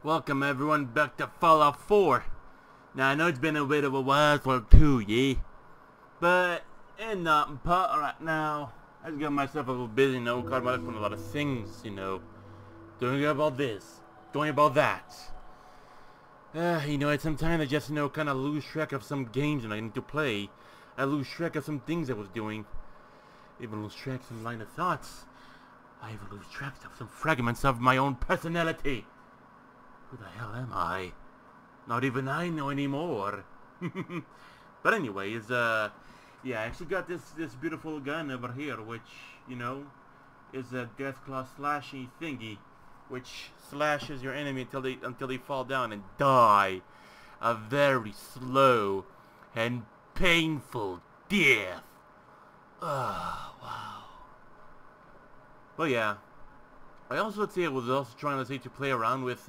Welcome everyone back to Fallout 4. Now I know it's been a bit of a while for 2, yeah? But, and not right now. I just got myself a little busy, caught myself on a lot of things, Doing about this, doing about that. Sometimes I just, kind of lose track of some games that I need to play. I lose track of some things I was doing. Even lose track of some line of thoughts. I even lose track of some fragments of my own personality. Who the hell am I? Not even I know anymore. But anyways, yeah, I actually got this beautiful gun over here, which, is a Deathclaw slashy thingy, which slashes your enemy until they fall down and die a very slow and painful death. Oh, wow. But yeah, I was also trying to play around with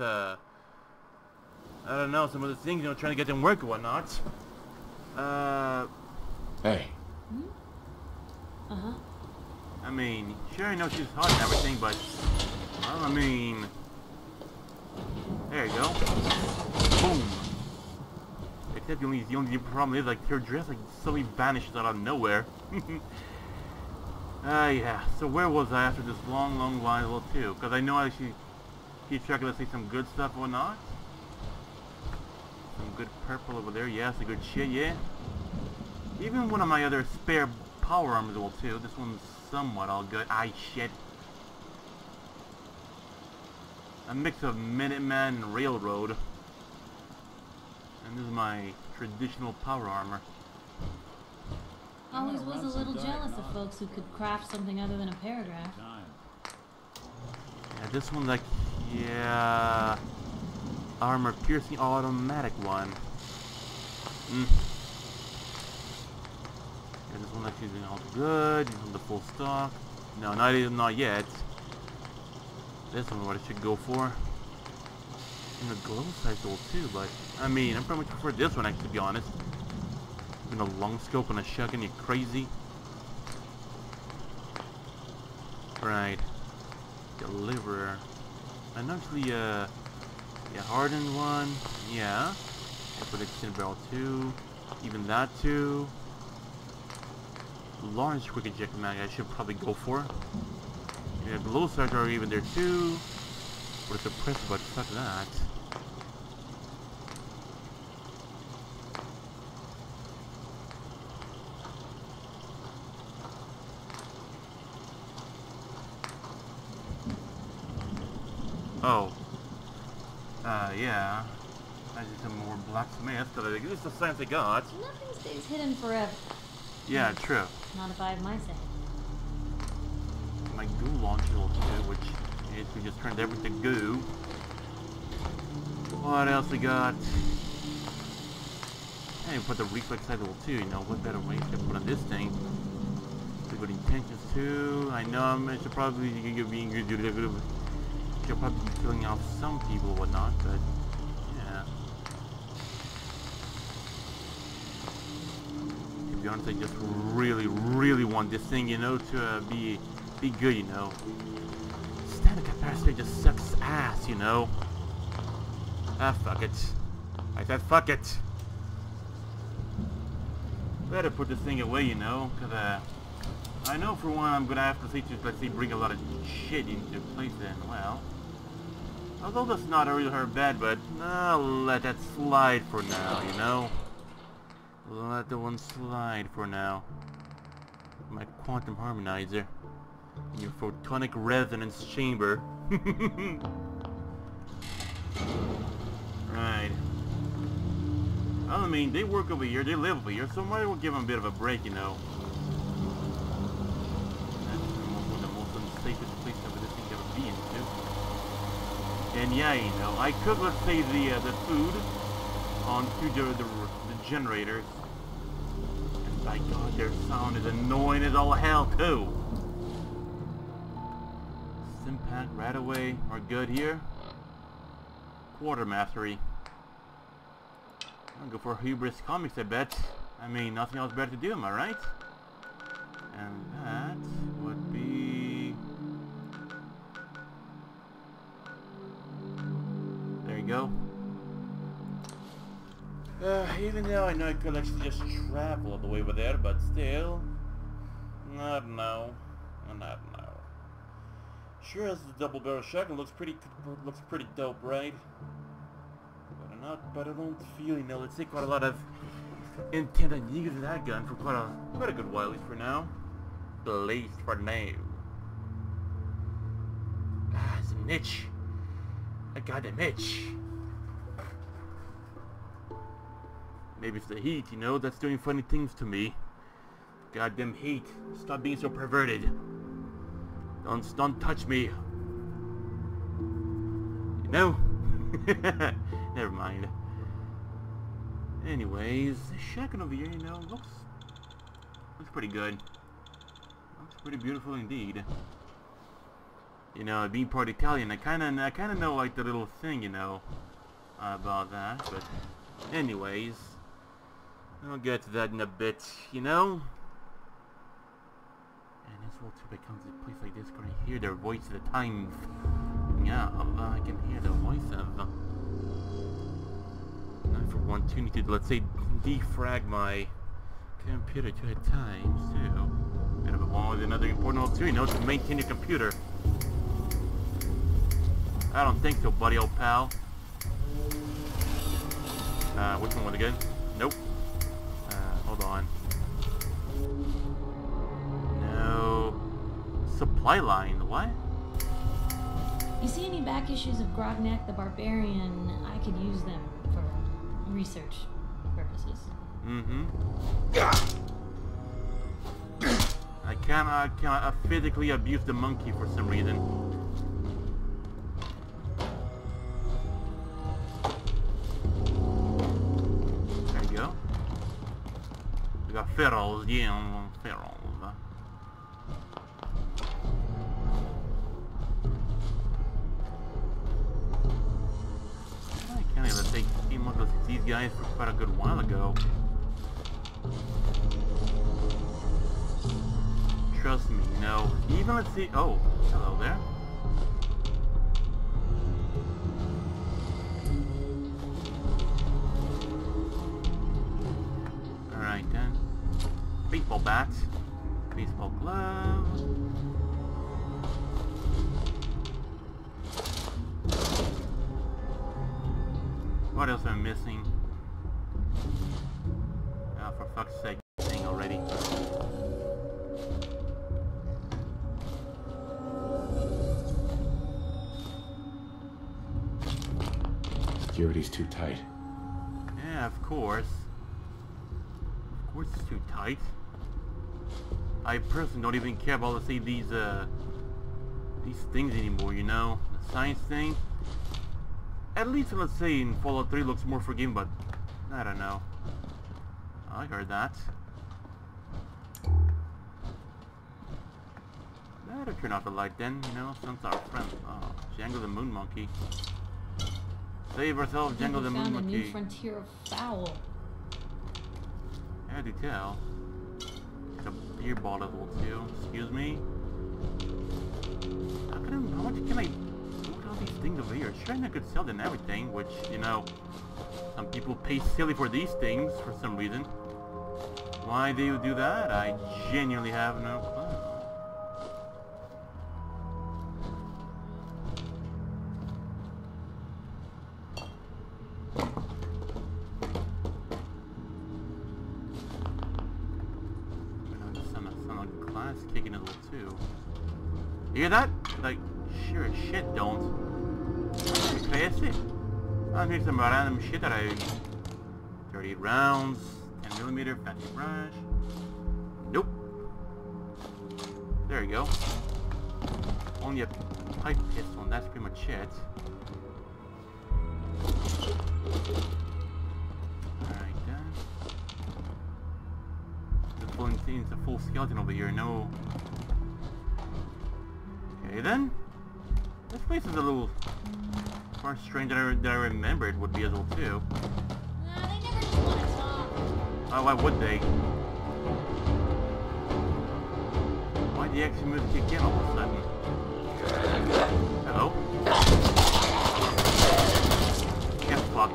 I don't know, some of the things, trying to get them work or whatnot. Hey. Uh-huh. I mean, sure, I know she's hot and everything, but, well, I mean, there you go. Boom. Except the only problem is, like, her dress, like, suddenly vanishes out of nowhere. Yeah, so where was I after this long while, too? Because I know I should keep track of, let's say, some good stuff or not. Some good purple over there, yeah, some good shit, yeah. Even one of my other spare power armors will too. This one's somewhat all good. Shit. A mix of Minuteman and Railroad. And this is my traditional power armor. Always was a little jealous of folks who could craft something other than a paragraph. Yeah, this one's like, yeah, armor piercing automatic one. Yeah, this one actually is all good. This one's the full stock. No, not yet. This one what I should go for. And the glow size tool too, but I mean, I pretty much prefer this one actually, to be honest. Even a long scope and a shotgun, you crazy? Right. Deliverer. And actually, yeah, hardened one. Yeah. I put extended barrel too. Even that too. Large quick eject mag I should probably go for. Yeah, glow sights are even there too. But it's a press, but fuck that. Oh. Yeah. I did some more blacksmith, but this is the science I got. Nothing stays hidden forever. Yeah, true. Not if I have my say. My goo launcher will do, which is we just turned everything to goo. What else we got? And put the reflex side will too, what better way to put on this thing? Good intentions too. I know I should probably should probably be killing off some people or whatnot, but yeah. To be honest, I just really want this thing, to be good, Static capacitor just sucks ass, fuck it. I said fuck it. Better put this thing away, because I know for one I'm gonna have to let's say bring a lot of shit into place then. Well, although that's not really her bad, but I'll let that slide for now, Let the one slide for now. My quantum harmonizer. And your photonic resonance chamber. Right. Well, I mean, they work over here, they live over here, so might as well give them a bit of a break, That's one of the most unsafest places I've ever think I've been into. And yeah, I could, let's say, the food onto the generators. And by God, their sound is annoying as all hell, too. Simpack right away. We're good here. Quartermastery. I'll go for Hubris Comics, I bet. I mean, nothing else better to do, am I right? And that would be... There you you go. Even though I know I could actually just travel all the way over there, but still, I don't know. Sure, as the double barrel shotgun looks pretty dope, right? But I don't feel, you know, let's take quite a lot of intent on using that gun for quite a good while, at least for now. At least for now. Ah, it's an itch. A goddamn itch. Maybe it's the heat, you know, that's doing funny things to me. Goddamn heat. Stop being so perverted. Don't touch me. You know? Never mind. Anyways, the shotgun over here, you know, looks pretty good. Looks pretty beautiful indeed. You know, being part Italian, I kinda know like the little thing, you know, about that. But anyways, I'll get to that in a bit, you know. And this world tour becomes a place like this, gonna hear their voice at the times. Yeah, I can hear the voice of. Not for one, two, need to, let's say, defrag my computer 2 at times too. Bit of a one with another important one too, you know, to maintain your computer. I don't think so, buddy, old pal. Which one was it again? Nope. Hold on. No. Supply line, what? You see any back issues of Grognak the Barbarian? I could use them for research purposes. Mm-hmm. I cannot physically abuse the monkey for some reason. There you go. We got ferals, yeah, ferals. Let's say came up with these guys for quite a good while ago. Trust me, you know. Even let's see. Oh, hello there. All right then. Baseball bat, baseball glove. What else am I missing? Oh, for fuck's sake, thing already. Security's too tight. Yeah, of course. Of course it's too tight. I personally don't even care about, let's say, these things anymore, you know? The science thing. At least, let's say, in Fallout 3 looks more forgiving, but I don't know. I heard that. Better turn off the light then, you know, since our friend, Django the Moon Monkey. Save ourselves, Django the Moon Monkey. A new frontier of foul. Yeah, do tell. It's a beer bottle too. Excuse me. How much can I? These things over here. Sure, I could sell them everything, which, you know, some people pay silly for these things for some reason. Why they would do that, I genuinely have no clue. Some glass kicking a little too. You hear that? Like, sure as shit don't. Crazy. Oh, here's some random shit around. 38 rounds, 10mm, fancy brush. Nope. There you go. Only a pipe pistol, and that's pretty much it. Alright then. It's a full skeleton over here, no. Okay then. This place is a little more strange than I remembered would be as well too. They never just want to talk. Oh, why would they? Why'd the action move kick in all of a sudden? Hello? fucked.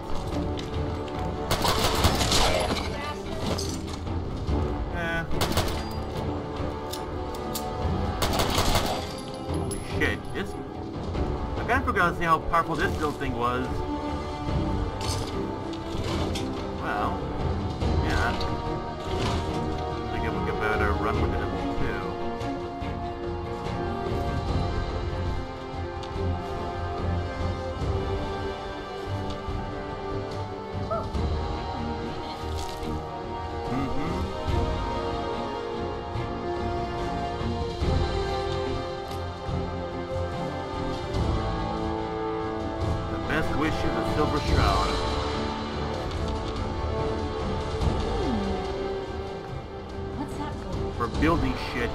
Eh. Holy shit, this... I kinda forgot to see how powerful this little thing was. Well... yeah. I think we'll get better run with it level 2. Best wish is a silver shroud. What's that for? For building shit.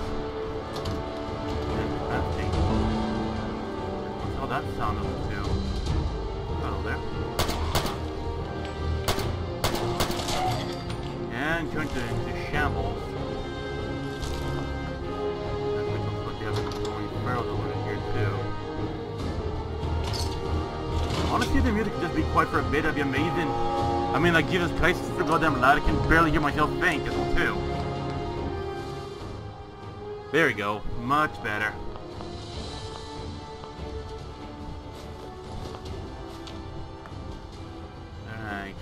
That thing. What's all that sound of it too? Hello there. And joined into shambles. That looks like they have a glowing barrel over here too. Honestly, the music could just be quiet for a bit, that'd be amazing. I mean, like, Jesus Christ, it's so goddamn loud, I can barely hear myself think, too. There we go. Much better. Alright.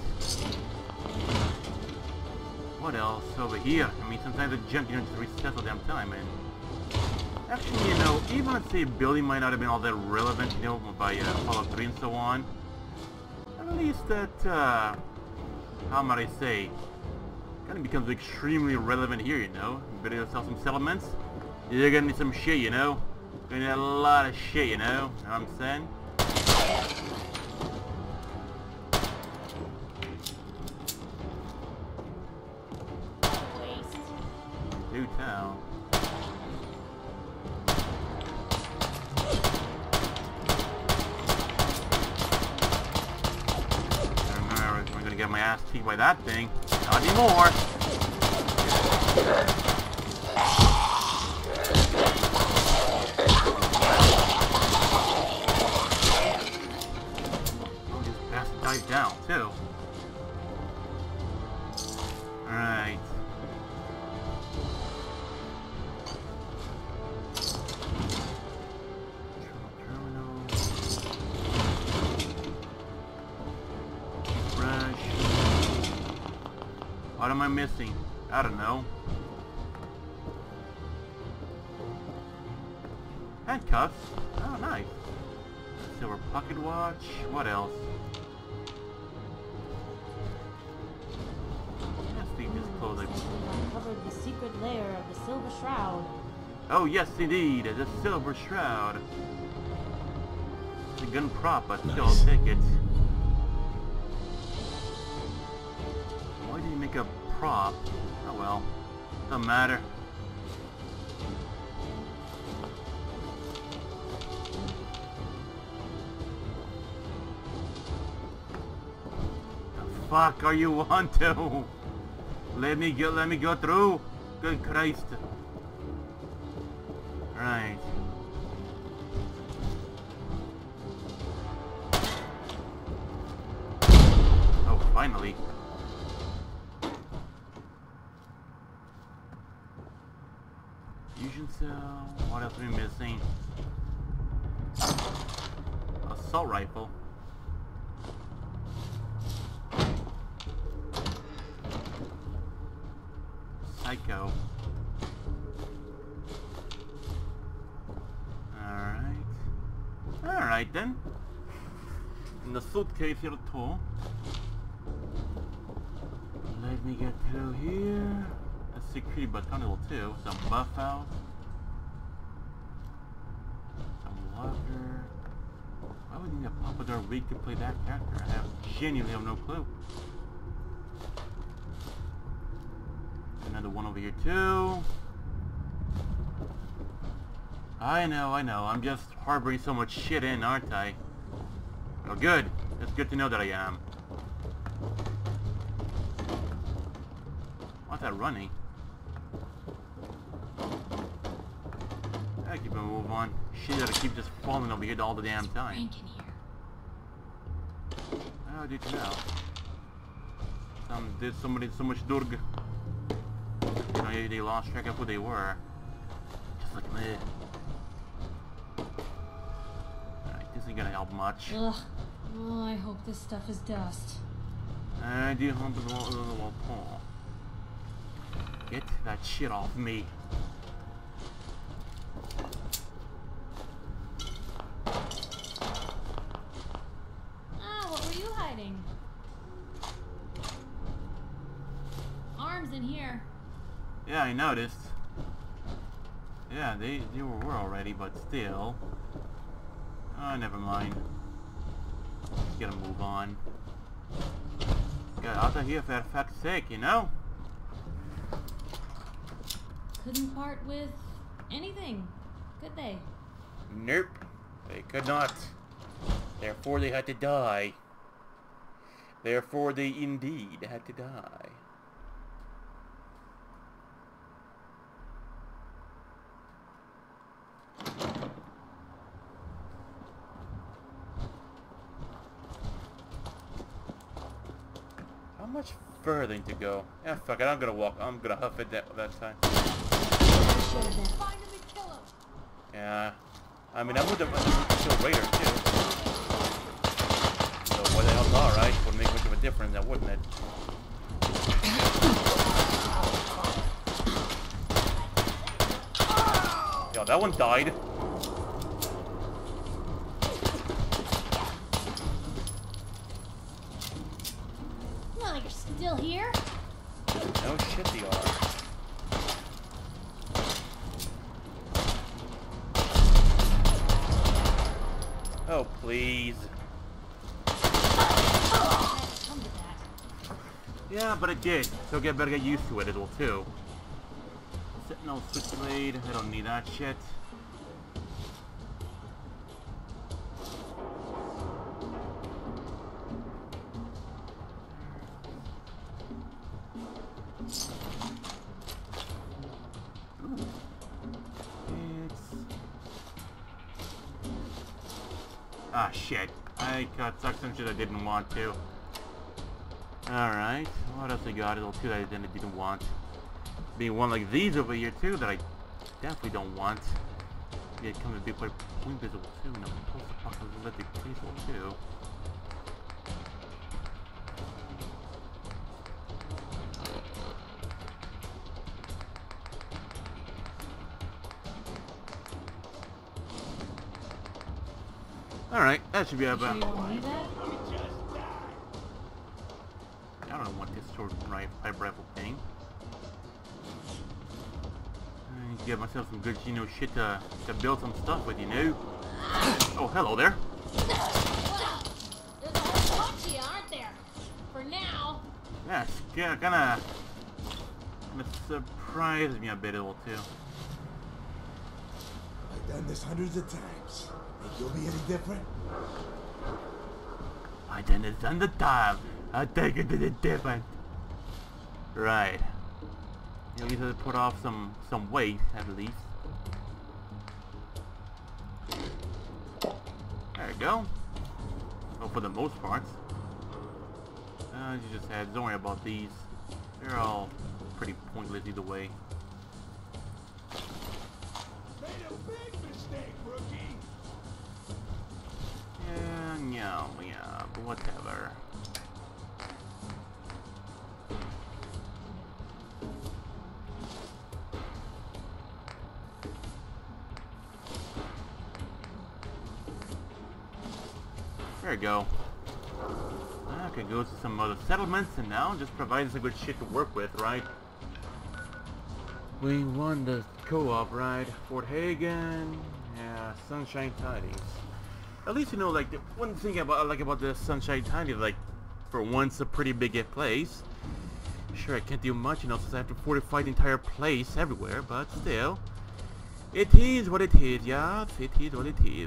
What else over here? I mean, sometimes the junk, you know, just resets all damn time, man. Actually, you know, even let's say building might not have been all that relevant, you know, by Fallout 3 and so on. At least that, how might I say, kind of becomes extremely relevant here, you know. You better sell some settlements. You're gonna need some shit, you know. Gonna need a lot of shit, you know. Know what I'm saying? Waste. Do tell. I'm gonna get my ass kicked by that thing. Not anymore. Oh, this bastard dies down too. Alright. What am I missing? I don't know. Handcuffs? Oh, nice. Silver pocket watch. What else? Let's see this clothing. We've uncovered the secret lair of the Silver Shroud. Oh, yes, indeed. The Silver Shroud. It's a gun prop, but still, I'll take it. Why do you make a prop? Oh well. Doesn't matter. The fuck are you on to? Let me go through. Good Christ. Right. Oh, finally. Fusion cell. What else are we missing? Assault rifle. Psycho. Alright then. In the suitcase here too. Let me get through here. A security button level 2. Some buff out. Some locker. Why would you need a Pompadour wig to play that character? I genuinely have no clue. Another one over here too. I know. I'm just harboring so much shit in, aren't I? Oh, good. It's good to know that I am. What's that running? I keep on move on. Shit, I keep just falling over here all the damn time. Frank in here. How did you know? Did somebody so much durg? You know, they lost track of who they were. Just like me. Alright, this ain't gonna help much. Ugh. Oh, I hope this stuff is dust. I do hump the wall, Paul. Get that shit off me. Ah, what were you hiding? Arms in here. Yeah, I noticed. Yeah, they were already, but still. Oh, never mind. Just gotta move on. Get out of here for fuck's sake, you know? Couldn't part with anything, could they? Nope. They could not. Therefore they had to die. Therefore they indeed had to die. How much further to go? Yeah, fuck it, I'm gonna walk. I'm gonna huff it that time. Find him and kill him. Yeah. I mean, I would have kill Raider too. So what the hell's alright? Would make much of a difference, now, wouldn't it? Yo, that one died. Well, you're still here? No shit, they are. Oh, please. Come to that. Yeah, but it did. So better get used to it as well, too. Sentinel Switchblade. I don't need that shit. Ah, shit. I got stuck some shit I didn't want to. Alright. What else I got? Little two that I didn't want. Being one like these over here, too, that I definitely don't want. Yeah, it comes to be quite invisible, too. No, post-apocalyptic peaceful, too. Alright, that should be about. You won't need that? I don't want this sword pipe rifle thing. I need to get myself some good, you know, shit to build some stuff with, you know. Oh, hello there. Well, there's a whole bunch of you, aren't there? For now. Yeah, it's kinda surprises me a bit, too. I've done this hundreds of times. Think you'll be any different? I done it on the time. I think it did it different. Right. At least I put off some weight, at least. There you go. Well, for the most part. You just had. Don't worry about these. They're all pretty pointless either way. Made a big mistake, rookie. Yeah, but whatever. There we go. I can go to some other settlements and now just provides some good shit to work with, right? We won the co-op, right? Fort Hagen, yeah, Sunshine Tidings. At least you know, like, the one thing about the Sunshine Tidings, like, for once a pretty big place. Sure, I can't do much, you know, since I have to fortify the entire place everywhere, but still. It is what it is, yeah? It is what it is.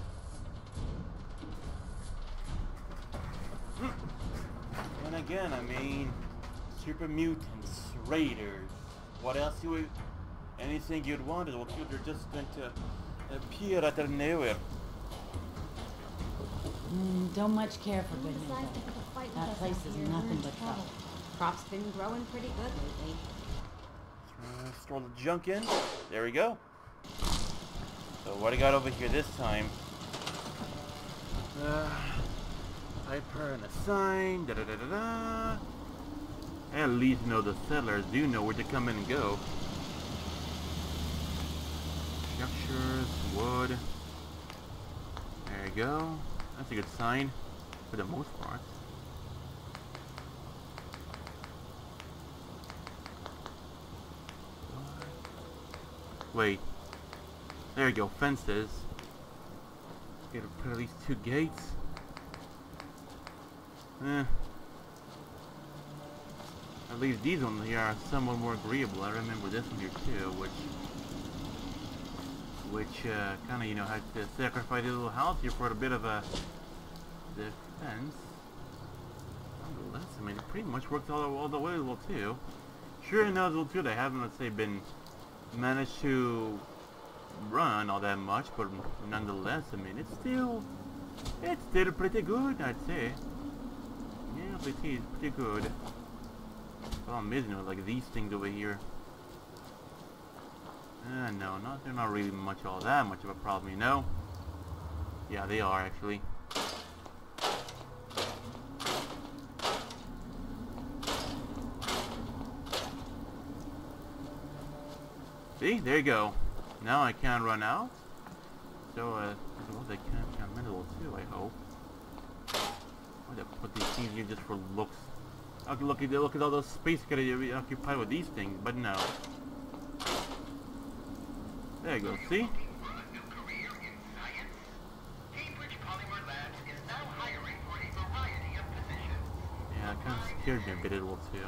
And again, I mean, super mutants, raiders. What else you would, anything you'd want, well, they're just going to appear out of nowhere. Don't much care for good news. That place is nothing but trouble. Crops been growing pretty good lately. Store the junk in. There we go. So what I got over here this time? Hyper and a sign. Da da da da da. At least you know the settlers do know where to come in and go. Structures, wood. There you go. That's a good sign for the most part. Wait. There you go, fences. Gotta put at least 2 gates. At least these ones here are somewhat more agreeable. I remember this one here too, which kinda, you know, had to sacrifice a little house here for a bit of a defense. Nonetheless, I mean, it pretty much works all the way well too. Sure enough, well too, they haven't, let's say, been managed to run all that much, but nonetheless, I mean, it's still pretty good, I'd say. Yeah, it is pretty good. Problem is, you know, like these things over here. No, they're not really all that much of a problem, you know. Yeah, they are actually. See, there you go. Now I can't run out. So, well, they can't mineral too, I hope. Why they put these things here just for looks? Okay, look at all those space gotta be occupied with these things, but no. There you go, see? Yeah, it kind of scared me a bit a little too.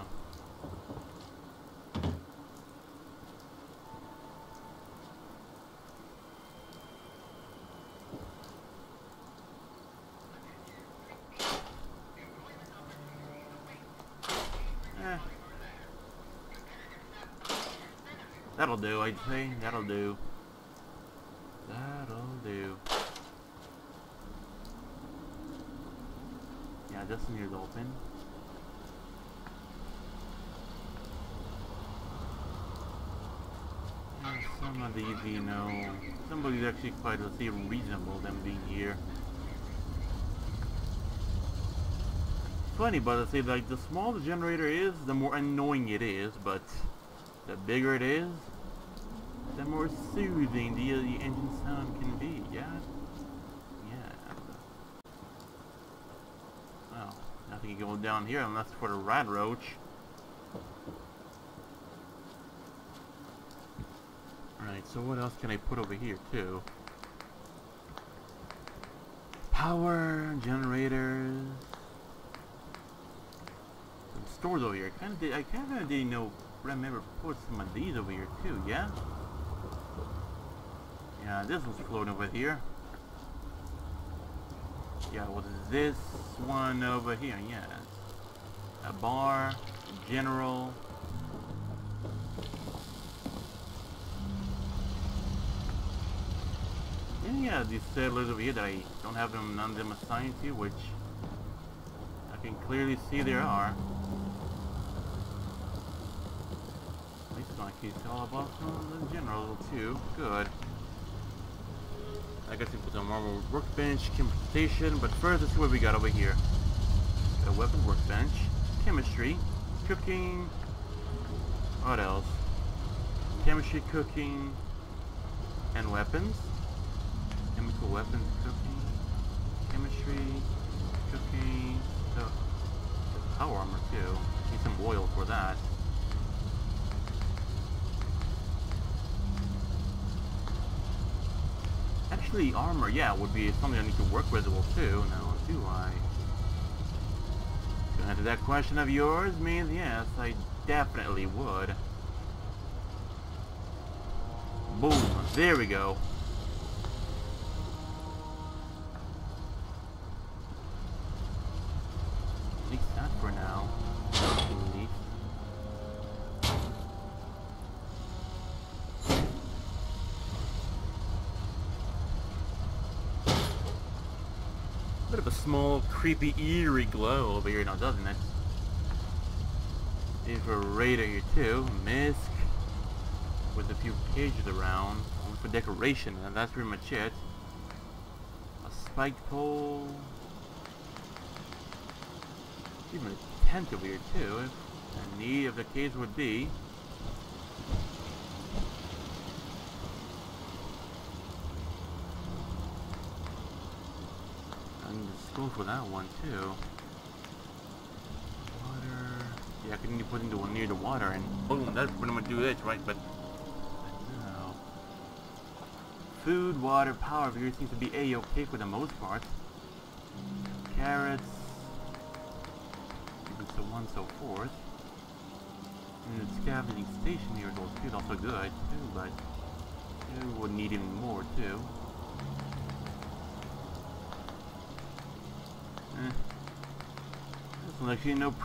That'll do, I'd say. That'll do. That'll do. Yeah, this one here's open. And some of these, you know, some of these actually quite, let's say, reasonable, them being here. Funny, but let's say, like, the smaller the generator is, the more annoying it is, but the bigger it is, the more soothing the engine sound can be, yeah? Yeah. Well, nothing can go down here unless for the rat roach. Alright, so what else can I put over here, too? Power, generators. Some stores over here. I kind of didn't know. Remember put some of these over here too, yeah? Yeah, this one's floating over here. Yeah, what is this one over here? Yeah. A bar, general. And yeah, these settlers over here that I don't have them, none of them assigned to, which I can clearly see there are. Like it's all about the general too. Good. I guess we put some more workbench, chemical station, but first let's see what we got over here. A weapon workbench, chemistry, cooking. What else? Chemistry, cooking, and weapons. Chemical weapons, cooking, chemistry, cooking. So, power armor too. Need some oil for that. Actually, armor, yeah, would be something I need to work with too. Now, do I? To answer that question of yours means yes, I definitely would. Boom, there we go. At least that for now. At least. Bit of a small, creepy, eerie glow over here now, doesn't it? Infrared here too. Misc. With a few cages around. Only for decoration, and that's pretty much it. A spiked pole. Even a tent over here too, if the need of the case would be. And the scroll for that one too. Water. Yeah, I couldn't put into one near the water, and boom, that's pretty much do this, right? But no. Food, water, power over here seems to be a-okay for the most part. Carrots. So on, so forth. And the scavenging station here is also good too, but it would need even more too. This one actually, you know,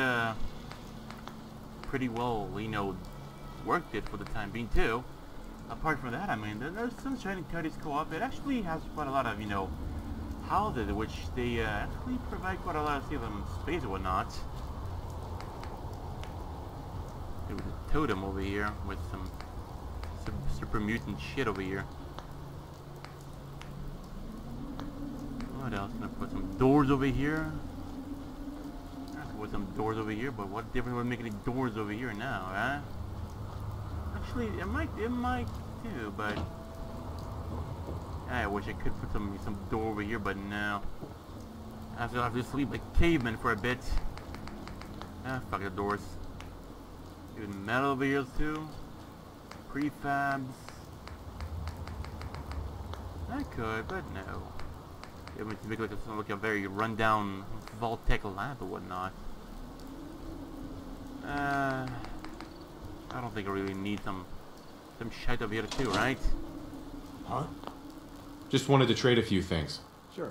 pretty well, you know, worked it for the time being too. Apart from that, I mean, there's Sunshine and Cuddy's co-op. It actually has quite a lot of, you know, houses, which they actually provide quite a lot of space and whatnot. There was a totem over here with some super mutant shit over here. What else? Gonna put some doors over here. I could put some doors over here, but what difference would make any doors over here now, huh? Actually, it might too, but I wish I could put some door over here, but no. I have to sleep like cavemen for a bit. Ah, fuck the doors. Even metal over here too. Prefabs. I could, but no. It would make like a very rundown Vault-Tec lab or whatnot. I don't think I really need some shit over here too, right? Huh? Just wanted to trade a few things. Sure.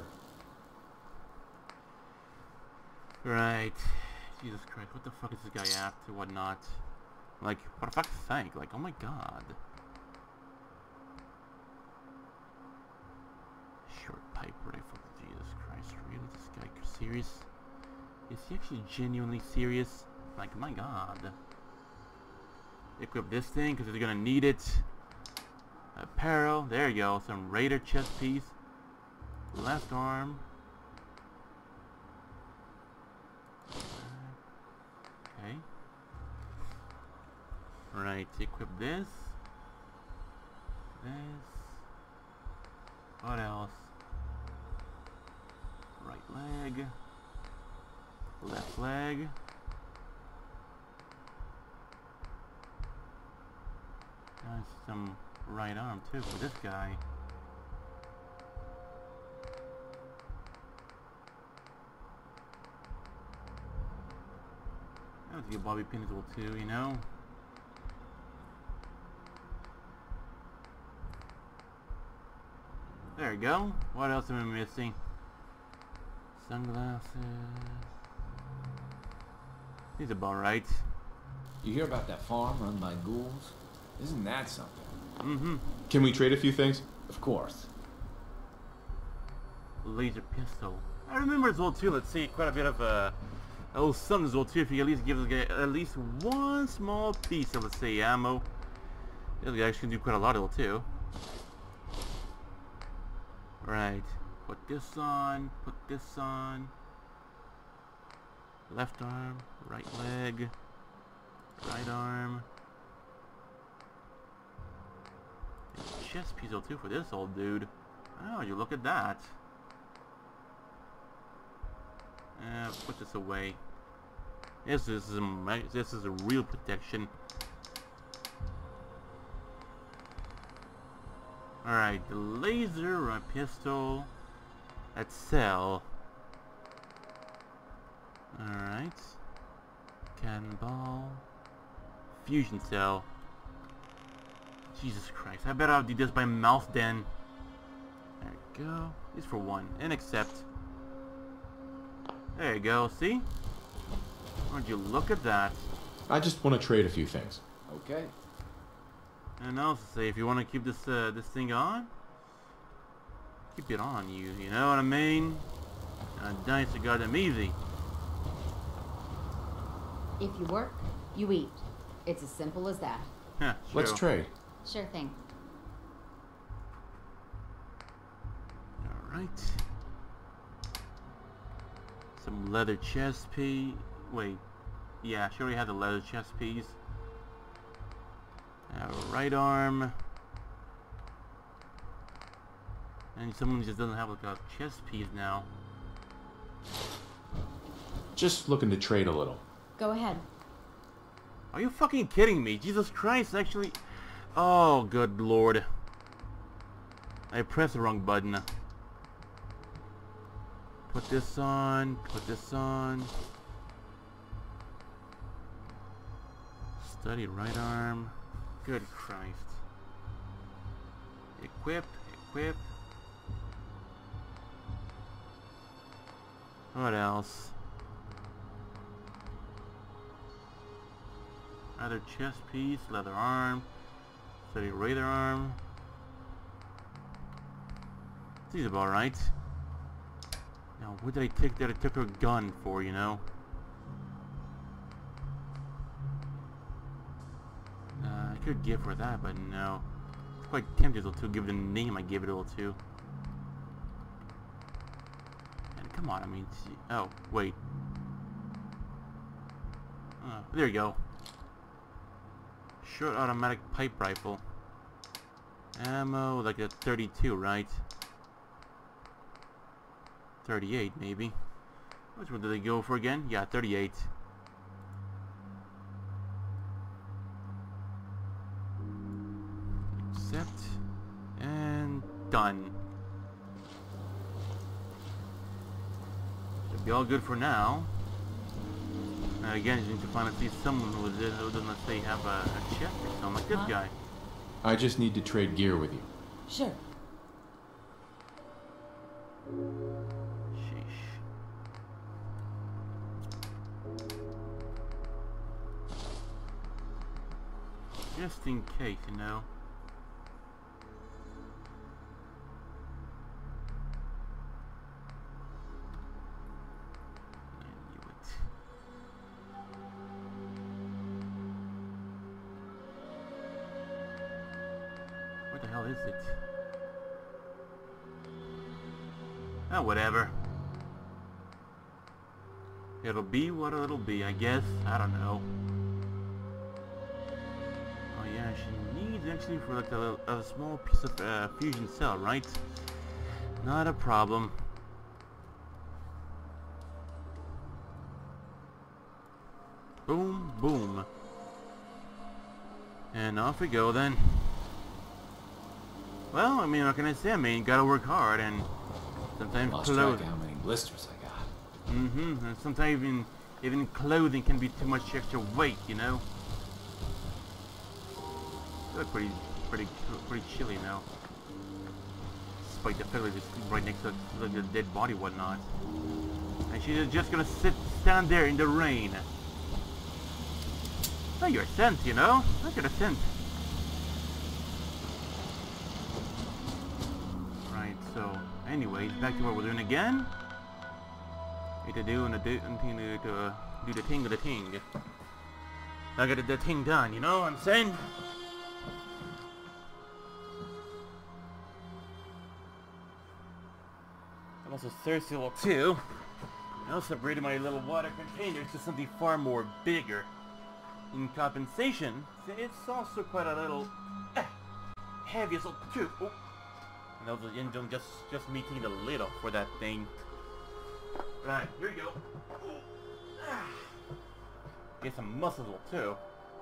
Right. Jesus Christ, what the fuck is this guy up to, whatnot? Like, what the fuck's sake? Like, oh my god. Short pipe rifle. Jesus Christ, really? This guy serious? Is he actually genuinely serious? Like, my god. Equip this thing, because he's gonna need it. Apparel, there you go. Some Raider chest piece. Left arm. Okay. Right, equip this. This. What else? Right leg. Left leg. Nice, some right arm too for this guy. That was a good bobby pin as well too, you know? There you go. What else am I missing? Sunglasses. These are about right. You hear about that farm run by ghouls? Isn't that something? Mm-hmm. Can we trade a few things? Of course. Laser pistol. I remember as well too, let's see, quite a bit of a little something as well too, if you at least give this guy at least one small piece of, let's say, ammo. This guy actually do quite a lot of it too. Right. Put this on, put this on. Left arm, right leg, right arm. Chest piece too for this old dude. Oh, you look at that. Put this away. This is a real protection. Alright, the laser pistol at cell. Alright. Cannonball. Fusion cell. Jesus Christ, I better have to do this by mouth then. There you go. Just for one. And accept. There you go, see? Would you look at that? I just want to trade a few things. Okay. And I'll say, if you want to keep this thing on, keep it on, you know what I mean? Dice are goddamn easy. If you work, you eat. It's as simple as that. Huh, Let's true. trade. Sure thing. Alright. Some leather chest piece. Wait. Yeah, she already had the leather chest piece. Right arm. And someone just doesn't have like a chest piece now. Just looking to trade a little. Go ahead. Are you fucking kidding me? Jesus Christ, actually. Oh, good lord. I pressed the wrong button. Put this on. Put this on. Study right arm. Good Christ. Equip. Equip. What else? Leather chest piece, leather arm, study radar arm. Seems about right. Now, what did I take that I took her gun for, you know? I could give her that, but no. It's quite tempting to give it a name I gave it all to. And come on, I mean, oh, wait. There you go. Short automatic pipe rifle. Ammo, like a 32, right? 38, maybe. Which one did they go for again? Yeah, 38. Accept. And done. Should be all good for now. Again, you need to finally see someone who doesn't, let's say, have a chest or something like this guy. I just need to trade gear with you. Sure. Sheesh. Just in case, you know. What the hell is it? Oh, whatever. It'll be what it'll be, I guess. I don't know. Oh yeah, she needs actually for like a small piece of fusion cell, right? Not a problem. Boom, boom. And off we go then. Well, I mean, what can I say? I mean, you gotta work hard, and sometimes Lost track clothing. of how many blisters I got. And sometimes even clothing can be too much extra weight, you know. They look pretty chilly now. Despite the fact that it's right next to the dead body, whatnot. And she's just gonna stand there in the rain. Oh, you're sent, you know. Look at a scent. Right. So, anyways, back to what we're doing again. Need to do the thing of the thing. I got the thing done. You know what I'm saying? I'm also thirsty little too. I also separated my little water containers to something far more bigger. In compensation, it's also quite a little heavy as well too. Oh. And that was the engine just meeting the lid off for that thing. Right, here you go. Get some muscle too.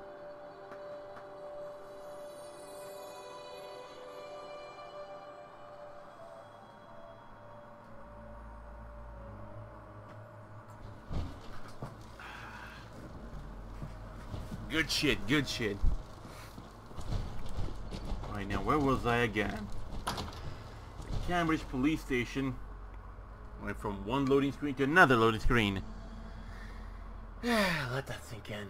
Good shit, good shit. Alright, now where was I again? Cambridge Police Station. Went from one loading screen to another loading screen. Let that sink in.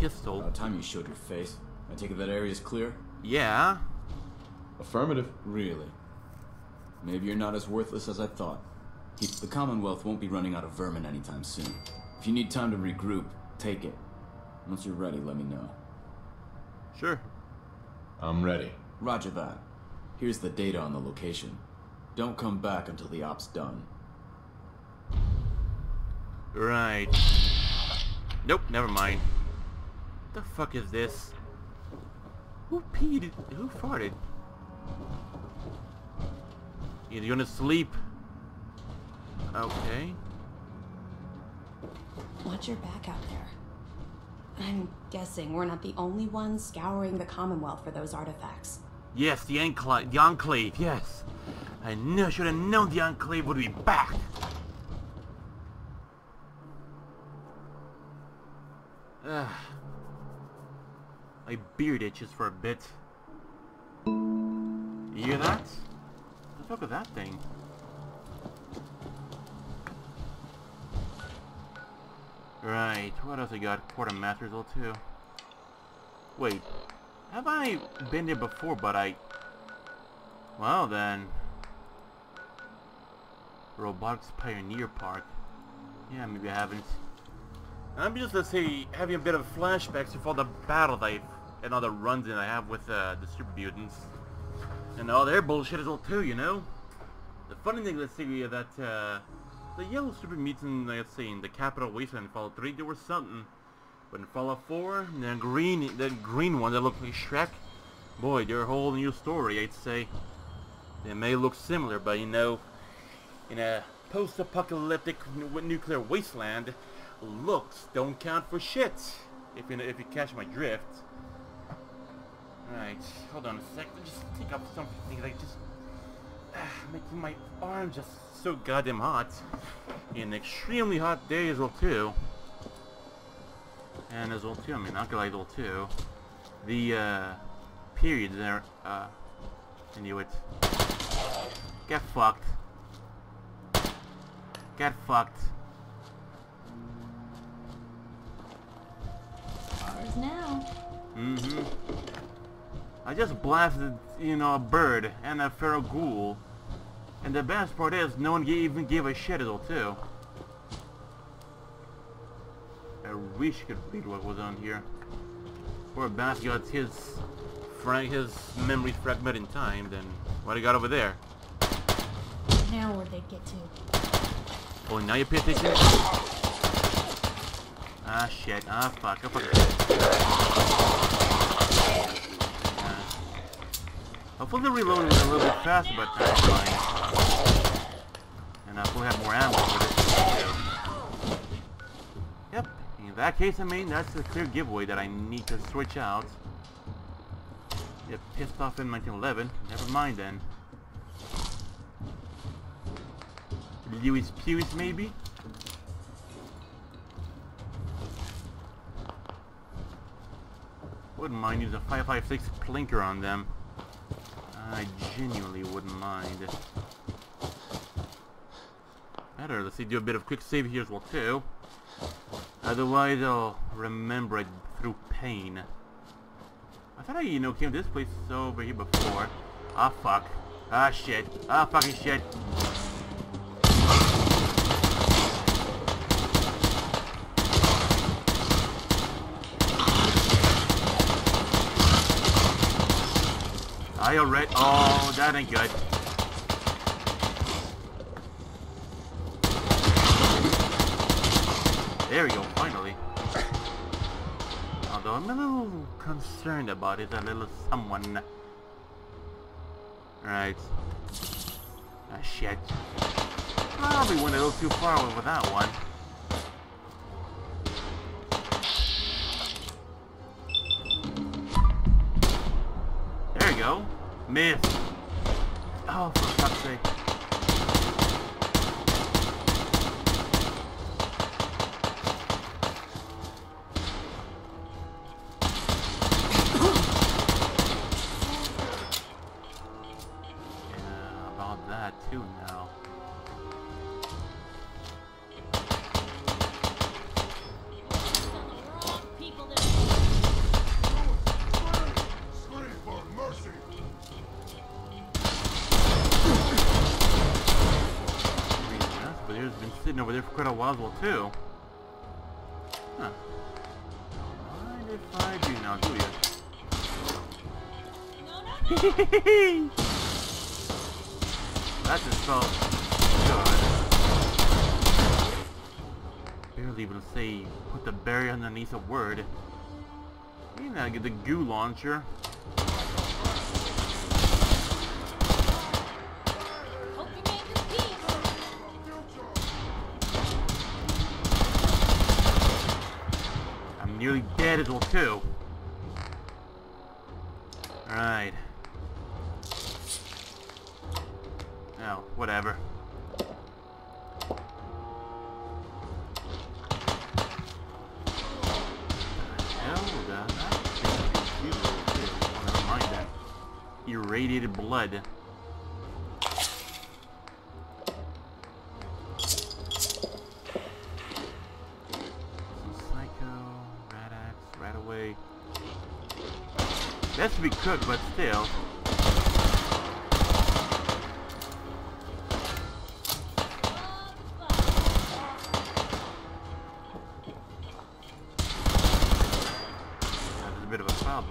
pistol. About time you showed your face. I take it that area's clear? Yeah. Affirmative. Really? Maybe you're not as worthless as I thought. The Commonwealth won't be running out of vermin anytime soon. If you need time to regroup, take it. Once you're ready, let me know. Sure. I'm ready. Roger that. Here's the data on the location. Don't come back until the op's done. Right. Nope, never mind. What the fuck is this? Who peed? Who farted? You're gonna sleep. Okay. Watch your back out there. I'm guessing we're not the only ones scouring the Commonwealth for those artifacts. Yes, the Enclave, yes. I should have known the Enclave would be back. My beard itches for a bit. You hear that? What the fuck is that thing? Right, what else I got? Quartermaster's L2. Wait, have I been there before, but well then. Robotics Pioneer Park. Yeah, maybe I haven't. I'm just, let's say, having a bit of flashbacks of all the battles and all the runs that I have with the Super Mutants. And all their bullshit as well too, you know? The funny thing, let's say, that the yellow Super Mutant, let's say, in the Capital Wasteland in Fallout 3, there was something. But in Fallout 4, the green one that looked like Shrek, boy, they're a whole new story, I'd say. They may look similar, but you know, in a post-apocalyptic nuclear wasteland, looks don't count for shit. If you catch my drift. Right, hold on a sec. Let me just take up something like just making my arms just so goddamn hot. In an extremely hot day as well too. And as well too, I mean Alkali as well too. The period there, I knew it. Get fucked. Get fucked. Ours now. Mm-hmm. I just blasted, you know, a bird and a feral ghoul. And the best part is, no one even gave a shit at all, too. I wish I could read what was on here. Poor bastard got his memory fragment in time, then what I got over there? Now where'd they get to? Oh, now you pay attention? Ah, shit. Ah, fuck. Oh, fuck. Hopefully the reloading was a little bit faster, but that's fine. And I'll have more ammo for this too. Yep. In that case, I mean, that's a clear giveaway that I need to switch out. Get pissed off in 1911. Never mind then. Lewis Pewis, maybe? Wouldn't mind using a 5.56 plinker on them. I genuinely wouldn't mind. Better, let's see, do a bit of quick save here as well too. Otherwise I'll remember it through pain. I thought I, you know, came to this place over here before. Ah, fuck. Ah, shit. Ah, fucking shit. I already. Oh, that ain't good. There we go, finally. Although I'm a little concerned about it, a little someone. Right. Ah, shit. Probably went a little too far with that one. There you go. Miss. Oh, for fuck's sake. Yeah, about that too now. People that sitting over there for quite a while as well too. Huh. Mind if I do now, do you? That just felt good. Barely able to say put the barrier underneath a word. You know, get the goo launcher. Hope you made your peace. I'm nearly dead as well too. Alright. Oh, whatever. Irradiated blood. Psycho, Radax, Radaway. That's to be cooked, but still. There's a bit of a problem,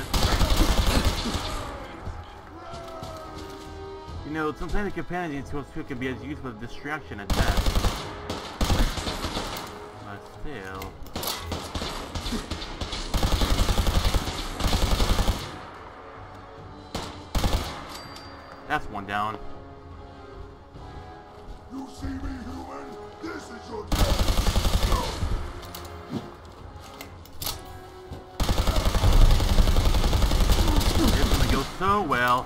you know, sometimes the companion to us can be as useful as a distraction at best. But still. That's one down. You see me, human? This is your death. It's gonna go so well.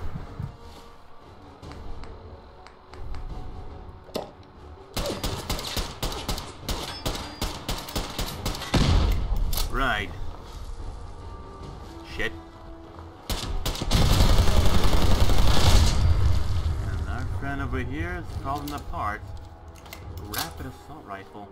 Right. Shit. And our friend over here is falling apart. Rapid assault rifle.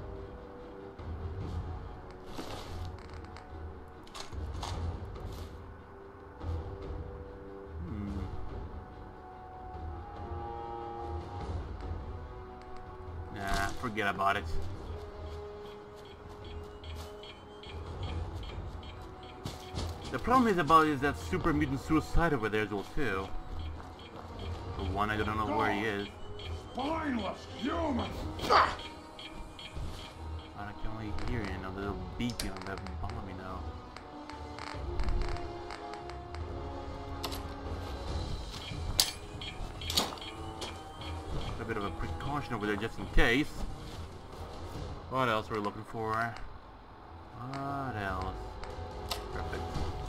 Nah, forget about it. The problem is that super mutant suicide over there as well too. The one I don't know where he is. Spineless human! I can only hear you know, the little beeping on that bomb, you know. A bit of a precaution over there just in case. What else are we looking for? What else? Perfect.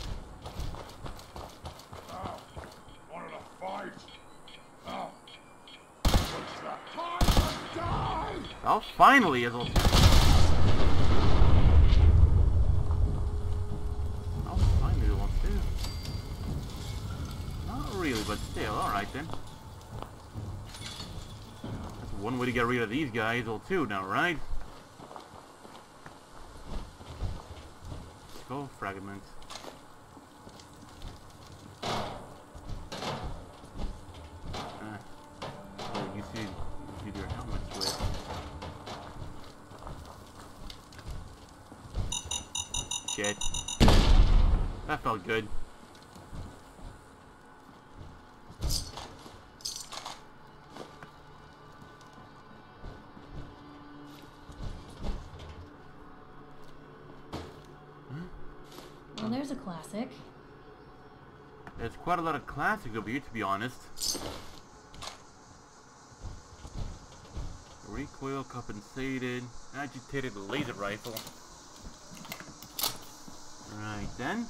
Oh, wanted to fight? Oh, it's the time to die! Oh, finally, as well. Oh, finally, we want to. Not really, but still, alright then. That's one way to get rid of these guys, all too, now, right? Skull fragment. Oh, you see your helmets with. Shit. That felt good. Well, there's a classic. There's quite a lot of classics over here, to be honest. Recoil compensated, agitated laser rifle. Right then.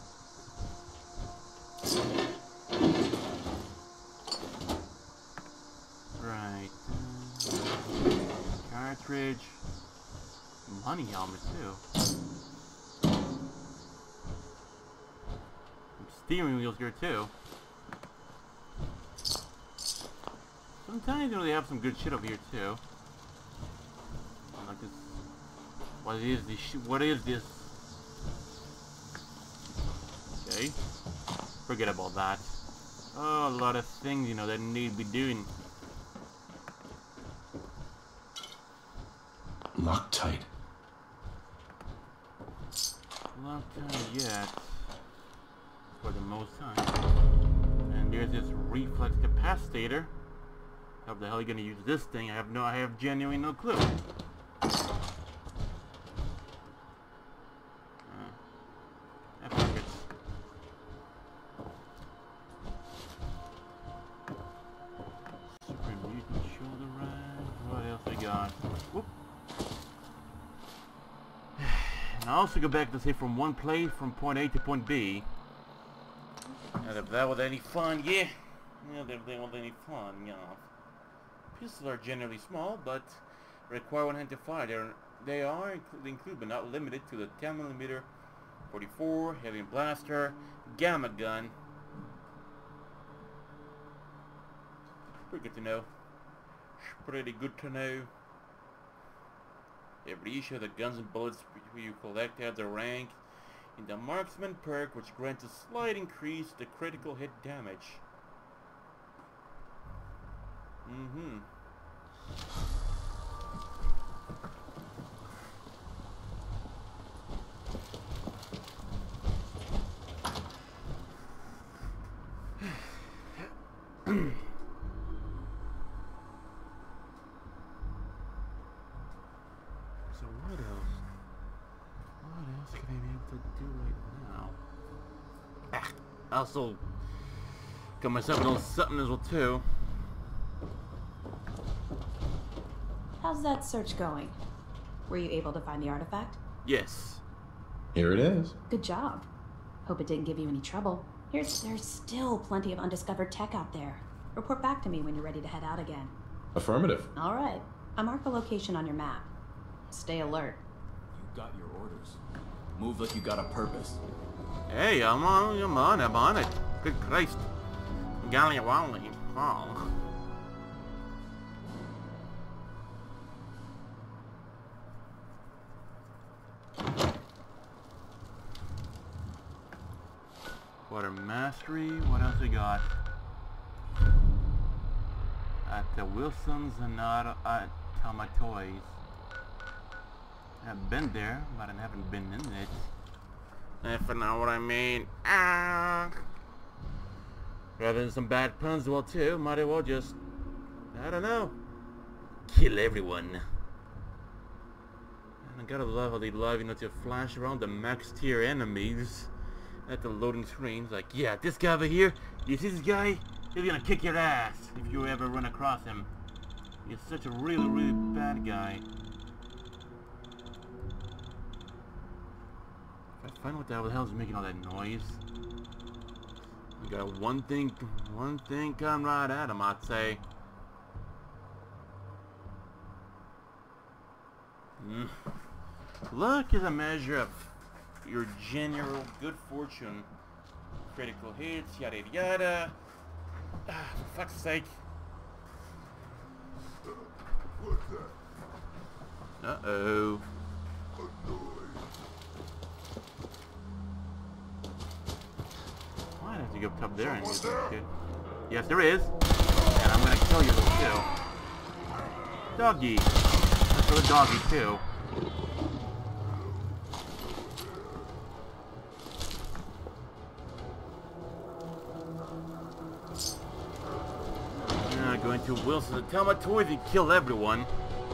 Right. Cartridge. Money helmet too. Steering wheels here too. Sometimes you know, they have some good shit over here too. Like this. What is this? What is this? Okay. Forget about that. Oh, a lot of things you know that need to be doing. Locked tight. Locked tight yet. For the most time. And there's this reflex capacitor. How the hell are you gonna use this thing? I have genuinely no clue. Super mutant shoulder ride. What else we got? Whoop. And I also go back to say from one place from point A to point B. And if that was any fun, yeah. Yeah, if they want any fun, yeah. Pistols are generally small, but require one hand to fire. They are included but not limited to the 10mm 44, heavy blaster, gamma gun. Pretty good to know. Pretty good to know. Every issue of the guns and bullets you collect adds a rank in the marksman perk, which grants a slight increase to critical hit damage. So what else? What else can I be able to do right now? I also got myself a little something as well too. How's that search going? Were you able to find the artifact? Yes. Here it is. Good job. Hope it didn't give you any trouble. There's still plenty of undiscovered tech out there. Report back to me when you're ready to head out again. Affirmative. All right. I marked the location on your map. Stay alert. You got your orders. Move like you got a purpose. Hey, I'm on it. Good Christ. Golly wally. Oh. Quarter mastery. What else we got? At the Wilsons and not at Tama Toys. I've been there, but I haven't been in it. If you know what I mean. Rather than some bad puns, well, too, might as well just, I don't know, kill everyone. And I gotta love how they love, you know, to flash around the max tier enemies at the loading screens. Like, yeah, this guy over here, you see this guy? He's gonna kick your ass if you ever run across him. He's such a really, really bad guy. I find what the hell is making all that noise. We got one thing come right at him, I'd say. Luck is a measure of your general good fortune. Critical hits, yada yada. For fuck's sake. What's that? Uh-oh. Why have to go up there and do that shit? Yes, there is. And I'm gonna kill you too. Doggy. Let's go to doggy too. Going to Wilson to tell my toys and kill everyone.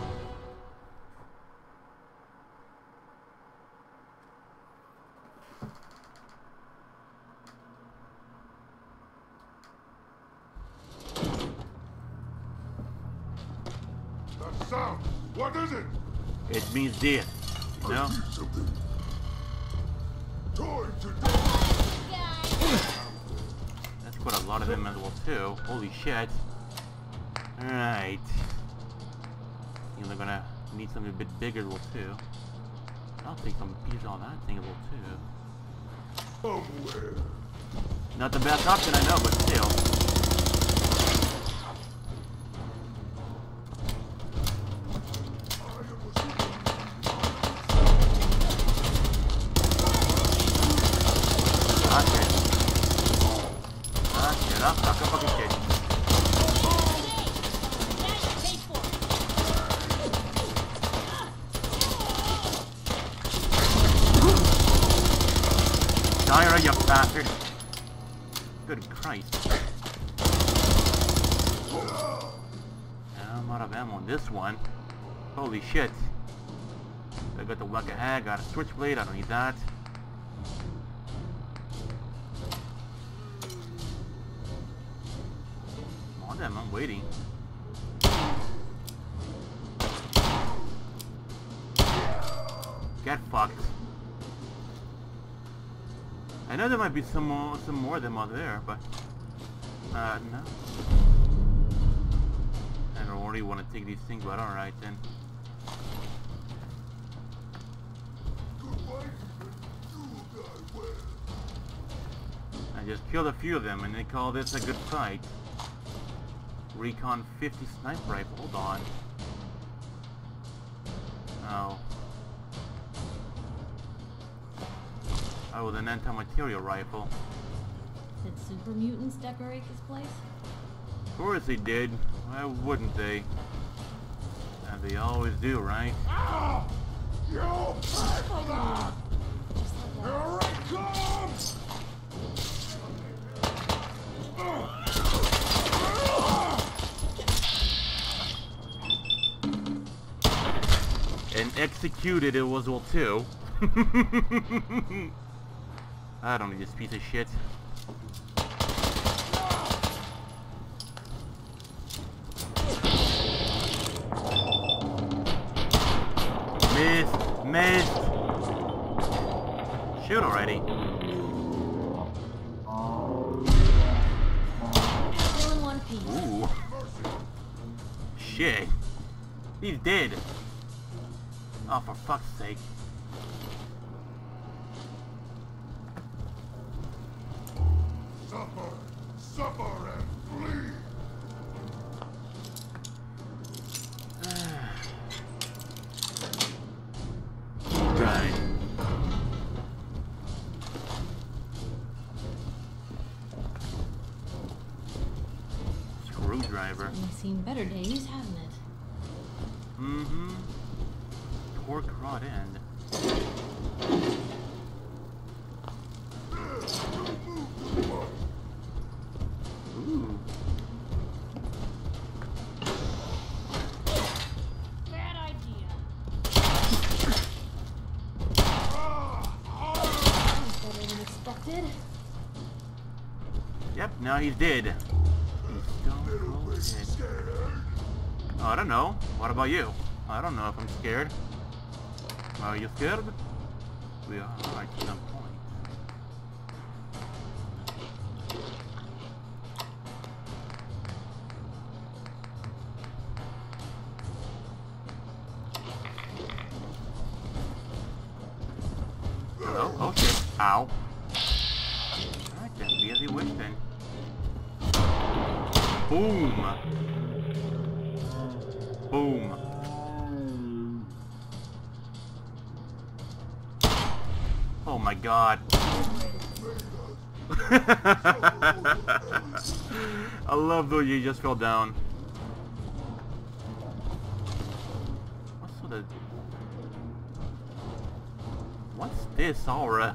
That sound! What is it? It means death. You know? Something. Time to die! That's quite a lot of them as well too. Holy shit. Alright. You know, they're gonna need something a bit bigger as well too. I'll take some pieces on that thing as well too. Somewhere. Not the best option, I know, but still. I'll suck a fucking shit. fire, you bastard! Good Christ. I'm out of ammo on this one. Holy shit. I got the Whack-A-Hag, got a Switchblade, I don't need that. Come on then, I'm waiting. Get fucked. I know there might be some more of them out there, but no. I don't really want to take these things, but alright then. I just killed a few of them and they call this a good fight. Recon 50 sniper rifle, hold on. Oh. Oh, with an anti-material rifle. Did super mutants decorate this place? Of course they did. Why wouldn't they? And they always do, right? You bastard! Here it comes! And executed it was well too. I don't need this piece of shit. Missed! Shoot already. Still in one piece. Ooh. Shit. He's dead. Oh, for fuck's sake. Suffer and flee! Right. Screwdriver. We've seen better days, haven't it? Mm-hmm. Torque rod end. Ooh. Bad idea. Better than expected. Yep, now he's dead. He's stone cold dead. Oh, I don't know. What about you? I don't know if I'm scared. Are you scared? We are at some point. Hello? Oh shit. Ow. Alright then, be as you wish then. Boom! Boom. Oh my god. I love the way you just fell down. What's with the... What's this aura?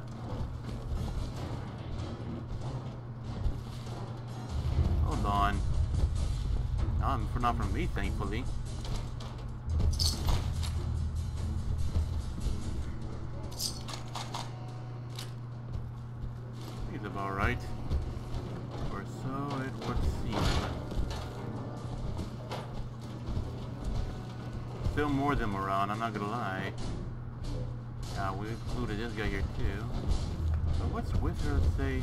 Hold on. Not from me, thankfully. He's about right. Or so it would seem. Still more of them around, I'm not gonna lie. Yeah, we included this guy here too. But what's with her, say?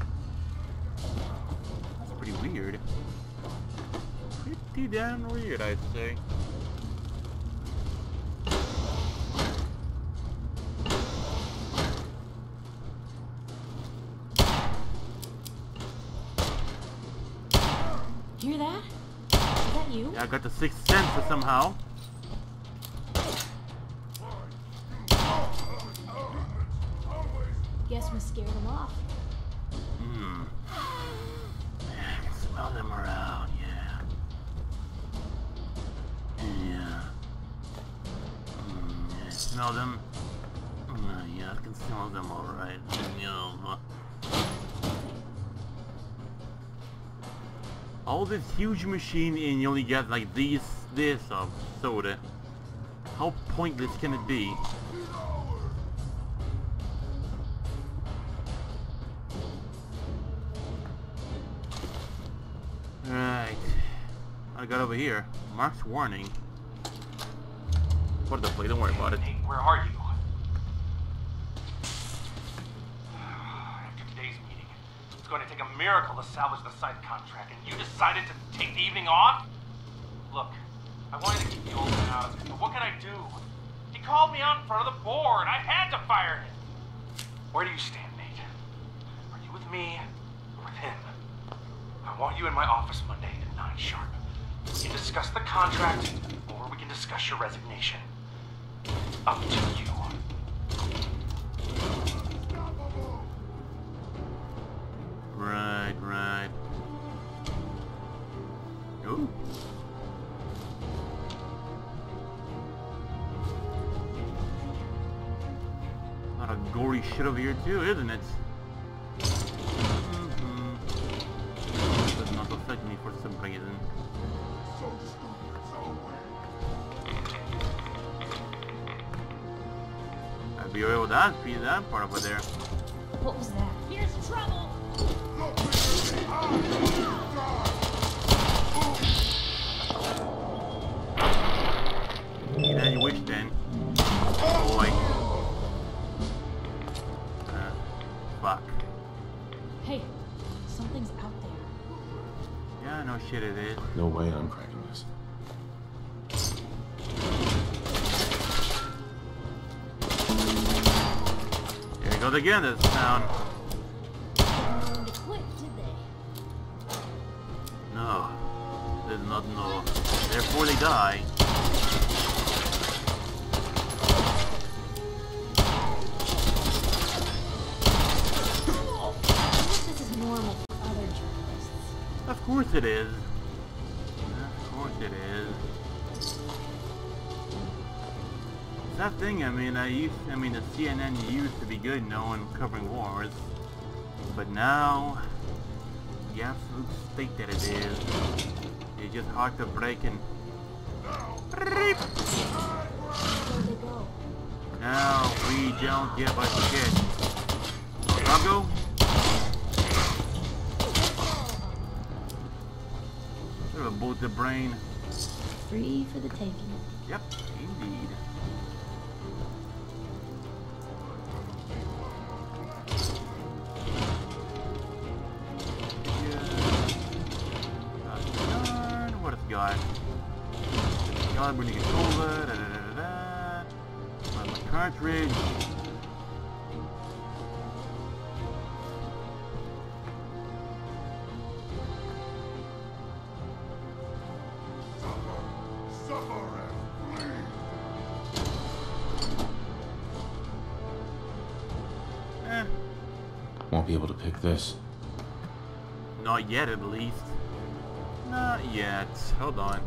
That's pretty weird. Pretty damn weird, I'd say. Hear that? Is that you? Yeah, I got the sixth sense somehow. Guess we scared him off. Hmm. Yeah, I can smell them around, yeah. Yeah. Yeah, I smell them. Yeah, I can smell them alright. Yeah. All this huge machine and you only get like this of soda. How pointless can it be? Right. I got over here. Mark's warning. What the play? Don't worry about it. Hey, where are you? After today's meeting, it's going to take a miracle to salvage the site contract, and you decided to take the evening off? Look, I wanted to keep the old man out of it, but what can I do? He called me out in front of the board. I had to fire him. Where do you stand, Nate? Are you with me or with him? I want you in my office Monday at 9 sharp. We can discuss the contract, or we can discuss your resignation. Up to you. Right. Ooh. A lot of gory shit over here too, isn't it? Does not affect me for some reason. I'd be able to that part over there. What was that? Here's trouble! Yeah, you wish then. Boy. Fuck. Hey, something's out there. Yeah, no shit it is. No way I'm cracking this. Here it goes again, this sound. They quit, did they? No. Did not know. Therefore they die. This is normal for other journalists. Of course it is. Of course it is. It's that thing, I mean, the CNN used to be good, covering wars. But now, the absolute state that it is just hard to break and... Where'd they go? Now, we don't give a shit. Drago? Sort of boot the brain. Free for the taking. Yep, indeed. What else got? Calibrating controller, my cartridge. Won't be able to pick this. Not yet, at least. Not yet. Hold on.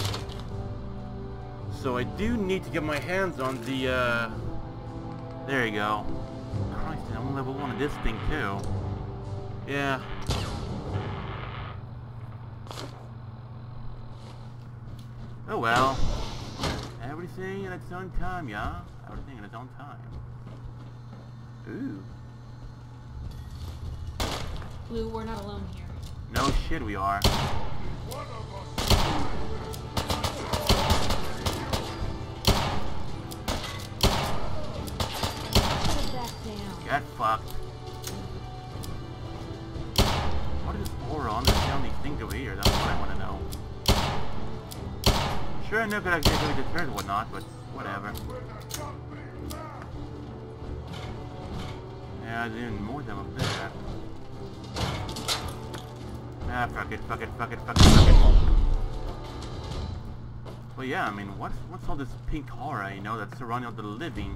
So I do need to get my hands on the, there you go. Christ, I'm on level 1 of this thing, too. Yeah. Oh well. Everything in its own time, yeah? Everything in its own time. Ooh. Blue, we're not alone here. No shit we are. Put it back down. Get fucked. What is aura understand these things over here? That's what I want to know. Sure, I know that I can do the turn and whatnot, but whatever. Yeah, there's even more of them up there. Ah, fuck it. Well, yeah, I mean, what's all this pink aura, you know, that's surrounding all the living?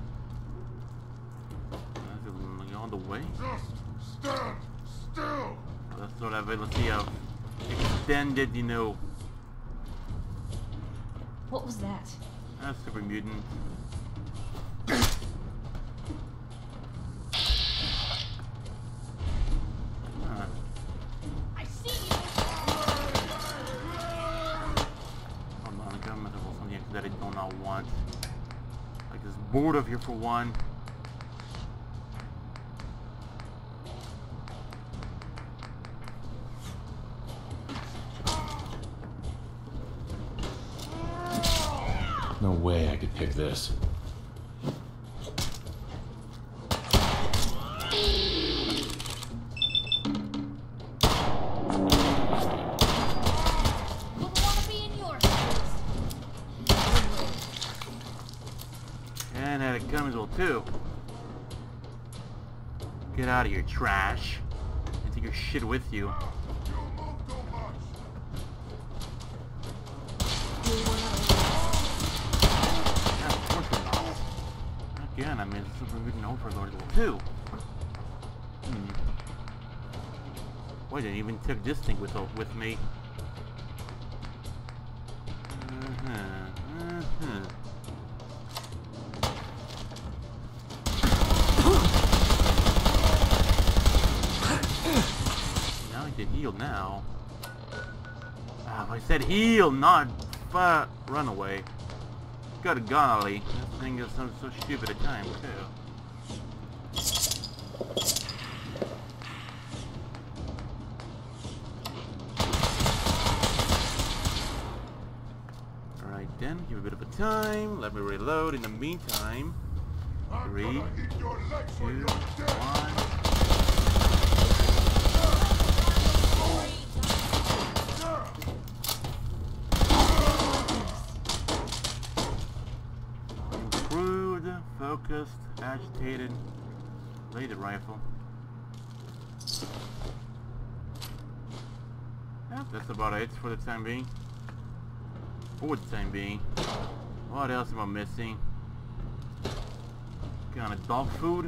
Is it on the way? Just stand still! That's sort of, let's see, extended, you know. What was that? That's super mutant. I see you! that I do not want. Like this board up here for one. No way I could pick this. Wouldn't want to be in your shoes. And had it come as well too. Get out of here, trash. And take your shit with you. Yeah, of course we're not. Again, I mean, Supervision Overlord level 2. Why didn't I even took this thing with me? Now I did heal now. Ah, I said heal, not run away. Good golly, this thing is so stupid at times too. Alright then, give a bit of a time. Let me reload in the meantime. 3, 2, 1. Improved, focused, agitated, bladed rifle. Yeah, that's about it for the time being. For the time being. What else am I missing? Kind of dog food.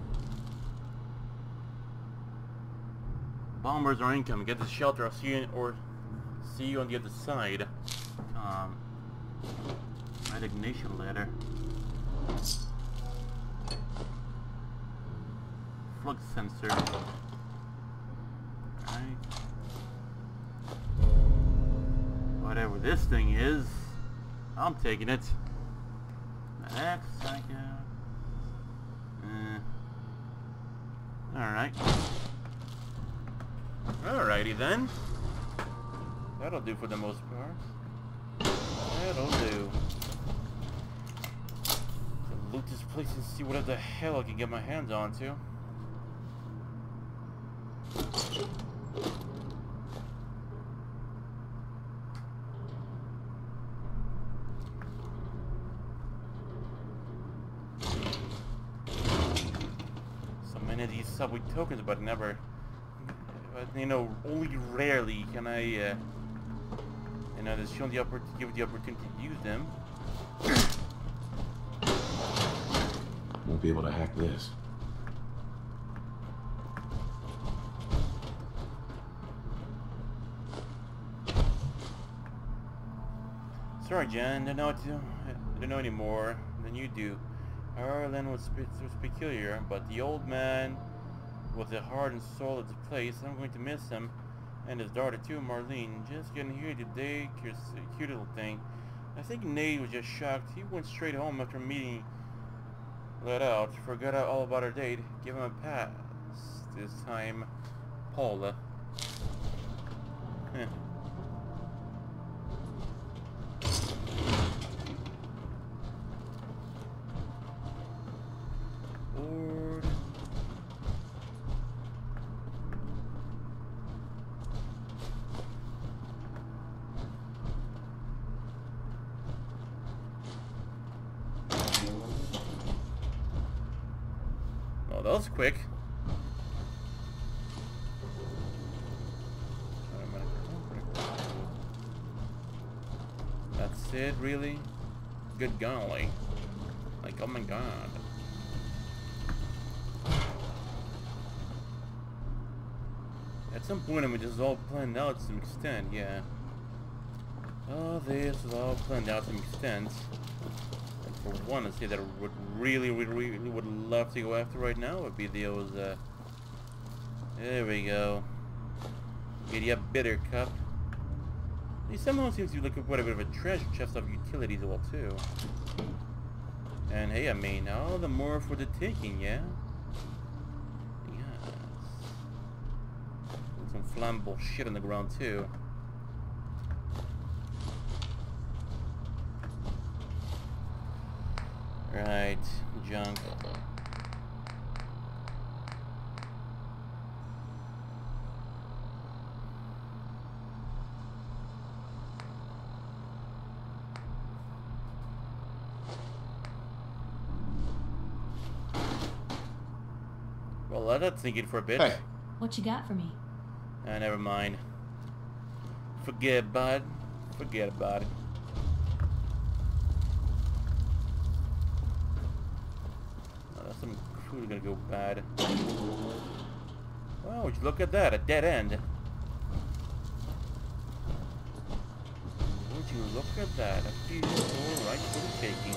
Bombers are incoming. Get the shelter. I'll see you on the other side. Resignation letter. Flux sensor. Alright. Whatever this thing is, I'm taking it. Next second. Alright. Alrighty then. That'll do for the most part. That'll do. So loot this place and see whatever the hell I can get my hands onto. These subway tokens, but never, you know, only rarely can I, you know, just shown the give the opportunity to use them. Won't be able to hack this. Sorry, Jen, I don't know any more than you do. Ireland was peculiar, but the old man with the heart and soul of the place, I'm going to miss him, and his daughter too, Marlene. Just getting here today, cute little thing. I think Nate was just shocked. He went straight home after meeting let out, forgot all about her date. Give him a pass this time, Paula. Heh. Lord. Oh, that was quick. That's it, really? Good golly. Like, oh my god. At some point, I mean, this is all planned out to some extent, yeah. Oh, this is all planned out to some extent. And for one, I'd say that I would really would love to go after right now would be those, there we go. Giddy up, bitter cup. Someone seems to be looking for quite a bit of a treasure chest of utilities as well too. And hey, I mean, all the more for the taking, yeah? Yes. Some flammable shit on the ground too. Right, junk. Well, let us think it for a bit. Hey. What you got for me? Never mind. Forget about it. Forget about it. Oh, that's some food gonna go bad. Wow, would you look at that? A dead end. Would you look at that? A beautiful right for the taking.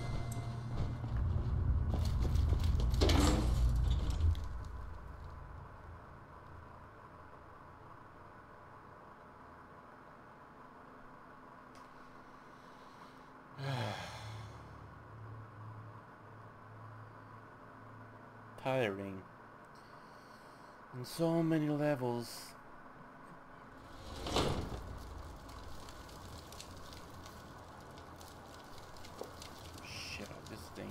Tiring. On so many levels. Shit out this thing.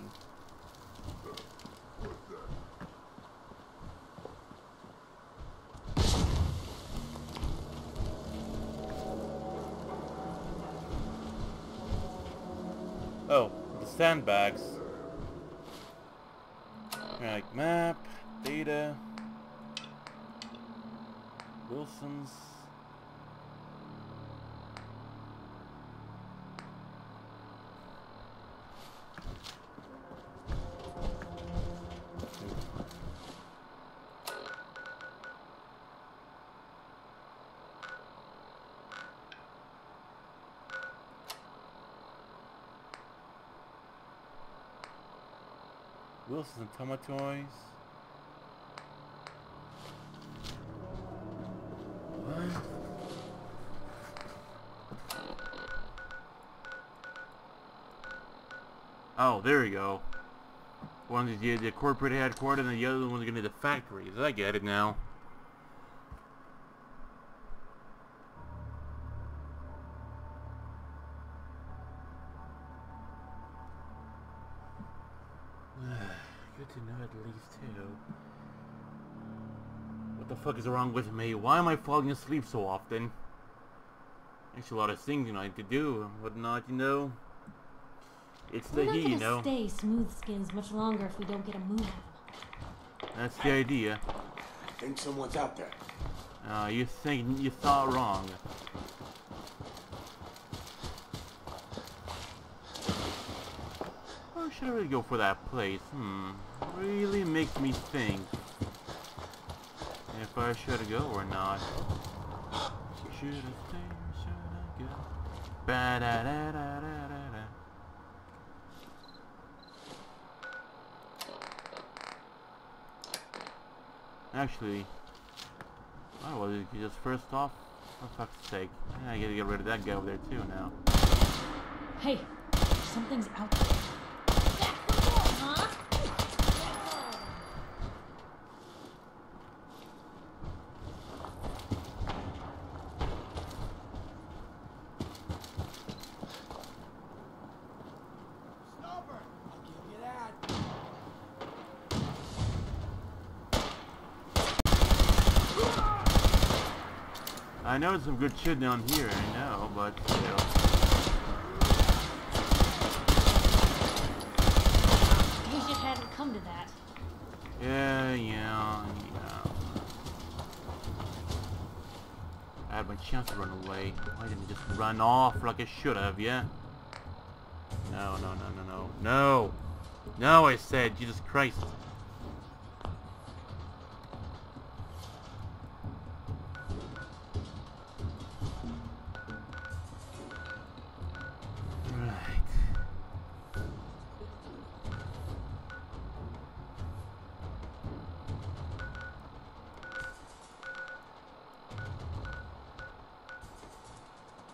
Oh, the sandbags. Like map, data, Wilson's. Wilson's and Tomatoys. What? Oh, there we go. One is the corporate headquarters, and the other one's gonna be the factories. I get it now. Good to know at least too. What the fuck is wrong with me? Why am I falling asleep so often? Actually, a lot of things, you know, I need to do and whatnot, you know. It's the heat, you know. We're not gonna stay smooth skins much longer if we don't get a move on. That's the idea. I think someone's out there. You thought wrong. Or should I really go for that place? Really makes me think if I should go or not. Should I stay or should I go? Ba-da-da-da-da-da-da. Actually, oh, well, just first off, for fuck's sake, I gotta get rid of that guy over there too now. Hey, something's out there. Huh? Stubborn! I'll give you that. I know there's some good shit down here, I know, but still. Wish it hadn't come to that. Yeah. I had my chance to run away. Why didn't I just run off like I should have, yeah? No. No, I said, Jesus Christ.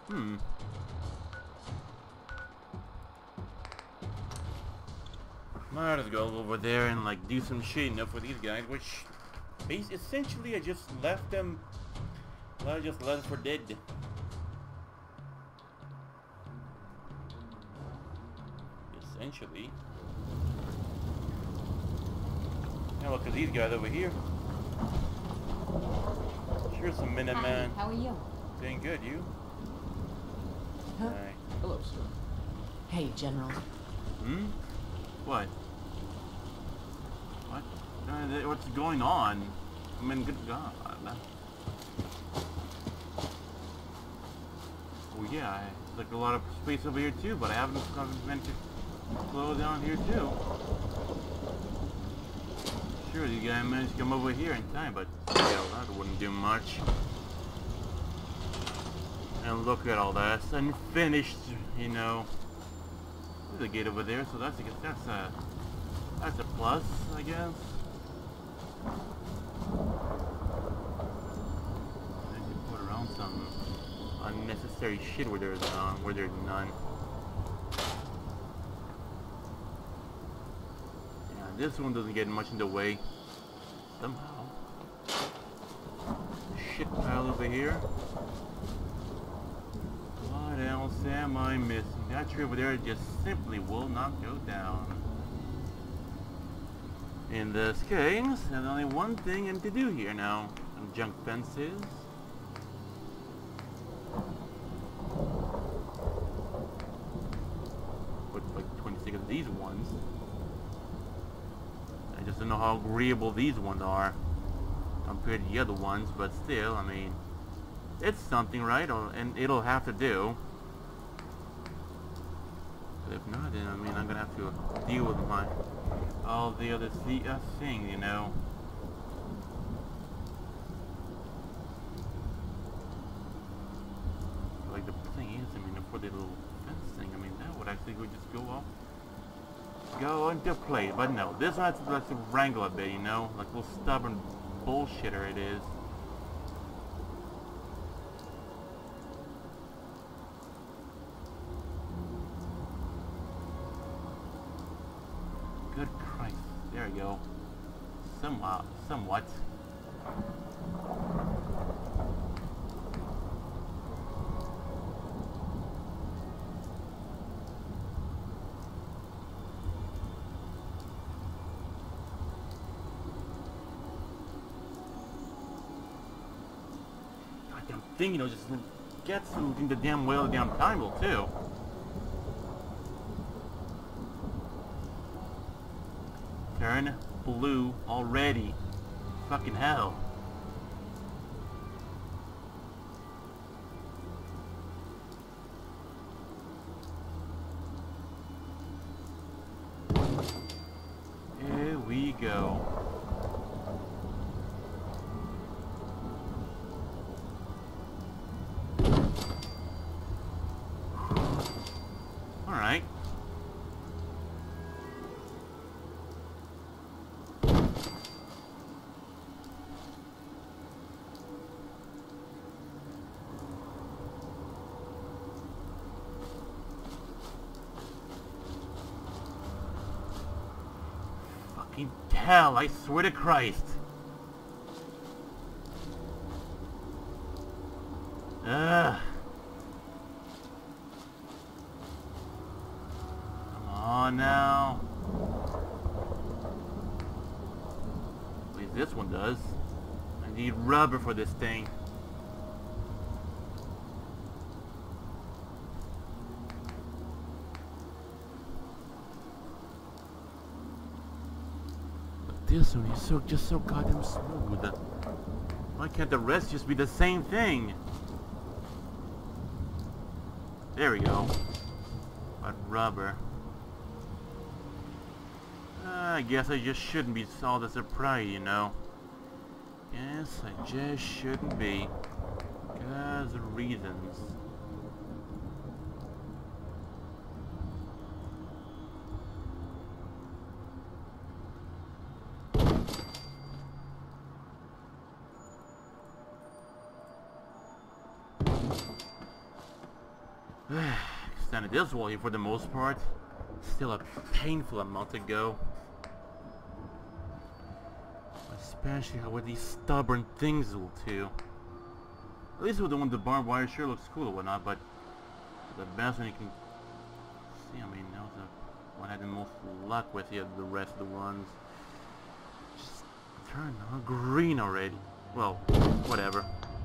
Might as well go over there and like do some shit enough for these guys, which essentially I just left them. I just left them for dead. Essentially. Now look at these guys over here. Sure, some Minuteman. Hi, how are you? Doing good, you? Huh? Hi. Hello, sir. Hey, General. Hmm? What? What? What's going on? I mean, good God. Oh yeah, there's like a lot of space over here too, but I haven't meant to slow down here too. Sure, you guys managed to come over here in time, but yeah, that wouldn't do much. And look at all that, it's unfinished, you know. There's a gate over there, so that's a plus, I guess. I need to put around some unnecessary shit where there's none. Yeah, this one doesn't get much in the way. Somehow. Shit pile over here. What else am I missing? That tree over there just simply will not go down. In this case, there's only one thing I'm to do here now. Some junk fences. Put like 26 of these ones. I just don't know how agreeable these ones are compared to the other ones, but still, I mean, it's something, right? And it'll have to do. But if not, then I mean, I'm gonna have to deal with all the other things, you know. Like the thing is, I mean, for the little fence thing, I mean, that would actually just go into play. But no, this one has to wrangle a bit, you know, like a little stubborn bullshitter it is. Good Christ. There we go. Somewhat. Goddamn thing, you know, just gets in the damn way all the damn time, too. Turn blue already. Fucking hell. Here we go. Alright. Hell, I swear to Christ. Ugh. Come on now. At least this one does. I need rubber for this thing. This one is just so goddamn smooth. Why can't the rest just be the same thing? There we go. But rubber. I guess I just shouldn't be all that surprised, you know. Yes, I just shouldn't be. Because of reasons. this wall here for the most part. Still a painful amount to go. Especially with these stubborn things will too. At least with the one the barbed wire sure looks cool or whatnot, but the best one you can see, I mean, that was the one I had the most luck with. The rest of the ones just turned green already. Well, whatever.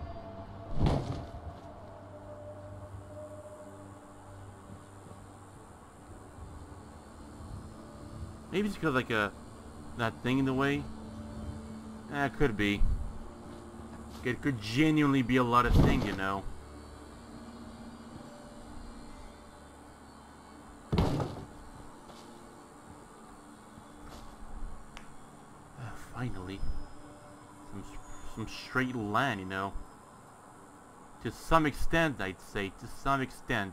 Maybe it's because like that thing in the way. It could be. It could genuinely be a lot of things, you know. Finally, some straight land, you know. To some extent, I'd say. To some extent.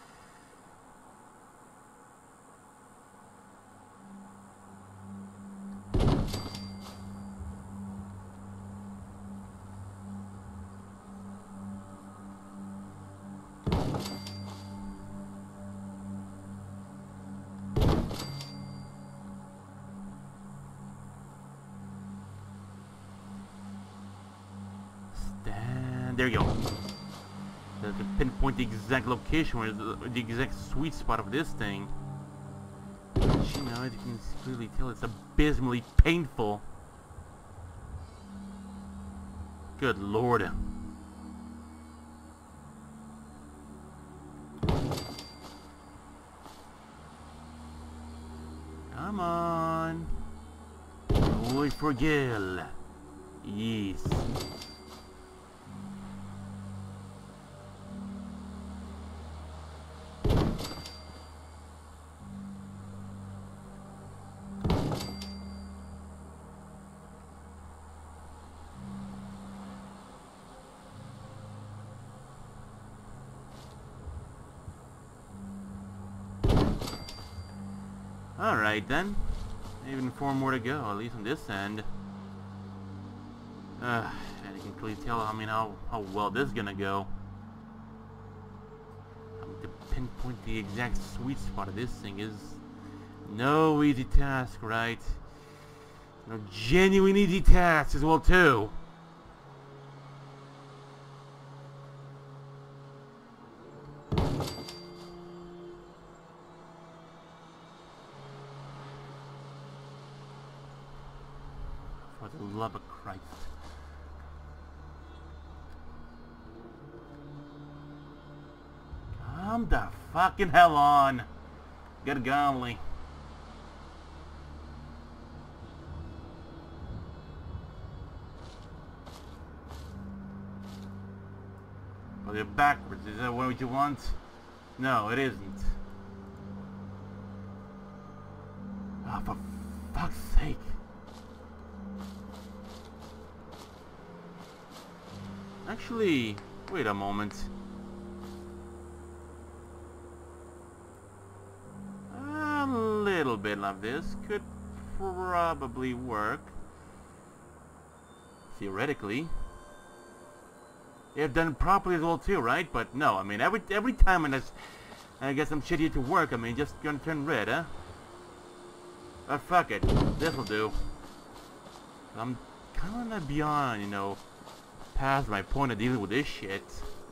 There you go. To pinpoint the exact location where the exact sweet spot of this thing. But, you know, as you can clearly tell, it's abysmally painful. Good lord. Come on. Wait for Gil. Yes. Alright then. Even 4 more to go, at least on this end. And you can clearly tell, I mean, how well this is gonna go. To pinpoint the exact sweet spot of this thing is no easy task, right? No genuine easy task as well too. For the love of Christ. Come the fucking hell on. Good golly. Well, you're backwards. Is that what you want? No, it isn't. Oh, for fuck's sake. Actually, wait a moment. A little bit of this could probably work. Theoretically. If done properly as well too, right? But no, I mean every time I get some shit here to work, I mean just gonna turn red, huh? But fuck it. This'll do. I'm kinda beyond, you know, past my point of dealing with this shit.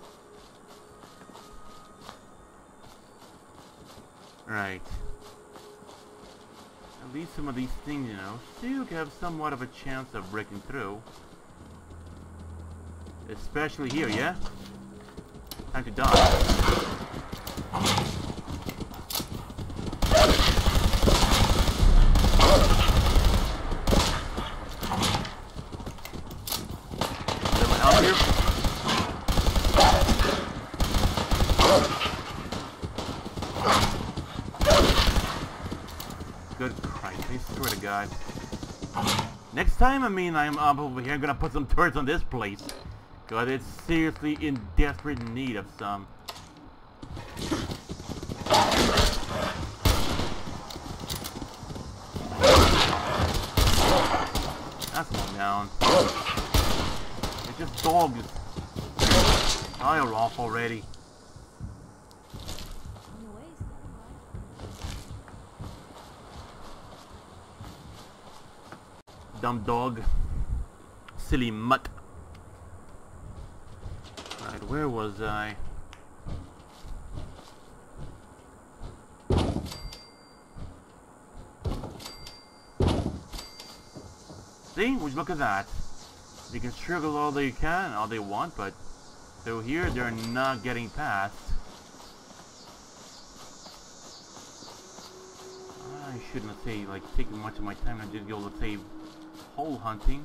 Right. At least some of these things, you know, still have somewhat of a chance of breaking through. Especially here, yeah? Time to die. Good Christ, I swear to God. Next time, I mean, I'm up over here gonna put some turrets on this place. God, it's seriously in desperate need of some. That's one down. It's just dogs. Oh, you're off already. On your way, Dumb dog. Silly mutt. Right, where was I? See? Would you look at that? You can struggle all they can, all they want, but through here they're not getting past. I shouldn't have say like taking much of my time and just go, let's say, hole hunting.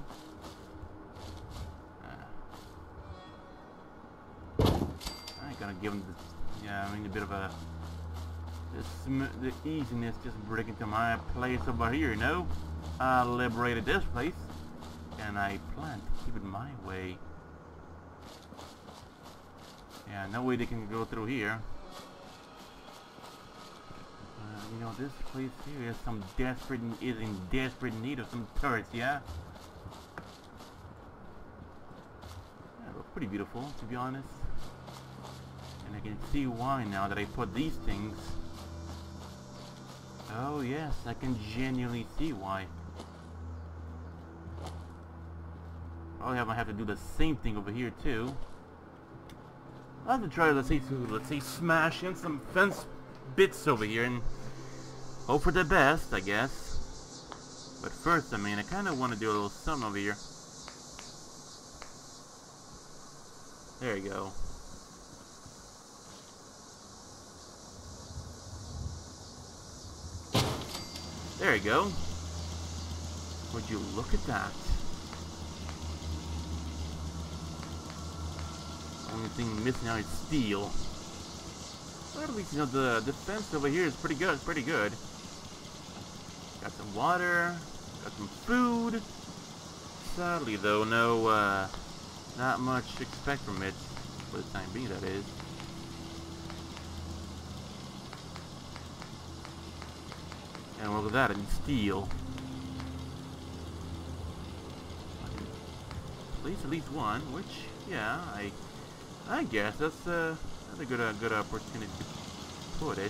I'm gonna give them the, yeah, I mean a bit of a the easiness, just break into my place over here, you know. I liberated this place, and I plan to keep it my way. Yeah, no way they can go through here. You know, this place here is in desperate need of some turrets, yeah? Yeah, they look pretty beautiful, to be honest. And I can see why now that I put these things. Oh yes, I can genuinely see why. Probably have to do the same thing over here too. I'll have to try, let's say smash in some fence bits over here and hope for the best, I guess. But first, I mean, I kind of want to do a little something over here. There you go. There you go. Would you look at that? Only thing missing now is steel. But at least, you know, the defense over here is pretty good. Pretty good. Got some water. Got some food. Sadly, though, no, not much to expect from it for the time being. That is. And look at that, I need steel. At least one, which, yeah, I guess that's a good opportunity to put it.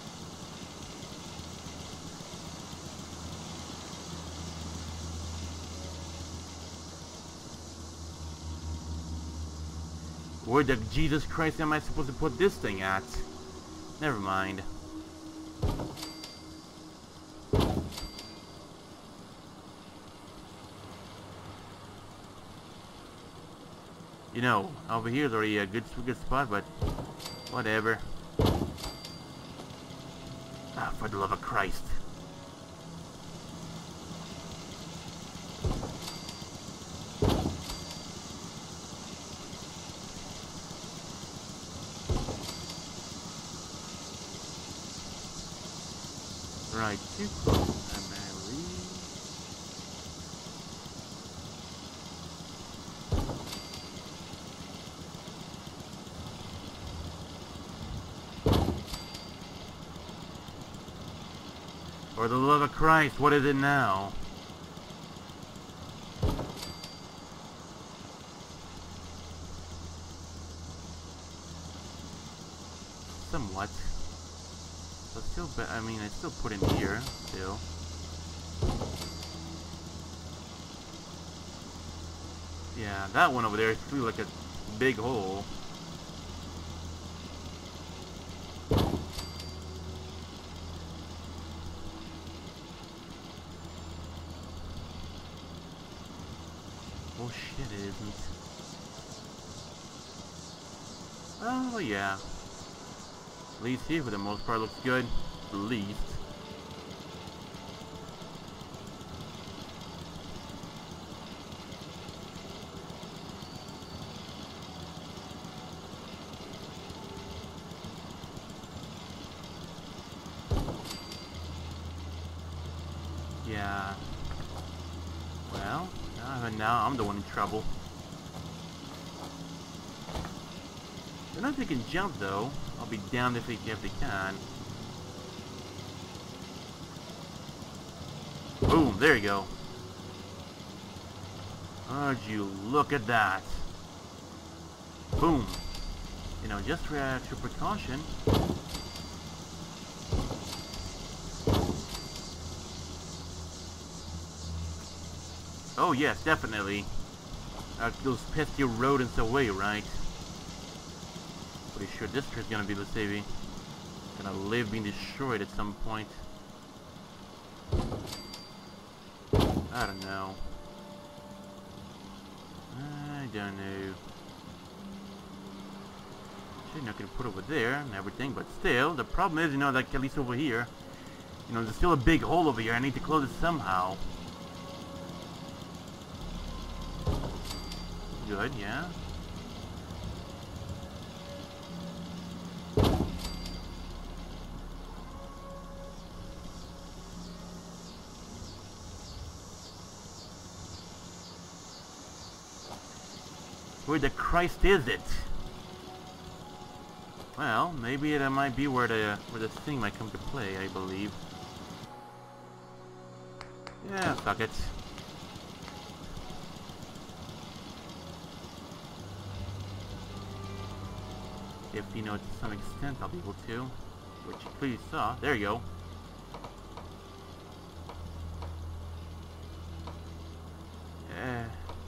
Where the Jesus Christ am I supposed to put this thing at? Never mind. You know, over here is already a good spot, but whatever. Ah, for the love of Christ. Right, too close, I believe. For the love of Christ, what is it now? Somewhat. So still, I mean, I still put in here, still. Yeah, that one over there is really like a big hole. Oh shit, it isn't. Oh yeah. At least here for the most part looks good. At least. Yeah. Well, now I'm the one in trouble. I don't know if they can jump though. I'll be damned if they can. Boom, there you go. Would you look at that? Boom. You know, just for extra precaution. Oh yes, definitely. Those pesky rodents away, right? Pretty sure this tree's gonna be the savvy. Gonna live being destroyed at some point. I don't know. I don't know. Actually, not gonna put over there and everything, but still, the problem is, you know, like at least over here, you know, there's still a big hole over here. I need to close it somehow. Good, yeah. Where the Christ is it? Well, maybe it might be where the thing might come to play, I believe. Yeah, fuck it. If, you know, to some extent I'll be able to. Which you clearly saw. There you go. Yeah.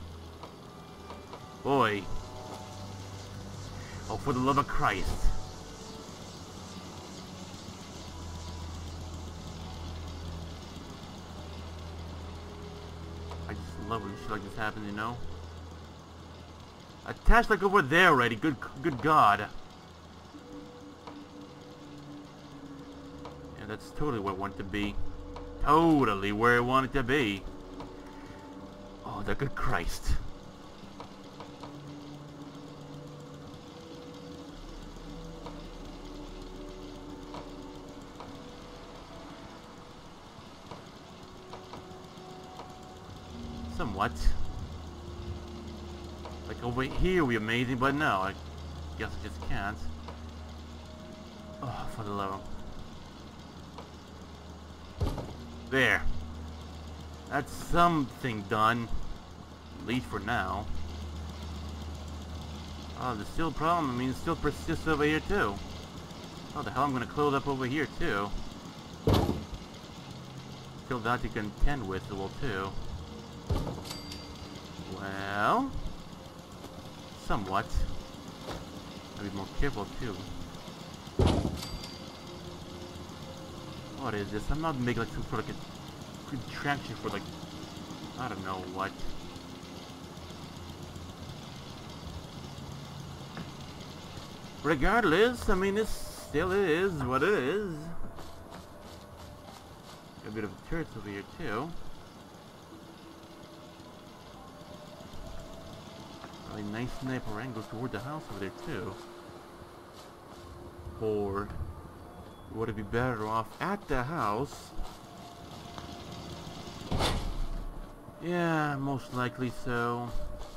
Boy. Oh, for the love of Christ. I just love when shit like this happens, you know? Attached like over there already. Good God. Yeah, that's totally where I want it to be. Totally where I want it to be. Oh, the good Christ. Somewhat. Like over here would be amazing, but no, I guess I just can't. Oh, for the love. There. That's something done. At least for now. Oh, there's still a problem. I mean, it still persists over here too. Oh, the hell, I'm gonna close up over here too. Still that to contend with, well, too. Well, somewhat. I'll be more careful too. What is this? I'm not making like some sort of contraction for like, I don't know what. Regardless, I mean, this still is what it is. Got a bit of a turret over here too. A nice sniper angle toward the house over there too. Or would it be better off at the house? Yeah, most likely so.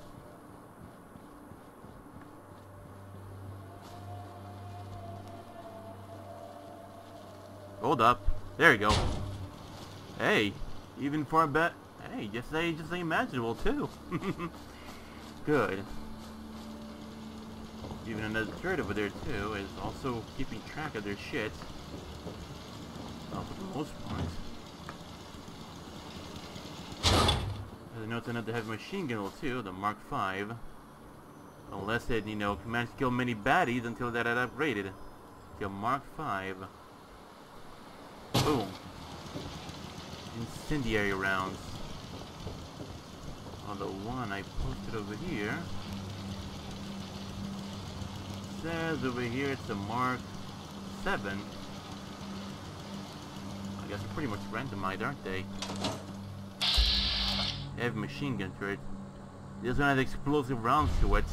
Hold up. There you go. Hey, even for a bet. Hey, just imaginable too. Good. Even another turret over there too is also keeping track of their shit. Well, for the most part. There's a note another heavy machine gun too, the Mark V. Unless it, you know, managed to kill many baddies until that had upgraded. To Mark V. Boom. Incendiary rounds. On the one I posted over here. Says over here it's a Mark 7. I guess they're pretty much randomized, aren't they? They have a machine gun turret. This one has explosive rounds to it.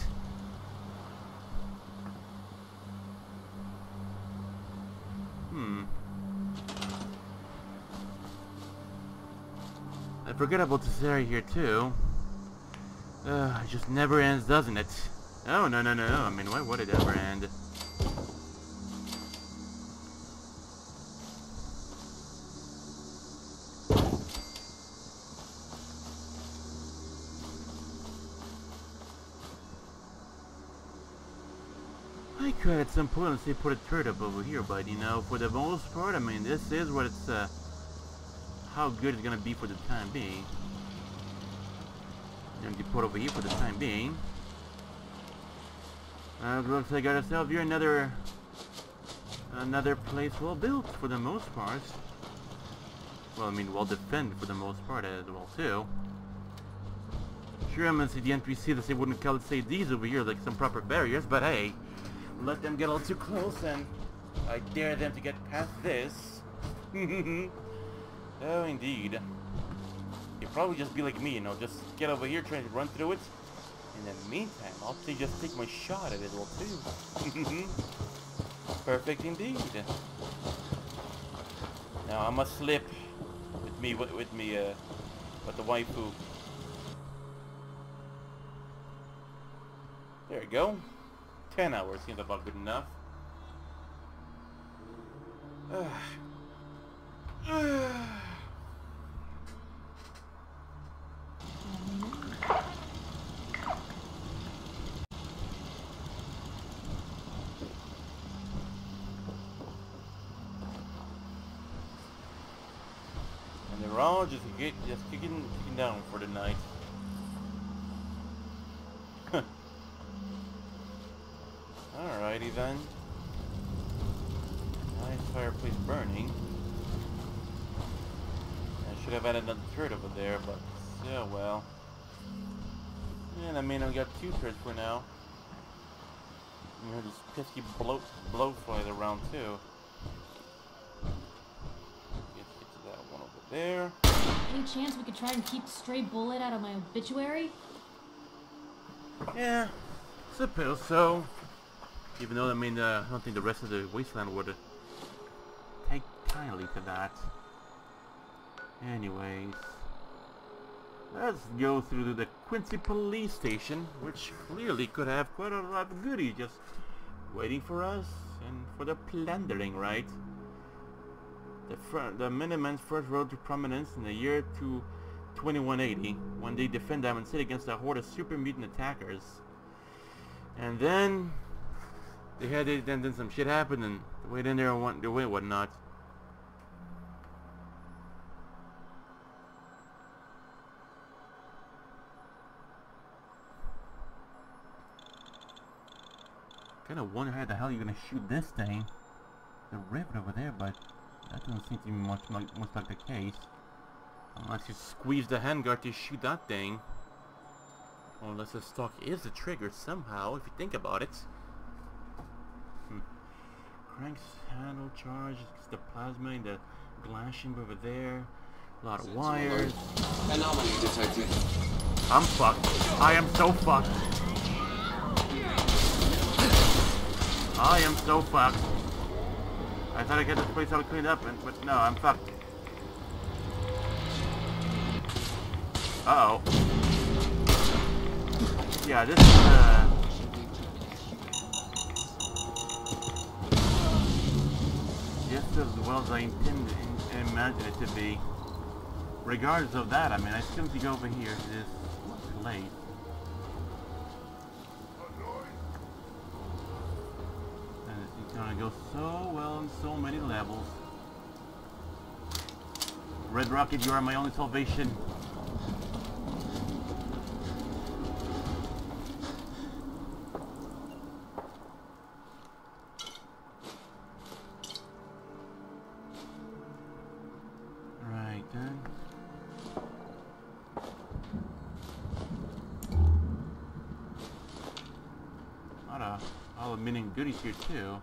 I forget about this area here too. It just never ends, doesn't it? Oh, no. I mean, why would it ever end? I could at some point, say, put a turret up over here, but, you know, for the most part, I mean, this is what it's, how good it's gonna be for the time being. And deport over here for the time being. Looks like I got ourselves here another place well built for the most part. Well, I mean, well defended for the most part as well too. Sure, I'm gonna see the NPC that they wouldn't call it, say, these over here like some proper barriers, but hey, let them get a little too close and I dare them to get past this. Oh, indeed. You'll probably just be like me, you know, just get over here, trying to run through it. In the meantime, I'll just take my shot at it all too. Perfect indeed. Now I must slip with the waifu. There you go. 10 hours seems about good enough. And they're all just kicking down for the night. Alrighty then. Nice fireplace burning. I should have added another third over there, but yeah, well. And I mean, I got 2 thirds for now. You hear this pesky blowflies around too. Get to that one over there. Any chance we could try and keep Stray Bullet out of my obituary? Yeah, suppose so. Even though, I mean, I don't think the rest of the wasteland would take kindly to that. Anyways, let's go through the Quincy police station, which clearly could have quite a lot of goodies just waiting for us and for the plundering, right? The Minutemen's first rose to prominence in the year 2180 when they defend Diamond City against a horde of super mutant attackers. And then then some shit happened and they went in there and went away and whatnot. Kinda wonder how the hell you're gonna shoot this thing. The rivet over there, but that doesn't seem to be much like the case. Unless you squeeze the handguard to shoot that thing. Or unless the stock is the trigger somehow, if you think about it. Cranks handle charge, it's the plasma and the glass chamber over there. A lot of wires. Anomaly detected. I'm fucked. I am so fucked. I am so fucked. I thought I'd get this place all cleaned up, but no, I'm fucked. Uh-oh. Yeah, this is, just as well as I imagine it to be. Regardless of that, I mean, I still need to go over here to this place. And it's gonna go so well on so many levels. Red Rocket, you are my only salvation. All the mini goodies here too.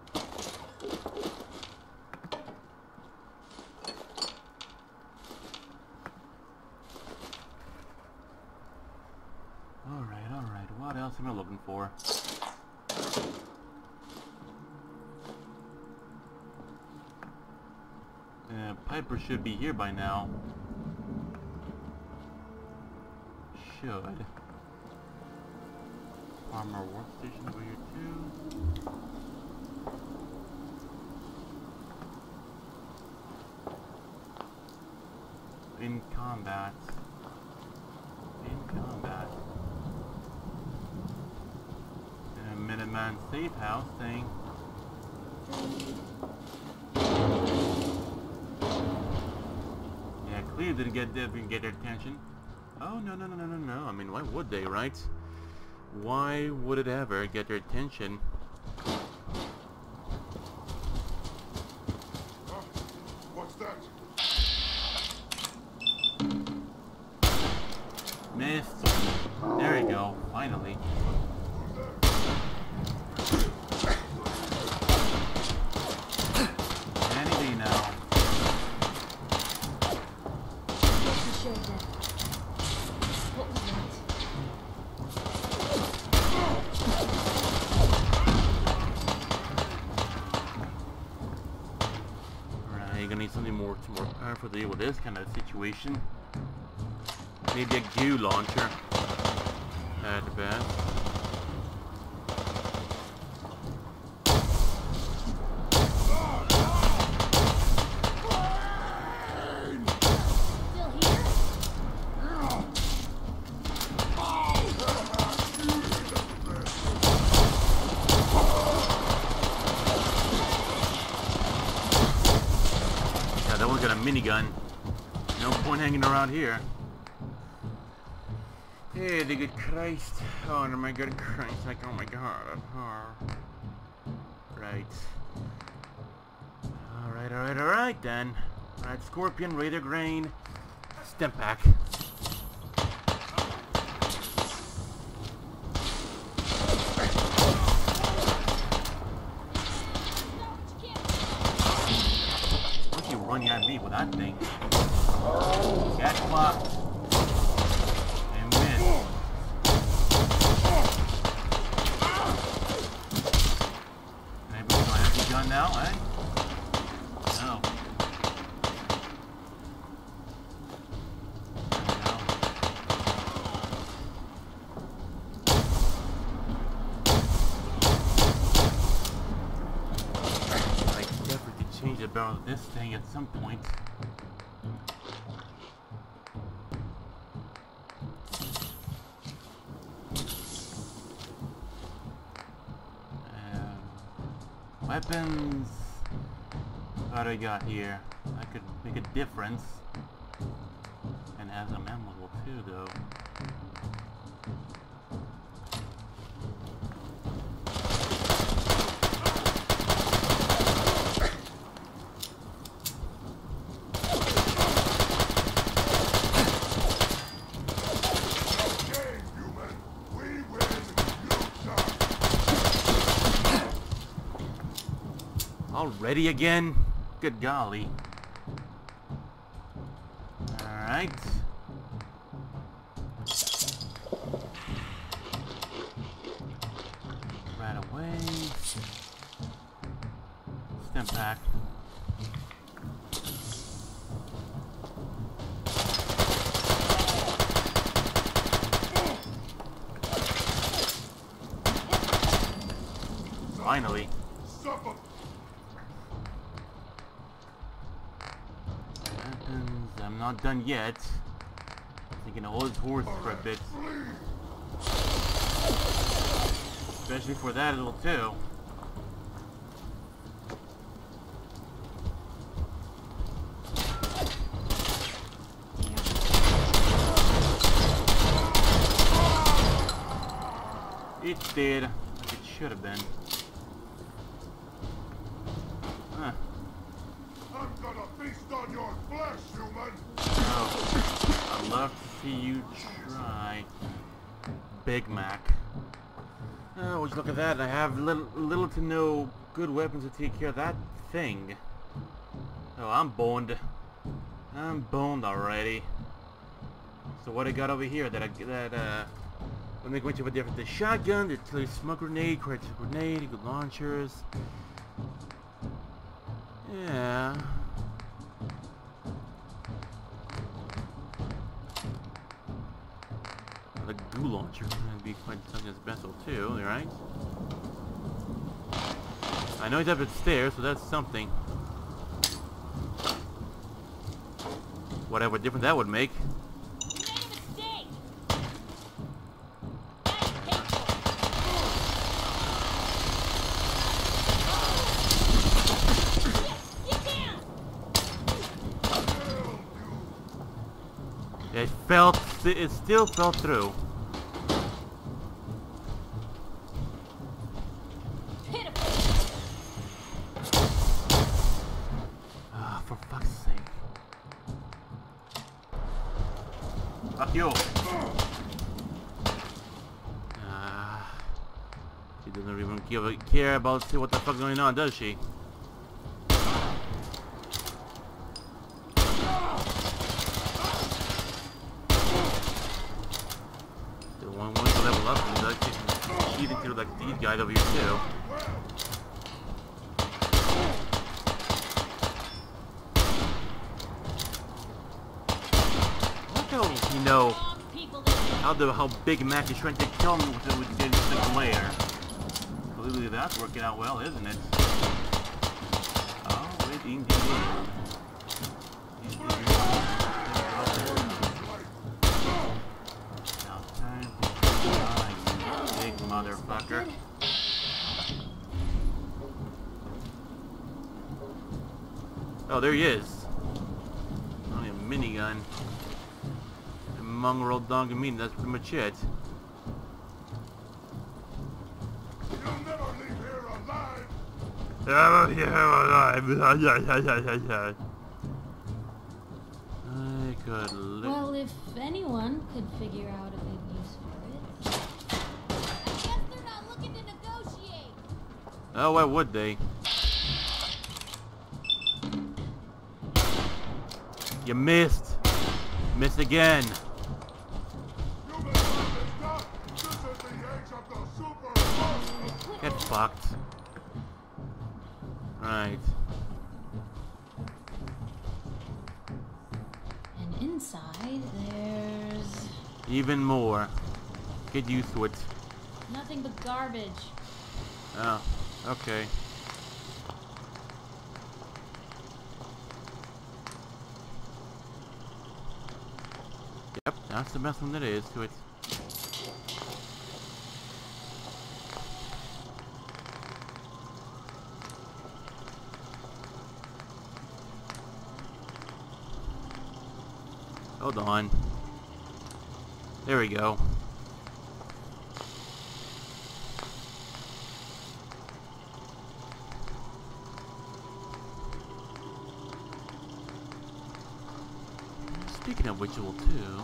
Alright, what else am I looking for? Piper should be here by now. Should. Armor workstation over here too. In combat. And a Minuteman safe house thing. Yeah, clearly didn't get their attention. Oh, no. I mean, why would they, right? Why would it ever get their attention? What's that? Missed. There you go. Finally. Any day now. What was that? Right, you're gonna need something more powerful to deal with this kind of situation. Maybe a goo launcher at the best. Still here? Yeah, that one's got a minigun. No point hanging around here. Hey, the good Christ. Oh, no, my good Christ. Like, oh my god. Oh. Right. Alright then. Alright, Scorpion, Raider Grain, Stimpak. What's you running at me with that thing? Get clocked. And win. Anybody got an empty gun now, eh? No. I definitely could change the barrel of this thing at some point. Weapons. What do I got here? I could make a difference. And have some ammo too, though. Game, human. We win. You die. Already again? Good golly. Alright. Right away. Stimpak. Finally. Suffer. Weapons. I'm not done yet. I can hold his horse for a bit. Especially for that little too. It's dead, like it should have been. Huh. I'm gonna feast on your flesh, human. Oh, I'd love to see you try. Big Mac. Oh, would you look at that? I have little to no good weapons to take care of that thing. Oh, I'm boned. I'm boned already. So what I got over here that let me go into a different the shotgun, the artillery smoke grenade, crazy grenade, good launchers. Yeah. The goo launcher would be quite something special too, right? I know he's up the stairs, so that's something. Whatever difference that would make. It felt it still fell through. Ah, for fuck's sake. Fuck you. She doesn't even care about what the fuck's going on, does she? The one to level up and she's even to like these guys over here too. You know how Big Mac is trying to kill me with the glare. Clearly that's working out well, isn't it? Oh, wait, indeed. Now time to die, you big motherfucker. Oh, there he is. Only a minigun. Mongrel dong and mean, that's pretty much it. You'll never leave here alive. I could live. Well, if anyone could figure out a good use for it. I guess they're not looking to negotiate. Oh, why would they? You missed. Missed again. Get fucked. Right. And inside, there's Even more. Get used to it. nothing but garbage. Oh, okay. Yep, that's the best one that is to it. Hold on. There we go. Speaking of which, will too.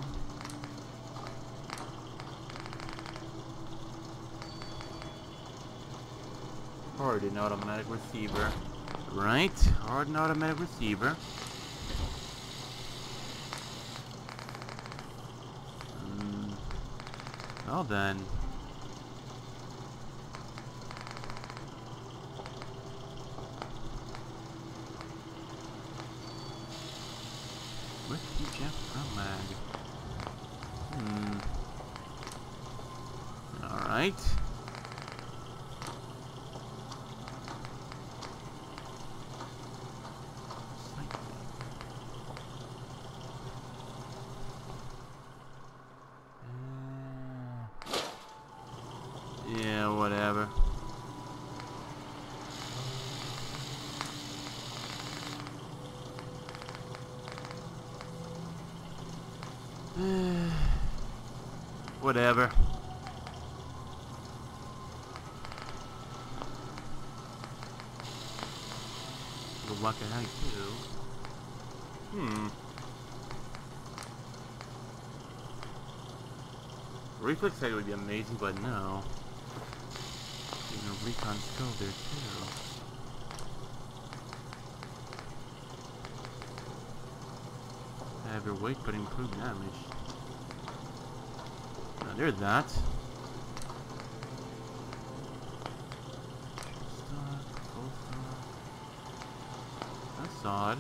Hardened automatic receiver. Right, hardened automatic receiver. Well then. Whiskey Jeff Pro Mag. Alright. Yeah, whatever. Whatever. Little Wakahai too. Reflex sight would be amazing, but no. Even a recon skill there too. Have your weight but improve damage. Now there's that. That's odd.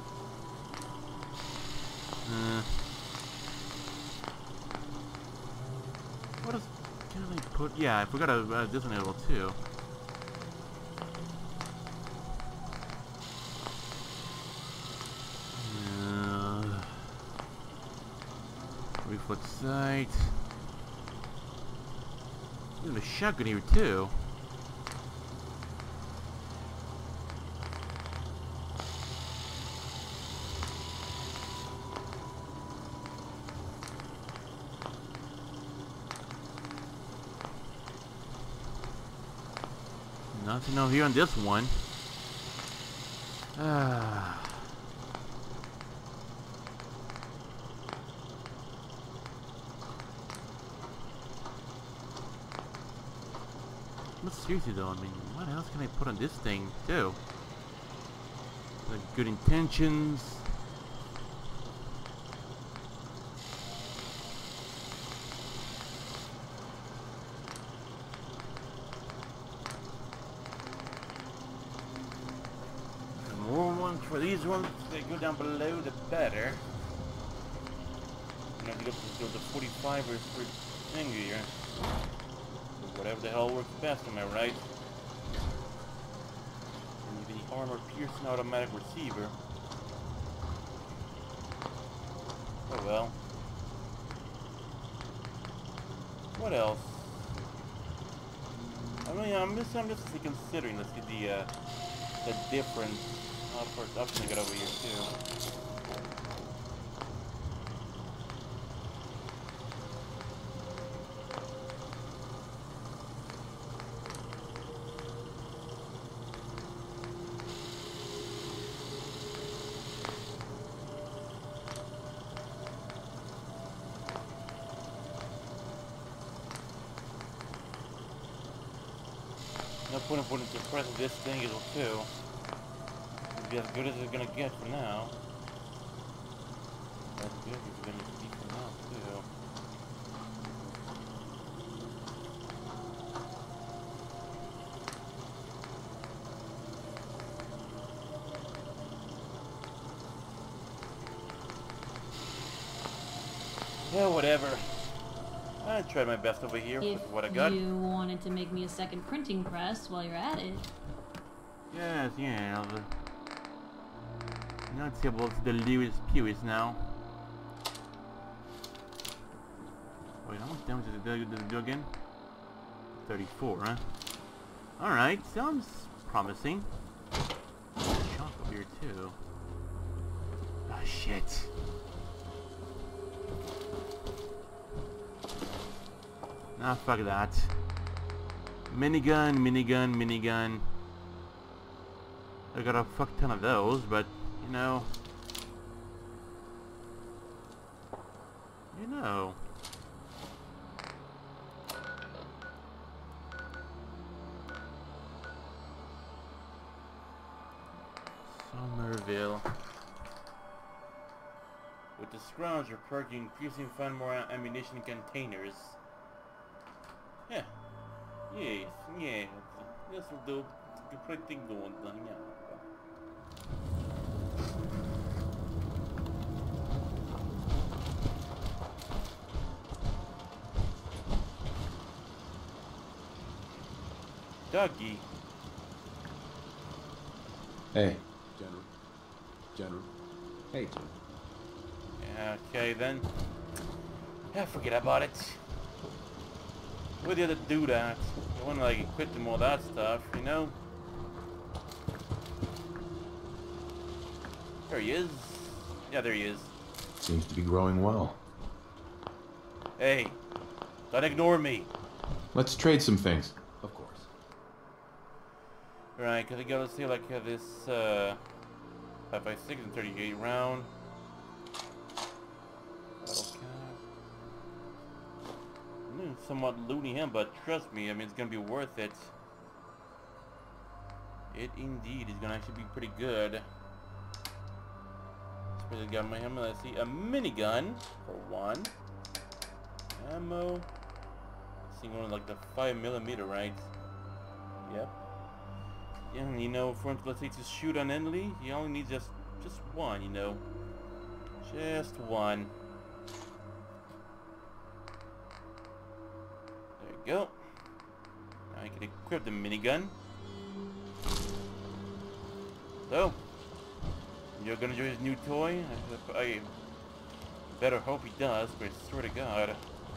What else can I put? Yeah, I forgot this one level too. Reflex sight. There's a shotgun here too. Nothing over here on this one. But seriously though, I mean, what else can I put on this thing too? Like good intentions. More ones for these ones. They go down below, the better. You have to go to the 45ers for thing here. Whatever the hell works best, am I right? And the armor piercing automatic receiver. Oh well. What else? I mean, I'm just considering. Let's see the different first option I got over here too. No point in putting to press this thing as well too. It'll be as good as it's gonna get for now. As good as it's gonna be for now too. Yeah, whatever. I tried my best over here with what I got. If you wanted to make me a second printing press while you're at it. Yes, yeah. Let's see about the Lewis Pewis now. Wait, how much damage does it do again? 34, huh? Alright, sounds promising. Chunk over here too. Ah, shit. Ah, fuck that. Minigun, minigun, minigun. I got a fuck ton of those, but, you know. Somerville. With the scrounge, your perk, you increasingly find more ammunition containers. Yeah. Yes, yeah. This will do. You're pretty good, yeah. Dougie. Hey. General. Hey, General. Yeah, okay then. Yeah, forget about it. Where the other dude at? I wanna like equip him all that stuff, you know? There he is. Yeah, there he is. Seems to be growing well. Hey, don't ignore me. Let's trade some things. Of course. Right, cause I gotta see like this 5.56 and 38 round. Somewhat looting him, but trust me, I mean, it's gonna be worth it. It indeed is gonna actually be pretty good. Especially got my helmet. Let's see, a minigun for one. Ammo. Seeing one like the 5mm, right? Yep. Yeah, and you know, for him, let's say to shoot unendingly, you only need just one, you know. Just one. Go. Now I can equip the minigun. So, you're gonna enjoy his new toy? I better hope he does, but I swear to God.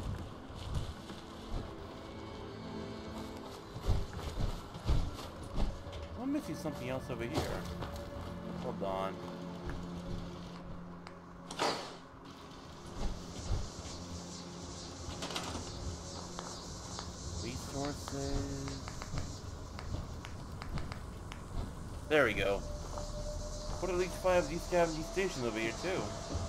I'm missing something else over here. Hold on. Resources. There we go. Put at least 5 of these scavenging stations over here too.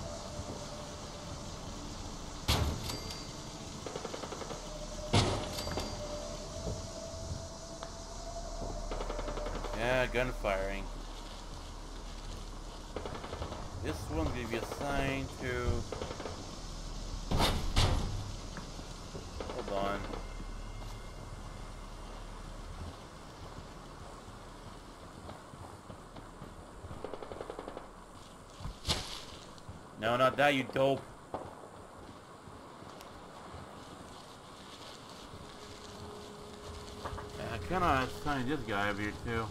Yeah, gunfiring. This one's gonna be assigned to... Hold on. No, not that, you dope. Yeah, I kinda assigned this guy over here too.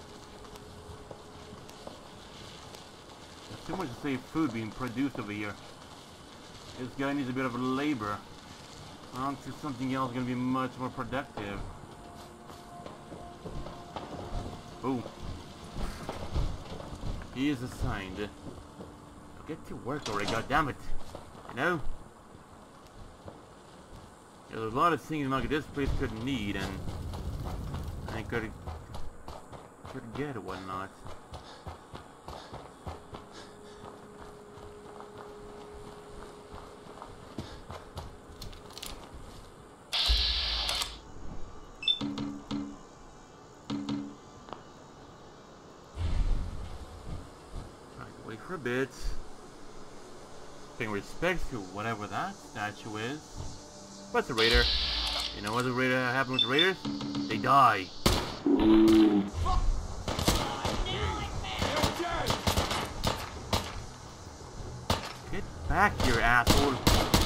There's too much to save food being produced over here. This guy needs a bit of labor. On to something else gonna be much more productive. Boom. He is assigned. Get to work already, goddammit. You know? Yeah, there's a lot of things like this place could need, and I could get or whatnot. Alright, wait for a bit. Paying respect to whatever that statue is. What's a raider? You know what the raider happened with the raiders? They die. Get back here, asshole.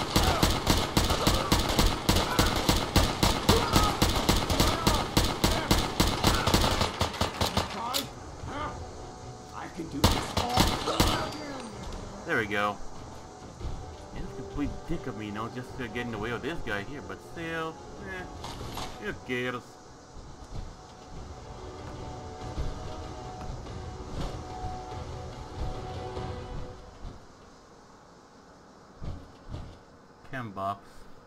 I can do this. There we go. Complete dick of me, you know, just get in the way of this guy here, but still, who cares? Chem box.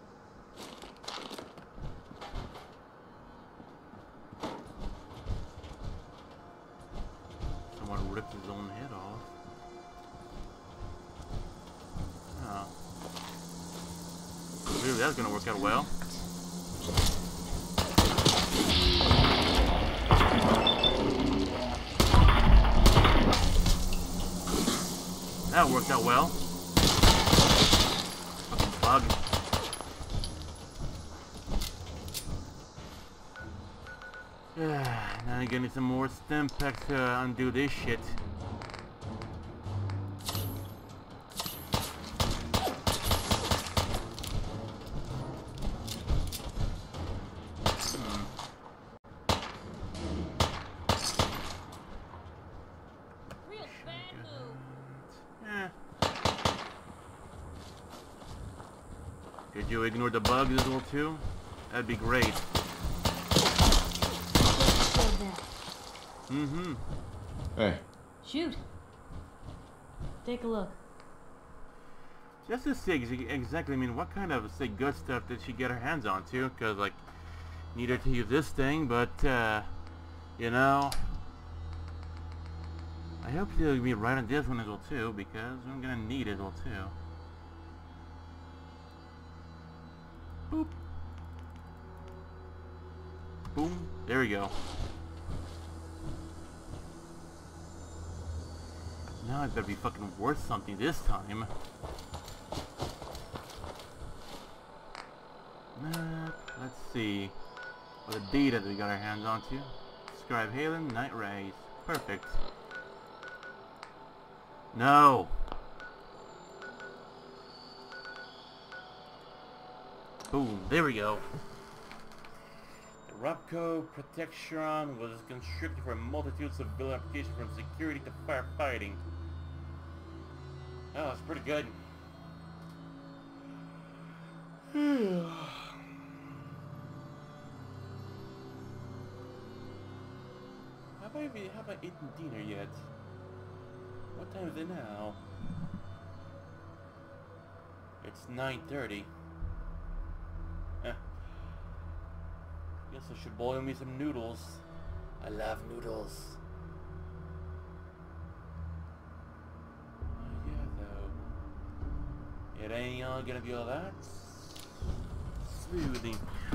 Someone ripped his own head off. Oh. Maybe that's gonna work out well. That worked out well. Fucking bug. Now I'm getting some more stem packs to undo this shit. Could you ignore the bugs as well too? That'd be great. Mm-hmm. Hey. Shoot. Take a look. Just to see exactly, I mean, what kind of, say, good stuff did she get her hands on to? Because, like, need her to use this thing, but, you know, I hope she'll be right on this one as well too, because I'm gonna need it as well too. Boop. Boom. There we go. Now it better be fucking worth something this time. Let's see. What the data that we got our hands onto. Scribe Halen, Night Rays. Perfect. No! Boom, there we go. The Robco Protection was constructed for a multitude of civilian applications from security to firefighting. Oh, that's pretty good. Have I eaten dinner yet? What time is it now? It's 9:30. Guess I should boil me some noodles. I love noodles. It ain't all gonna be all that smoothing.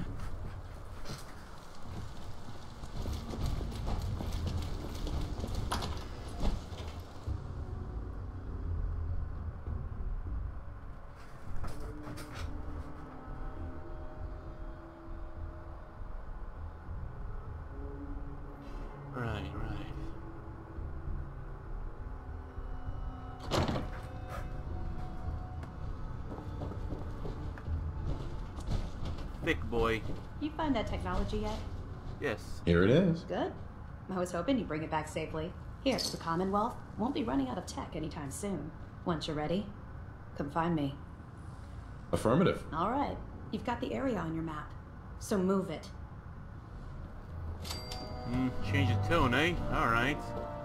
Right. Thick boy. You find that technology yet? Yes. Here it is. Good. I was hoping you'd bring it back safely. Here, the Commonwealth won't be running out of tech anytime soon. Once you're ready, come find me. Affirmative. All right. You've got the area on your map, so move it. Change the tone, eh? Alright.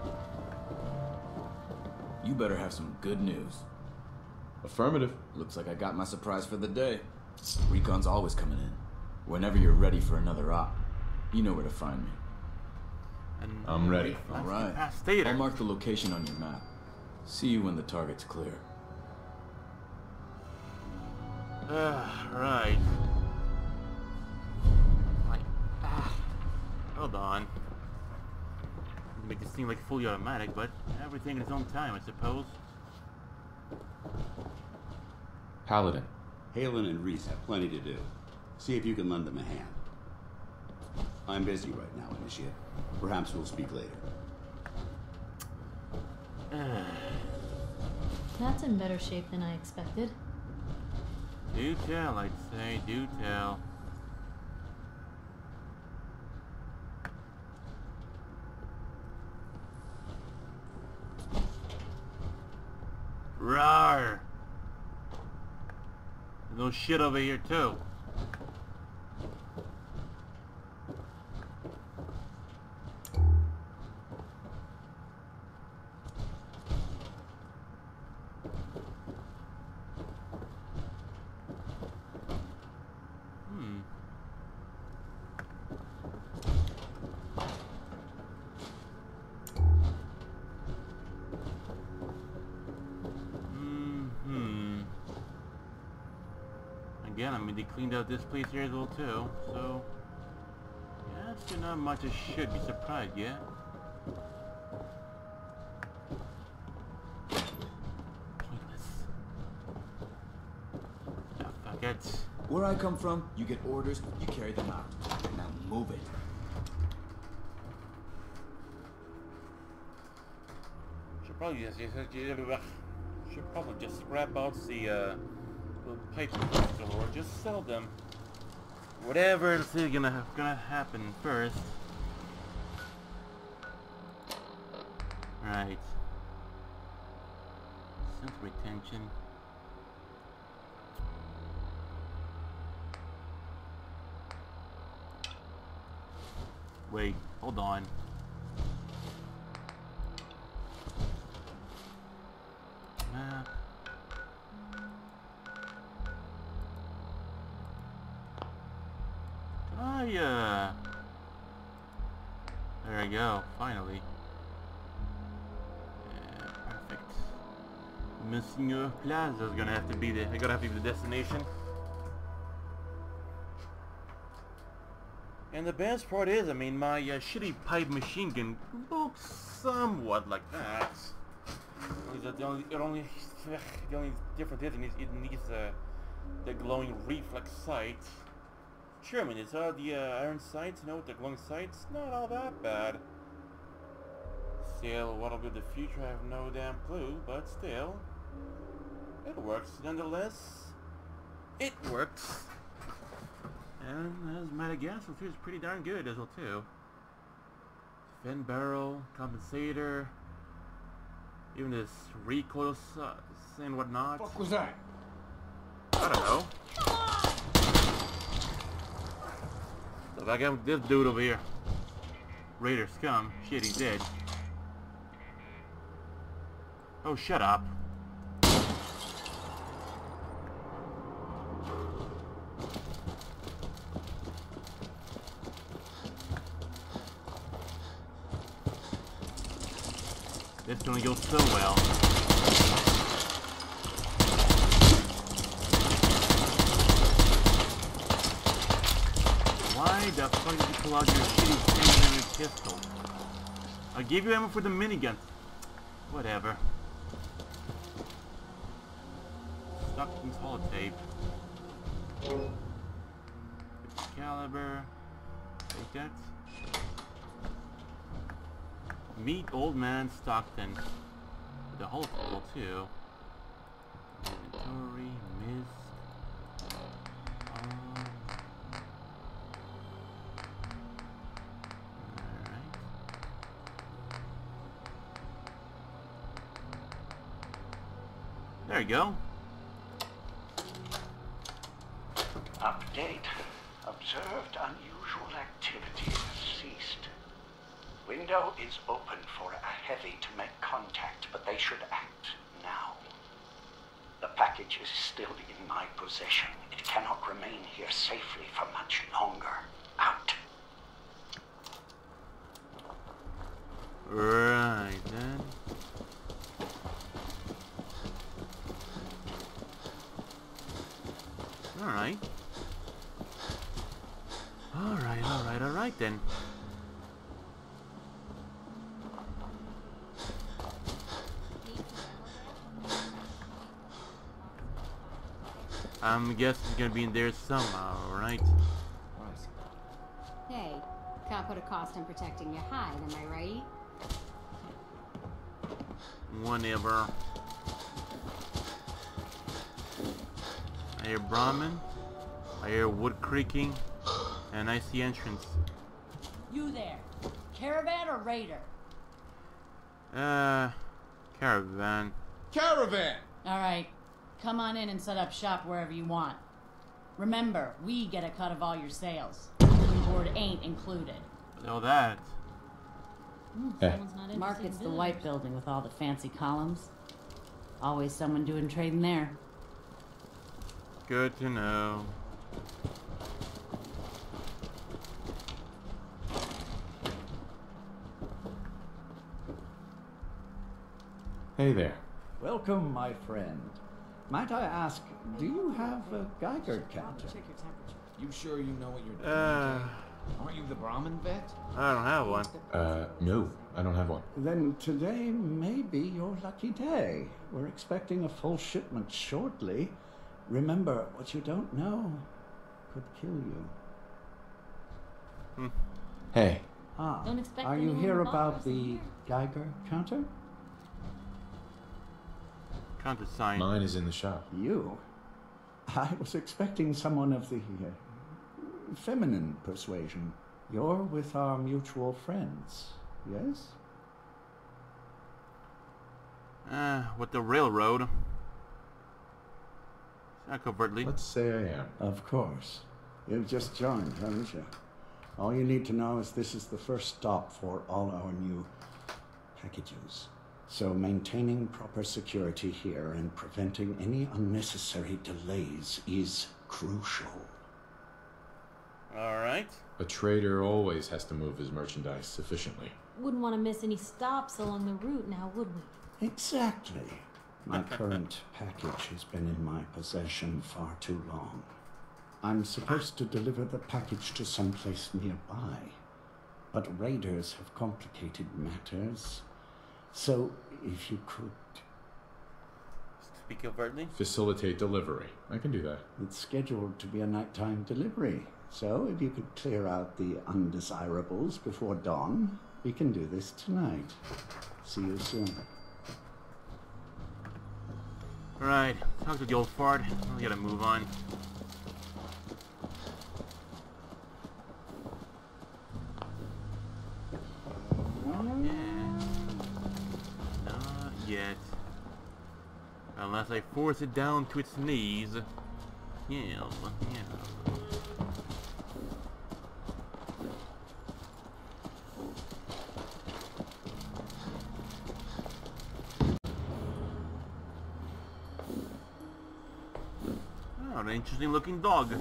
You better have some good news. Affirmative. Looks like I got my surprise for the day. Recon's always coming in. Whenever you're ready for another op, you know where to find me. And I'm ready. All right. I'll mark the location on your map. See you when the target's clear. Right. Hold on. Make this seem like fully automatic, but everything in its own time, I suppose. Paladin. Halen and Reese have plenty to do. See if you can lend them a hand. I'm busy right now, Initiate. Perhaps we'll speak later. That's in better shape than I expected. Do tell, I'd say. Do tell. Rawr! There's no shit over here, too. Again, I mean, they cleaned out this place here as well, too, so... yeah, still not much I should be surprised, yeah? Pointless. Ah, fuck it. Where I come from, you get orders, you carry them out. Now move it. Should probably just scrap out the pipe or just sell them. Whatever is gonna happen first. Right. Sense retention. Wait, hold on. Map. There we go, finally. Yeah, perfect. Monsieur Plaza is gonna have to be the destination. And the best part is, I mean, my shitty pipe machine gun looks somewhat like that. The only difference is it needs the glowing reflex sight. Sure, I mean, it's all the iron sights, you know, with the glowing sights, not all that bad. Still, what'll be the future, I have no damn clue, but still, it works nonetheless. It works. And as Madagascar too is pretty darn good as well too. Fin barrel, compensator, even this recoil and whatnot. What was that? I don't know. So I got this dude over here. Raider scum. Shit, he's dead. Oh, shut up. This gonna go so well. the fuck did you pull out your shitty semi-automatic pistol? I gave you ammo for the minigun. Whatever. Stuck in holotape. Caliber. Take that. Meet Old Man Stockton. With the holotape too. Inventory, Miss. Alright. There you go. Update. Observed unusual activity has ceased. Window is open for a heavy to make contact, but they should act now. The package is still in my possession. It cannot remain here safely for much longer. Out. Right then. Alright. Alright then. I'm guessing it's gonna be in there somehow, right? Hey, can't put a cost on protecting your hide, am I right? Whatever. I hear Brahmin, I hear wood creaking, and I see entrance. You there, caravan or raider? Caravan. Caravan! Alright, come on in and set up shop wherever you want. Remember, we get a cut of all your sales. Room board ain't included. Know that. Hey. Market's the white building with all the fancy columns. Always someone doing trading there. Good to know. Hey there. Welcome, my friend. Might I ask, do you have a Geiger counter? You sure you know what you're doing? Aren't you the Brahmin vet? I don't have one. No, I don't have one. Then today may be your lucky day. We're expecting a full shipment shortly. Remember, what you don't know could kill you. Hey. Don't expect Are you anyone here to bother about us in the here. Geiger counter? Countersign. Mine is in the shop. You? I was expecting someone of the feminine persuasion. You're with our mutual friends, yes? With the railroad. Not covertly. Let's say I am. Of course. You've just joined, haven't you? All you need to know is this is the first stop for all our new packages. So maintaining proper security here and preventing any unnecessary delays is crucial. Alright. A trader always has to move his merchandise sufficiently. Wouldn't want to miss any stops along the route now, would we? Exactly. My current package has been in my possession far too long. I'm supposed to deliver the package to someplace nearby, but raiders have complicated matters. So, if you could... Speak overtly? Facilitate delivery. I can do that. It's scheduled to be a nighttime delivery, so if you could clear out the undesirables before dawn, we can do this tonight. See you soon. Right, talk to the old fart. We gotta move on. Not yet. Unless I force it down to its knees. Yeah. Oh, an interesting looking dog.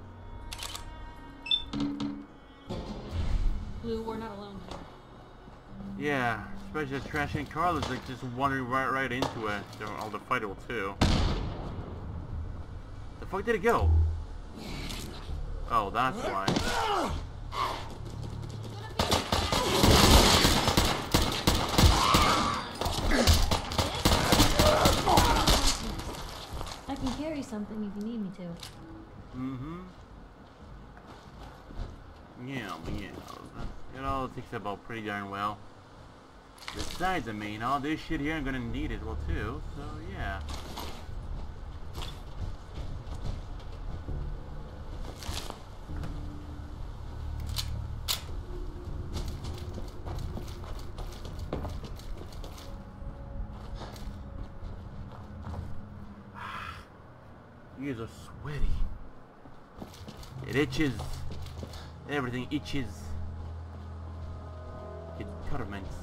Blue, we're not alone here. Yeah, especially the trash can Carlos like just wandering right into it. All the fight will too. The fuck did it go? Oh, that's why. I can carry something if you need me to. Mm-hmm. Yeah. It all takes about pretty darn well. Besides, I mean, all this shit here I'm gonna need as well too, so yeah. You guys are sweaty. It itches. Everything itches. It torments.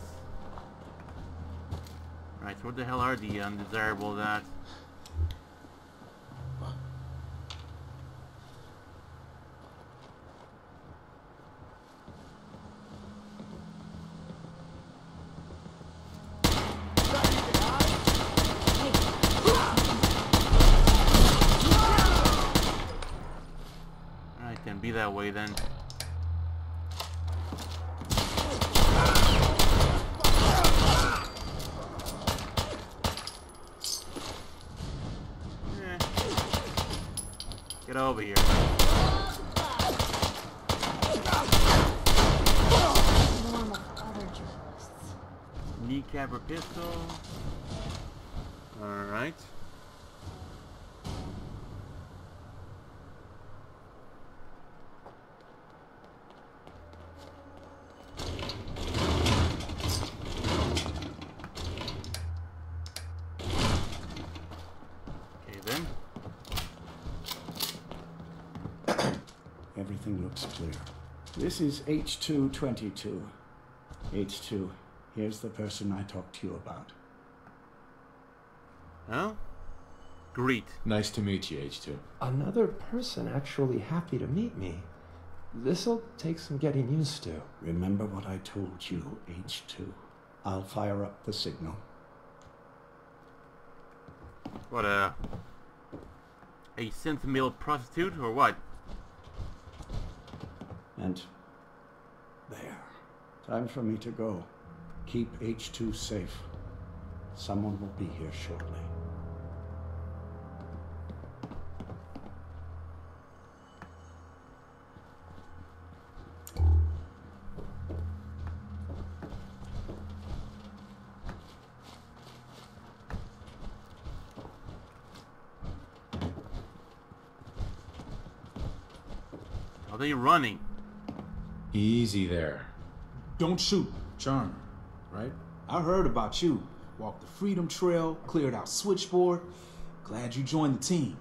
Right, so what the hell are the undesirables at? Alright then, be that way then. Get over here. Normal other journalists. Kneecap or pistol. Alright. Everything looks clear. This is H222. H2, here's the person I talked to you about. Huh? Greet. Nice to meet you, H2. Another person actually happy to meet me. This'll take some getting used to. Remember what I told you, H2. I'll fire up the signal. What, a sentimental prostitute, or what? And there. Time for me to go. Keep H2 safe. Someone will be here shortly. Are they running? Easy there. Don't shoot, Charmer, right? I heard about you. Walked the Freedom Trail, cleared out Switchboard. Glad you joined the team.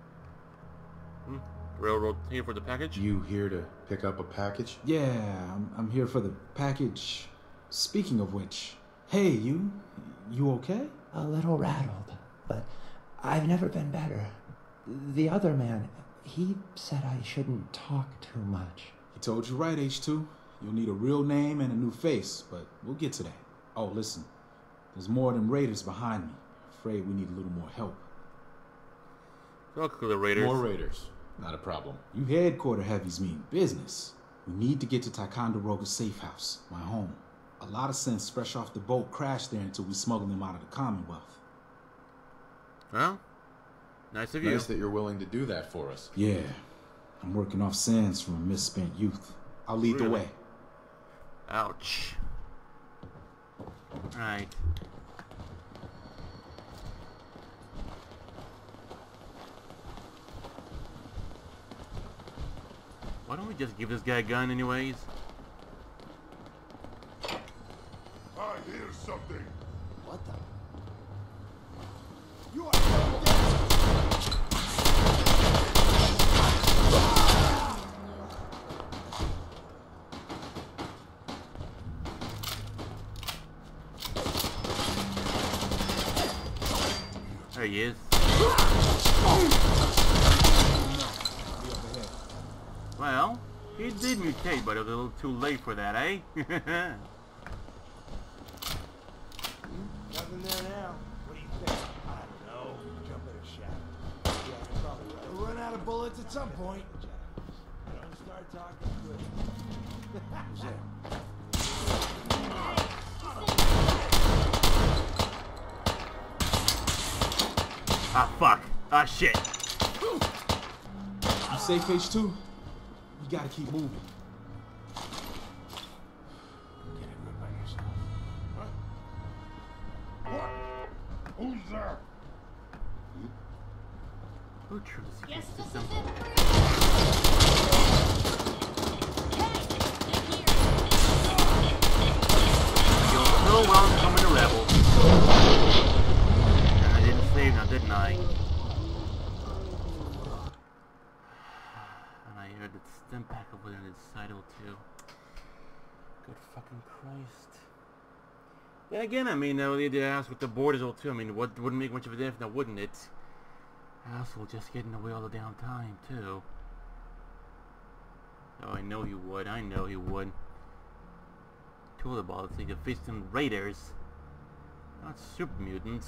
Railroad here for the package? You here to pick up a package? Yeah, I'm here for the package. Speaking of which, hey, you okay? A little rattled, but I've never been better. The other man, he said I shouldn't talk too much. He told you right, H2. You'll need a real name and a new face, but we'll get to that. Oh, listen. There's more than raiders behind me. Afraid we need a little more help. Talk to the raiders. More raiders. Not a problem. You headquarter heavies mean business. We need to get to Ticonderoga's safe house, my home. A lot of sense fresh off the boat crashed there until we smuggled them out of the Commonwealth. Well, nice of you. Nice that you're willing to do that for us. Yeah. I'm working off sands from a misspent youth. I'll lead the way. Ouch. Right. Why don't we just give this guy a gun anyways? I hear something. What the? You are There he is. Well, he did mutate, but it was a little too late for that, eh? in there now. What do you think? I don't know. Jump in a shadow. Yeah, you're probably right. We'll run out of bullets at some point. Don't start talking quick. Who's there? Ah, fuck. Ah, shit. You safe, H2? You gotta keep moving. Get a grip on yourself. What? Who's there? Who truly Yes, this is them? it. You're so welcome to Rebels. And I didn't save now, didn't I? And I heard the stim pack over there on the side of it too. Good fucking Christ. Then again, I mean, they asked with the borders all too. I mean, what wouldn't make much of a difference now, wouldn't it? Asshole just getting away all the damn time too. Oh, I know he would. I know he would. Two of the balls, they could face them raiders, not super mutants.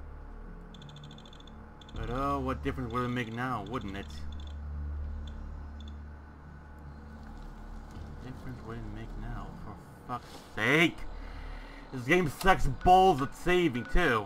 But oh, what difference would it make now, wouldn't it? What difference would it make now, for fuck's sake? This game sucks balls at saving too.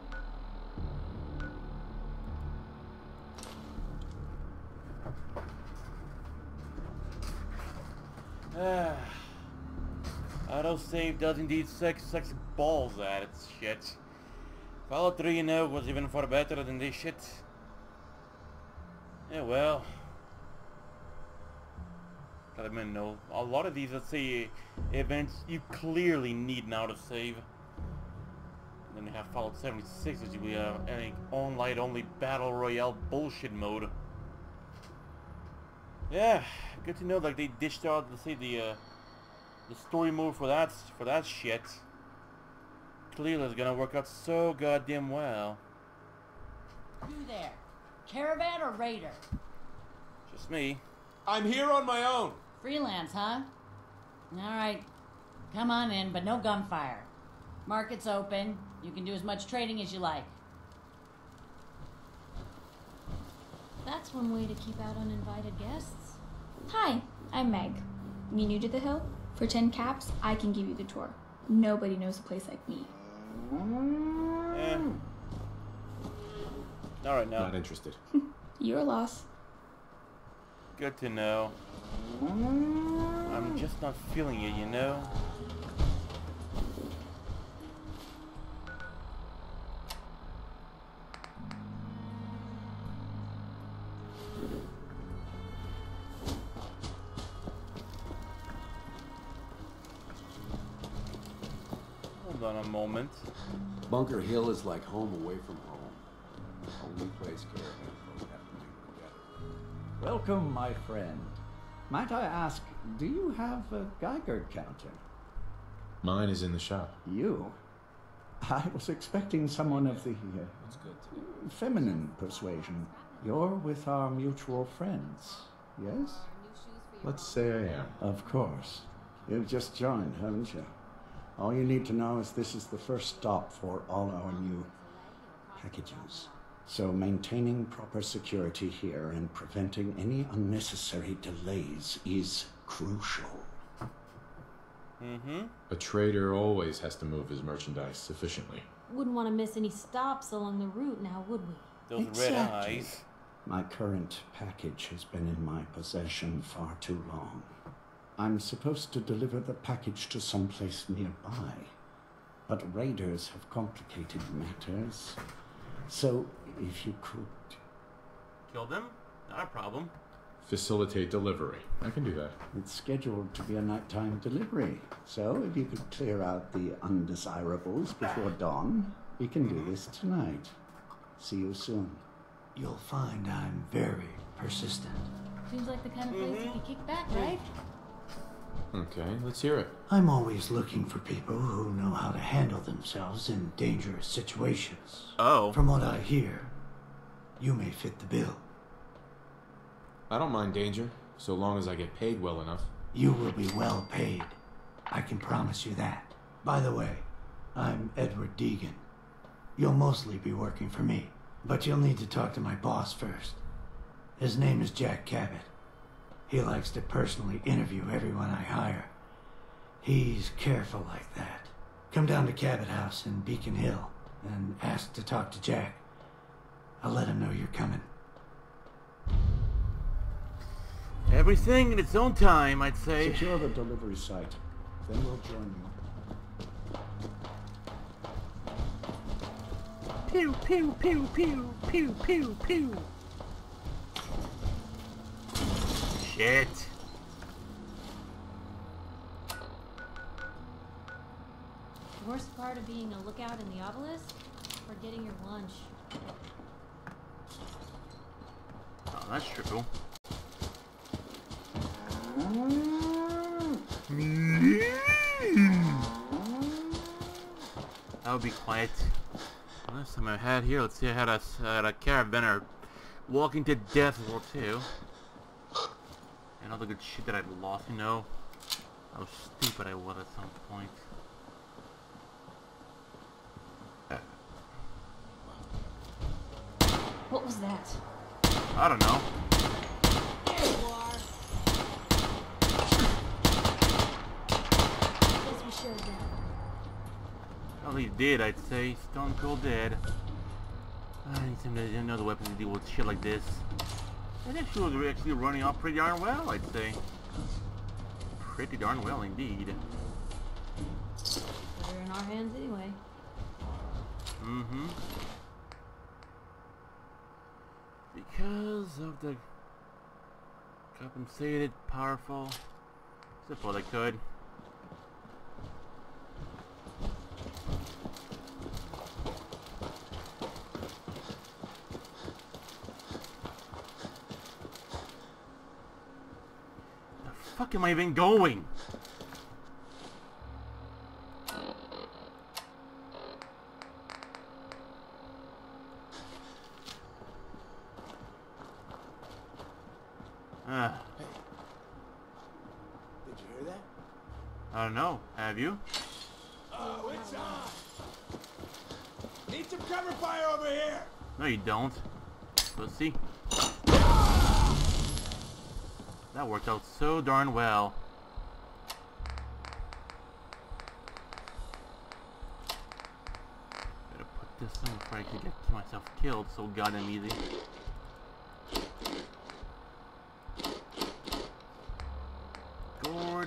Autosave does indeed suck balls at it, shit. Fallout 3, you know, was even far better than this shit. Yeah, well. I mean, no, a lot of these, let's say, events, you clearly need an autosave. And then you have Fallout 76, which will be an online-only battle royale bullshit mode. Yeah, good to know, like, they dished out, let's say, the story mode for that shit. Clearly it's gonna work out so goddamn well. Who there? Caravan or Raider? Just me. I'm here on my own. Freelance, huh? Alright. Come on in, but no gunfire. Market's open. You can do as much trading as you like. That's one way to keep out uninvited guests. Hi, I'm Meg. You new to the Hill? For 10 caps, I can give you the tour. Nobody knows a place like me. Eh. Alright now. Not interested. Your loss. Good to know. I'm just not feeling it, you know? Hold on a moment. Bunker Hill is like home away from home. Only place caravan folk have to do together. Welcome, my friend. Might I ask, do you have a Geiger counter? Mine is in the shop. You? I was expecting someone of the feminine persuasion. You're with our mutual friends, yes? Let's say I am. Of course. You've just joined, haven't you? All you need to know is this is the first stop for all our new packages. So maintaining proper security here and preventing any unnecessary delays is crucial. Mm-hmm. A trader always has to move his merchandise efficiently. Wouldn't want to miss any stops along the route now, would we? Those Exactly. red eyes. My current package has been in my possession far too long. I'm supposed to deliver the package to someplace nearby, but raiders have complicated matters. So, if you could... Kill them? Not a problem. Facilitate delivery. I can do that. It's scheduled to be a nighttime delivery, so if you could clear out the undesirables before dawn, we can do this tonight. See you soon. You'll find I'm very persistent. Seems like the kind of place you could kick back, right? Okay, let's hear it. I'm always looking for people who know how to handle themselves in dangerous situations. Oh. From what I hear, you may fit the bill. I don't mind danger, so long as I get paid well enough. You will be well paid. I can promise you that. By the way, I'm Edward Deegan. you'll mostly be working for me. But you'll need to talk to my boss first. His name is Jack Cabot. He likes to personally interview everyone I hire. He's careful like that. Come down to Cabot House in Beacon Hill and ask to talk to Jack. I'll let him know you're coming. Everything in its own time, I'd say. Secure the delivery site. Then we'll join you. Pew, pew, pew, pew, pew, pew, pew. Shit. The worst part of being a lookout in the obelisk? Forgetting your lunch. Oh, that's true. I'll be quiet. Last time I had here, let's see, I had a Carabiner Walking to Death World 2. And all the good shit that I'd lost, you know. How stupid I was at some point. What was that? I don't know. There you are. Guess we showed them. Well, he did, I'd say. Stone Cold dead. I need some another weapon to deal with shit like this. I think she was actually running off pretty darn well, I'd say. Pretty darn well indeed. Put her in our hands anyway. Mm-hmm. Because of the compensated, powerful. I suppose I could. The fuck am I even going? Did you hear that? I don't know. Have you? Oh, it's on! Need some cover fire over here! No, you don't. Let's see. That worked out so darn well. Better put this on before I can get myself killed so goddamn easy. Gourd.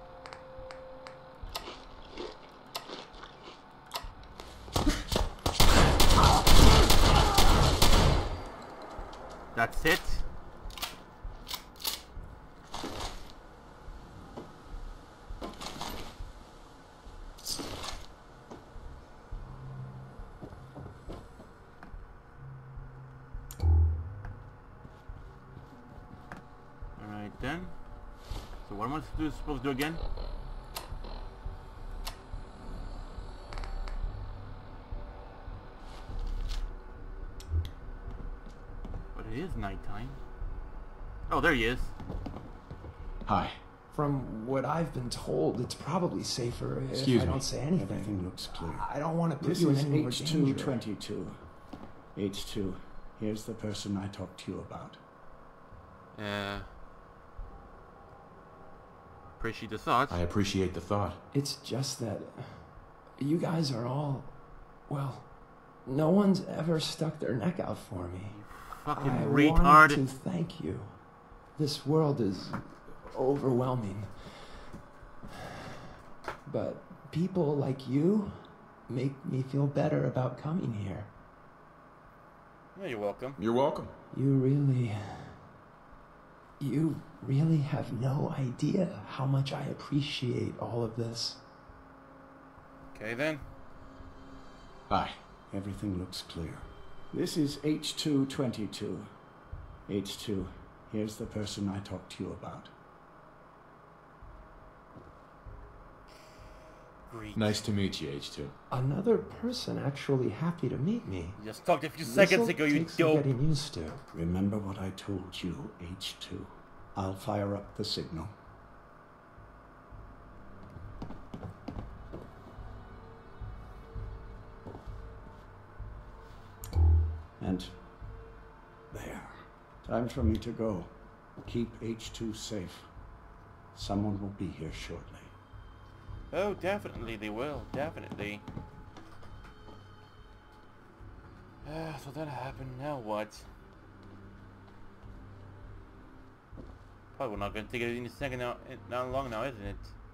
That's it. Alright then. So what am I supposed to do again? But it is nighttime. Oh, there he is. Hi. From what I've been told, it's probably safer if Excuse I me. don't say anything. Everything looks clear. I don't want to put This you in is any more danger. H222. H2, here's the person I talked to you about. Appreciate the thoughts. I appreciate the thought. It's just that you guys are all, well, no one's ever stuck their neck out for me. Fucking I retard. wanted to thank you. This world is overwhelming. But people like you make me feel better about coming here. Yeah, you're welcome. You're welcome. You really have no idea how much I appreciate all of this. Okay then. Hi. Everything looks clear. This is H222. H2, here's the person I talked to you about. Great. Nice to meet you, H2. Another person actually happy to meet me. Just talked a few seconds This'll ago, you take some dope. getting used to. Remember what I told you, H2. I'll fire up the signal. And there. Time for me to go. Keep H2 safe. Someone will be here shortly. Oh, definitely they will. Definitely. So that happened. Now what? Probably we're not going to take it any second now. Not long now, isn't it?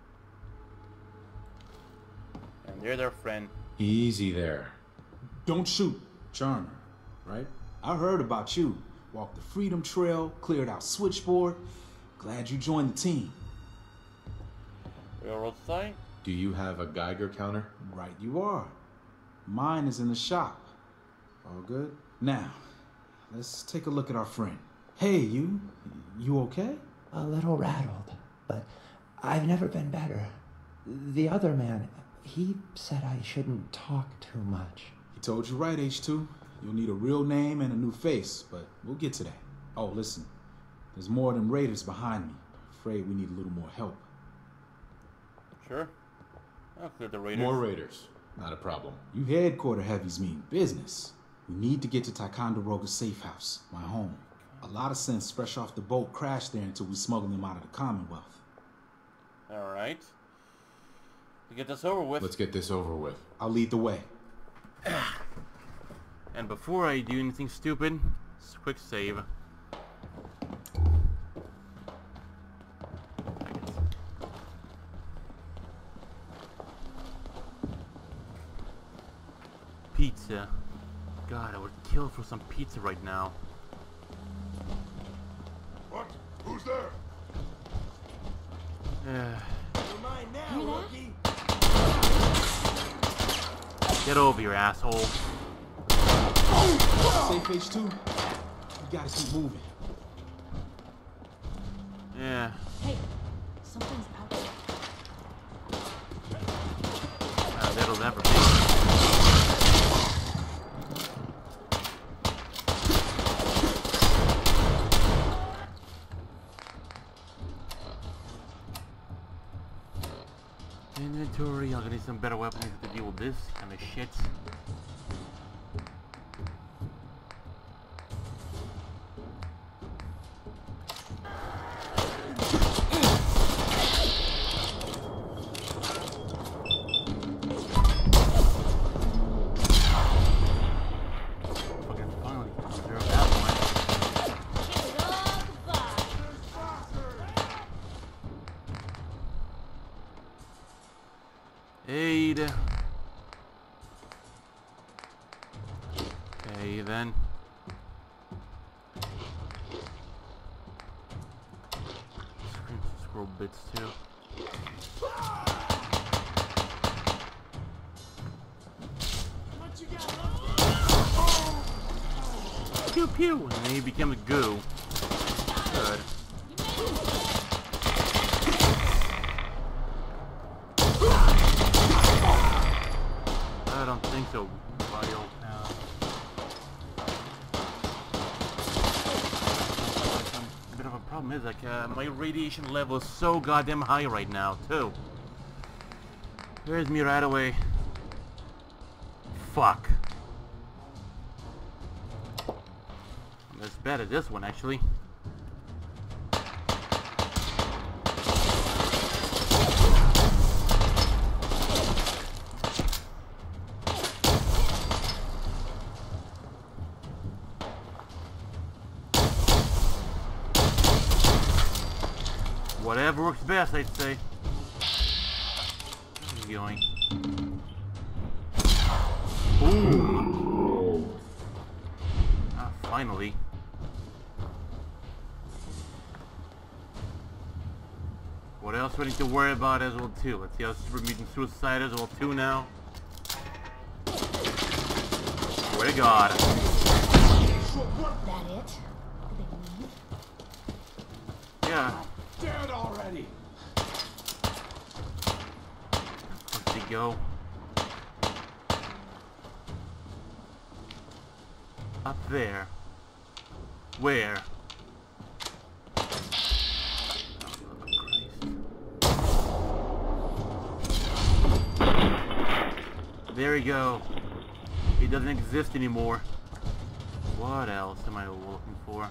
And there's our friend. Easy there. Don't shoot, Charmer, right? I heard about you. Walked the Freedom Trail, cleared out Switchboard. Glad you joined the team. Railroad site? Do you have a Geiger counter? Right you are. Mine is in the shop. All good? Now, let's take a look at our friend. Hey, you okay? A little rattled, but I've never been better. The other man, he said I shouldn't talk too much. He told you right, H2. You'll need a real name and a new face, but we'll get to that. Oh, listen. There's more than raiders behind me. Afraid we need a little more help. Sure. I'll clear the raiders. More raiders. Not a problem. You headquarter heavies mean business. We need to get to Ticonderoga's safe house, my home. A lot of synths fresh off the boat crashed there until we smuggled them out of the Commonwealth. Alright. To get this over with. Let's get this over with. I'll lead the way. And before I do anything stupid, quick save. Pizza. God, I would kill for some pizza right now. What? Who's there? You're mine now, rookie. Get over here, asshole. Safe H2. You gotta keep moving. Yeah. Hey, something's out there. That'll never be. Inventory, I'll need some better weapons to deal with this kind of shit. Fucking finally, zero that Aid. Okay, then. Scroll bits too. Pew pew! And then he becomes goo. Good. I don't think so, Bio. A bit of a problem is like my radiation level is so goddamn high right now too. Where's me right away? Fuck. I'm as bad as this one actually. Whatever works best, I'd say. Where's he going? Ooh! Ah, finally. What else do I need to worry about as well too? Let's see how we're meeting suicide as well too now. Swear to God. That it? Did they leave? Yeah. Dead already. Where'd he go? Up there. Where? There we go. He doesn't exist anymore. What else am I looking for?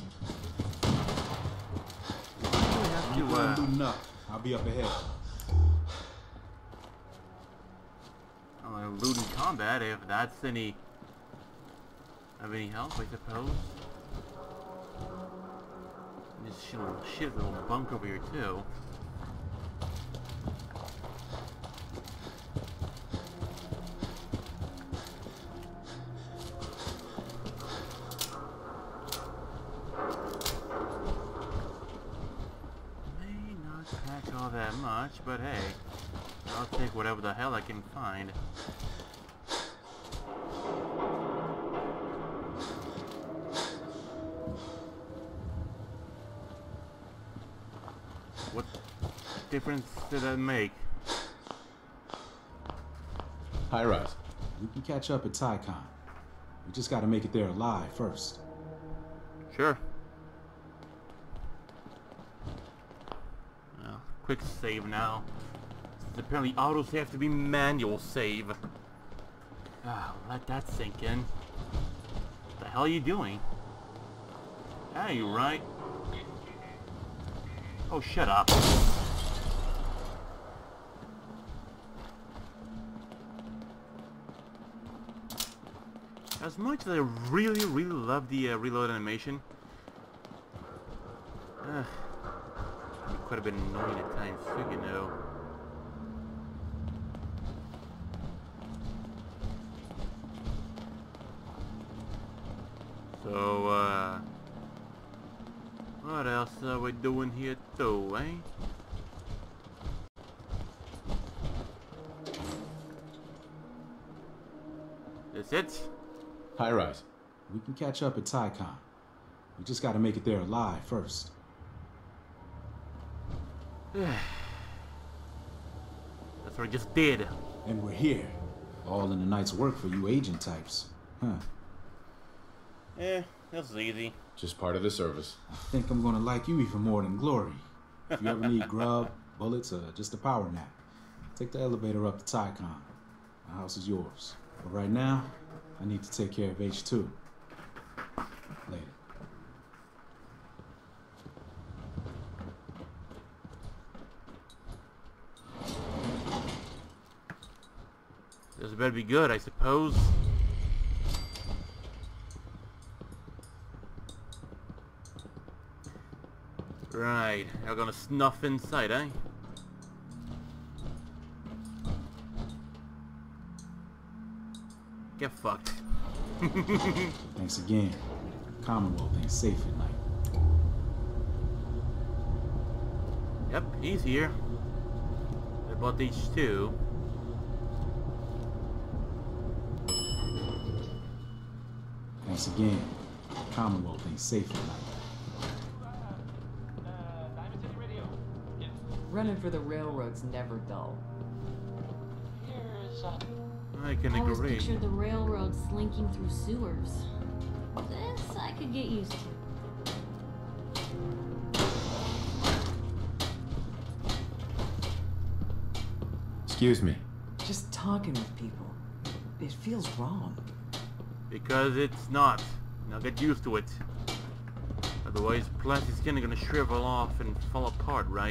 You go and looten up. I'll be up ahead. Loot in combat, if that's of any help, I suppose. This little bunk over here too. May not pack all that much, but hey, I'll take whatever the hell I can find. What difference did that make? High rise. We can catch up at Tycon. We just gotta make it there alive first. Sure. Well, quick save now. Since apparently autos have to be manual save. Let that sink in. What the hell are you doing? Ah, you right. Oh, shut up. As much as I really love the reload animation, it can be quite a bit annoying at times too, you know. So, what else are we doing here though, eh? That's it? High rise. We can catch up at Tycon. We just gotta make it there alive first. That's what I just did. And we're here. All in the night's work for you agent types. Huh. That's easy. Just part of the service. I think I'm gonna like you even more than Glory. If you ever need grub, bullets, or just a power nap, take the elevator up to Tycon. The house is yours. But right now, I need to take care of H2. Later. This better be good, I suppose. Right, you're gonna snuff inside, eh? Get fucked. Thanks again. Commonwealth ain't safe at night. Yep, he's here. I bought these two. Thanks again. Commonwealth ain't safe at night. Running for the railroad's never dull. I can I always agree. pictured the railroad slinking through sewers. This I could get used to. Excuse me. Just talking with people. It feels wrong. Because it's not. Now get used to it. Otherwise, plastic skin are gonna shrivel off and fall apart, right?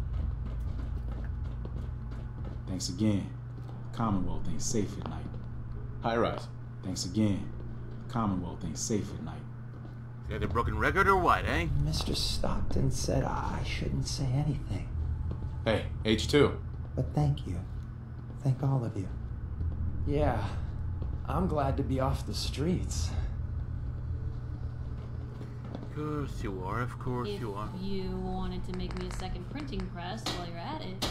Thanks again. Commonwealth ain't safe at night. High rise. Thanks again. Commonwealth ain't safe at night. Got a broken record or what, eh? Mr. Stockton said I shouldn't say anything. Hey, H2. But thank you. Thank all of you. Yeah, I'm glad to be off the streets. Of course you are, of course you are. If you wanted to make me a second printing press while you're at it.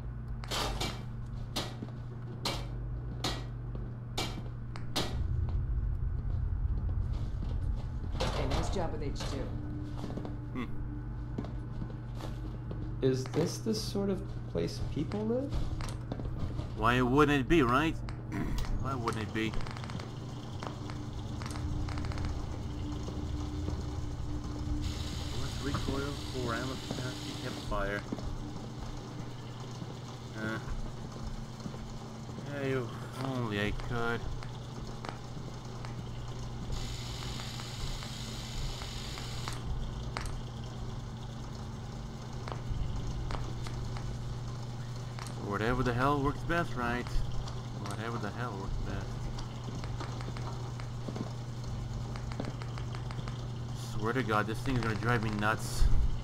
Hey, nice job with H2. Is this the sort of place people live? Why wouldn't it be, right? Why wouldn't it be? Less recoil, 4 ammo capacity, campfire. Hey, if only I could. the hell works best, right? Whatever the hell works best. Swear to God, this thing is gonna drive me nuts.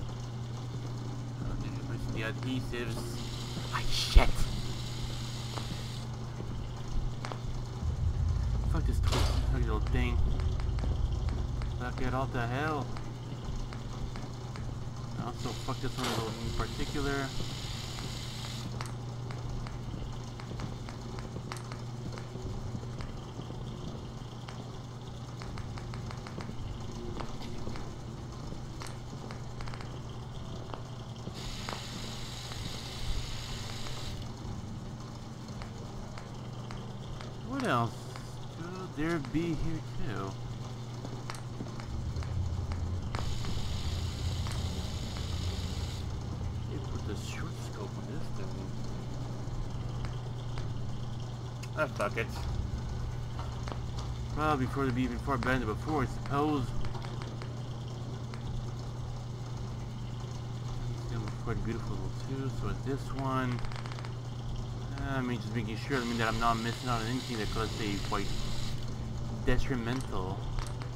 The adhesives. Ah, shit! Fuck this little thing. Fuck it, all the hell. Also, fuck this one in particular. What else could there be here too? They put the short scope on this thing. Ah, fuck it. Well, before the even far better than before, I suppose. It's gonna look quite beautiful too. So it's this one. I mean, just making sure, that I'm not missing out on anything that could say quite detrimental.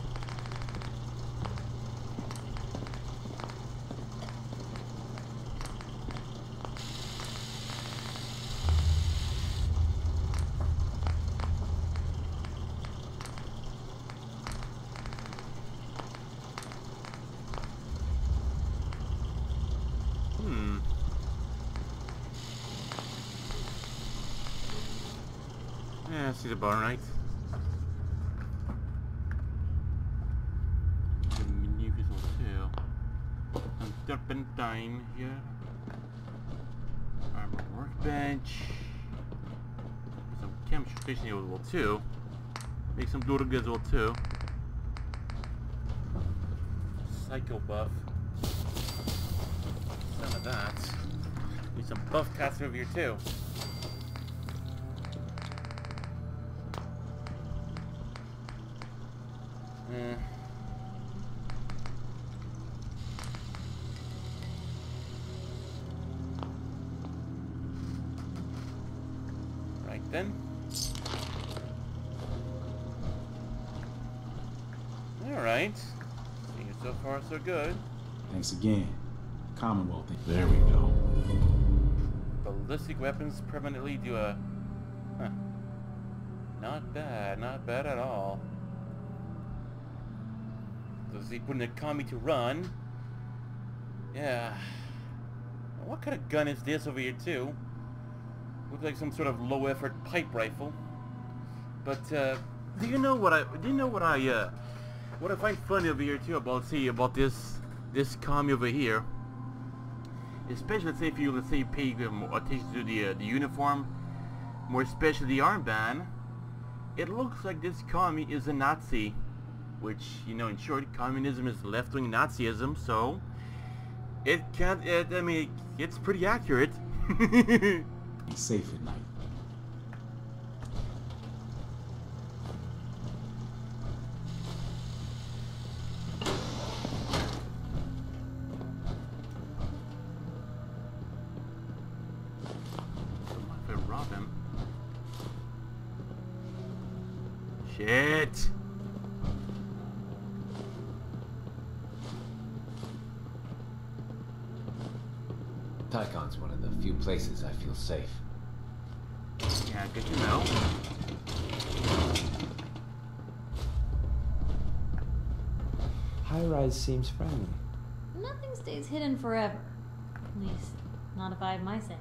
Yeah, I see the bar, right? The menu visual too. Some turpentine here. Armor workbench. Some chemistry station as well too. Make some Durga as well too. Psycho buff. Some of that. Need some buff caster over here too. Right then. Alright. Seeing it so far so good. Thanks again. Commonwealth. There we go. Ballistic weapons permanently do a... Huh. Not bad at all. Does he put in a commie to run? Yeah. What kind of gun is this over here too? Looks like some sort of low effort pipe rifle. But do you know what I find funny over here too about this commie over here? Especially let's say if you pay more attention to the uniform, more especially the armband, it looks like this commie is a Nazi. Which, in short, communism is left-wing Nazism, so it can't, I mean, it's pretty accurate. Be safe at night. If I rob him. Shit! Tycon's one of the few places I feel safe. Yeah, good to know. High-rise seems friendly. Nothing stays hidden forever. At least, not if I have my say.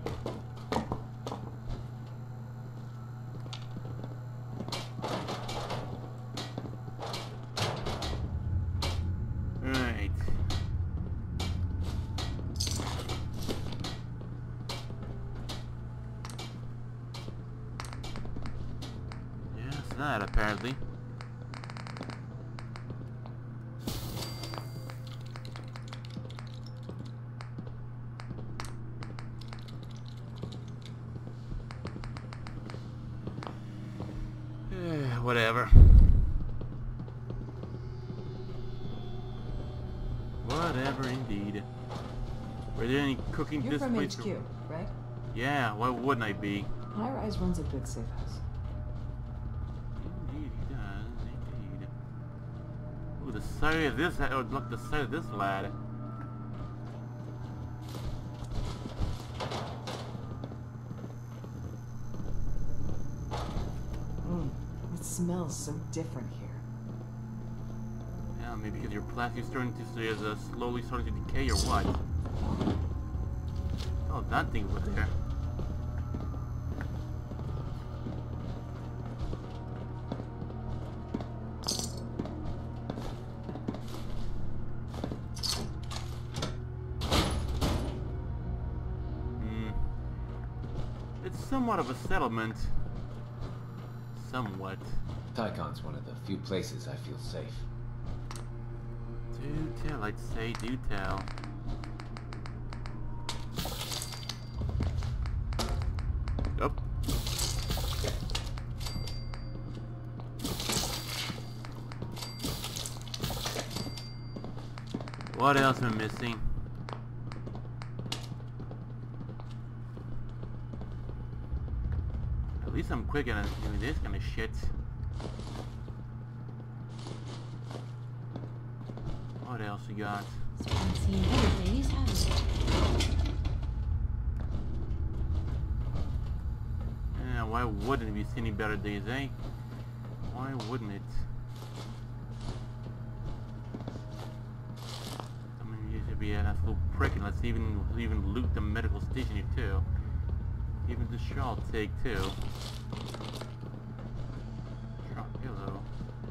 Right. Yes, that apparently. Whatever. Whatever indeed. Were there any cooking You're this from place? HQ, right? Yeah, why wouldn't I be? High Rise runs a good safe house. Indeed, he does. Indeed. Ooh, the sight of this. Oh, look, the sight of this lad. It smells so different here. Yeah, maybe because your plastic is starting to is slowly starting to decay or what? Oh, that thing over there. It's somewhat of a settlement. Somewhat. Tycon's one of the few places I feel safe. Do tell, I'd say, do tell. Up. What else am I missing? At least I'm quick at doing this kind of shit. What else you got? So I've seen better days, haven't you? Yeah, why wouldn't we see any better days, eh? Why wouldn't it? I mean, you should be an absolute prick, and let's even loot the medical station here too. Even the shawl take too. Hello.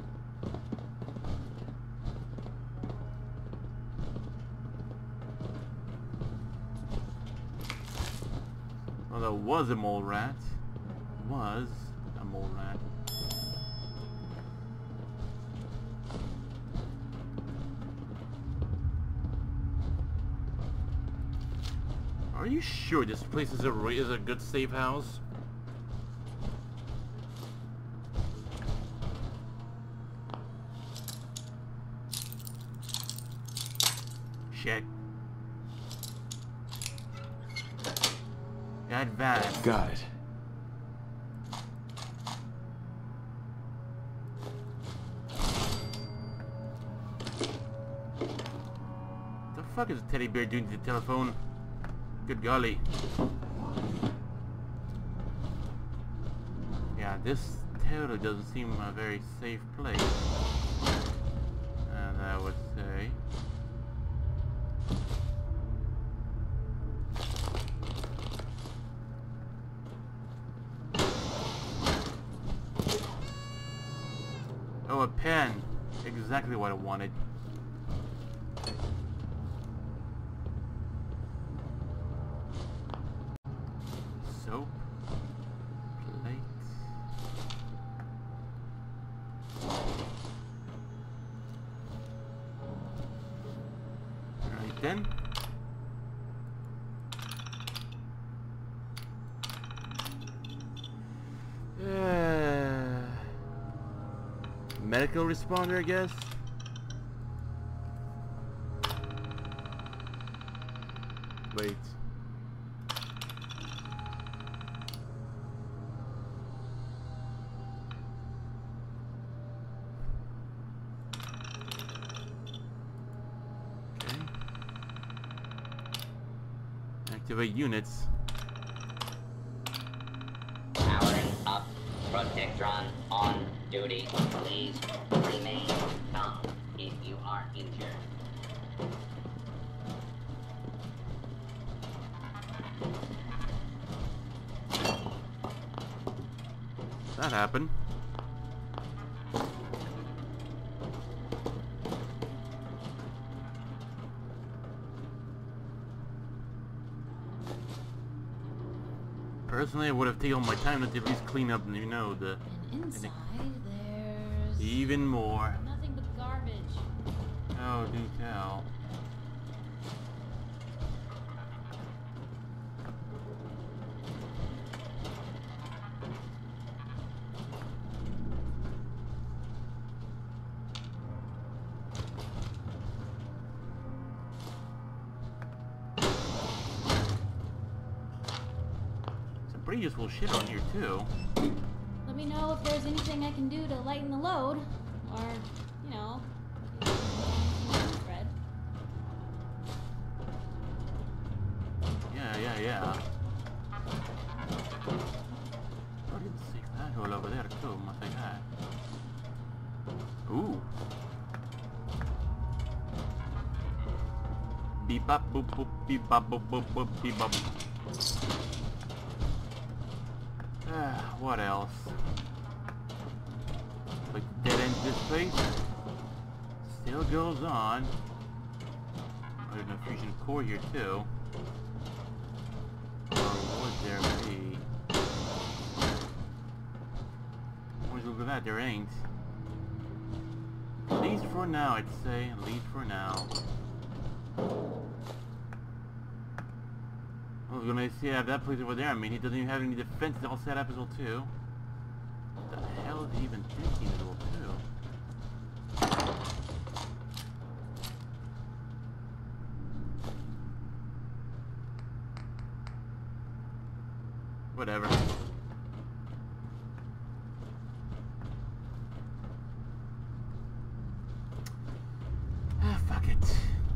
Well, there was a mole rat. Was a mole rat. Are you sure this place is a good safe house? Shit. Advance. Got it. The fuck is a teddy bear doing to the telephone? Good golly. Yeah, this totally doesn't seem a very safe place. And I would say. Oh, a pen. Exactly what I wanted. Soap. Plate. Right then. Medical responder, I guess. Wait. Okay. Activate units. Powering up. Protectron on duty. Please remain calm if you are injured. That happened. Personally, I would have taken my time to at least clean up, you know, the... And inside there's... Even more. Nothing but garbage. Oh, do tell. pretty useful shit on here too. Let me know if there's anything I can do to lighten the load, or, you know, Fred. Yeah. I didn't see that hole over there too, must I have? Ooh. Beep bop boop boop beep bop boop boop boop beep bop. What else? Like dead end this place still goes on. There's no fusion core here too. Or would there be? Where's look at that? There ain't. At least for now, I'd say. At least for now. I was gonna say, yeah, that place over there, I mean, he doesn't even have any defenses all set up as well, too. What the hell is he even thinking as well, too? Whatever. Ah, fuck it.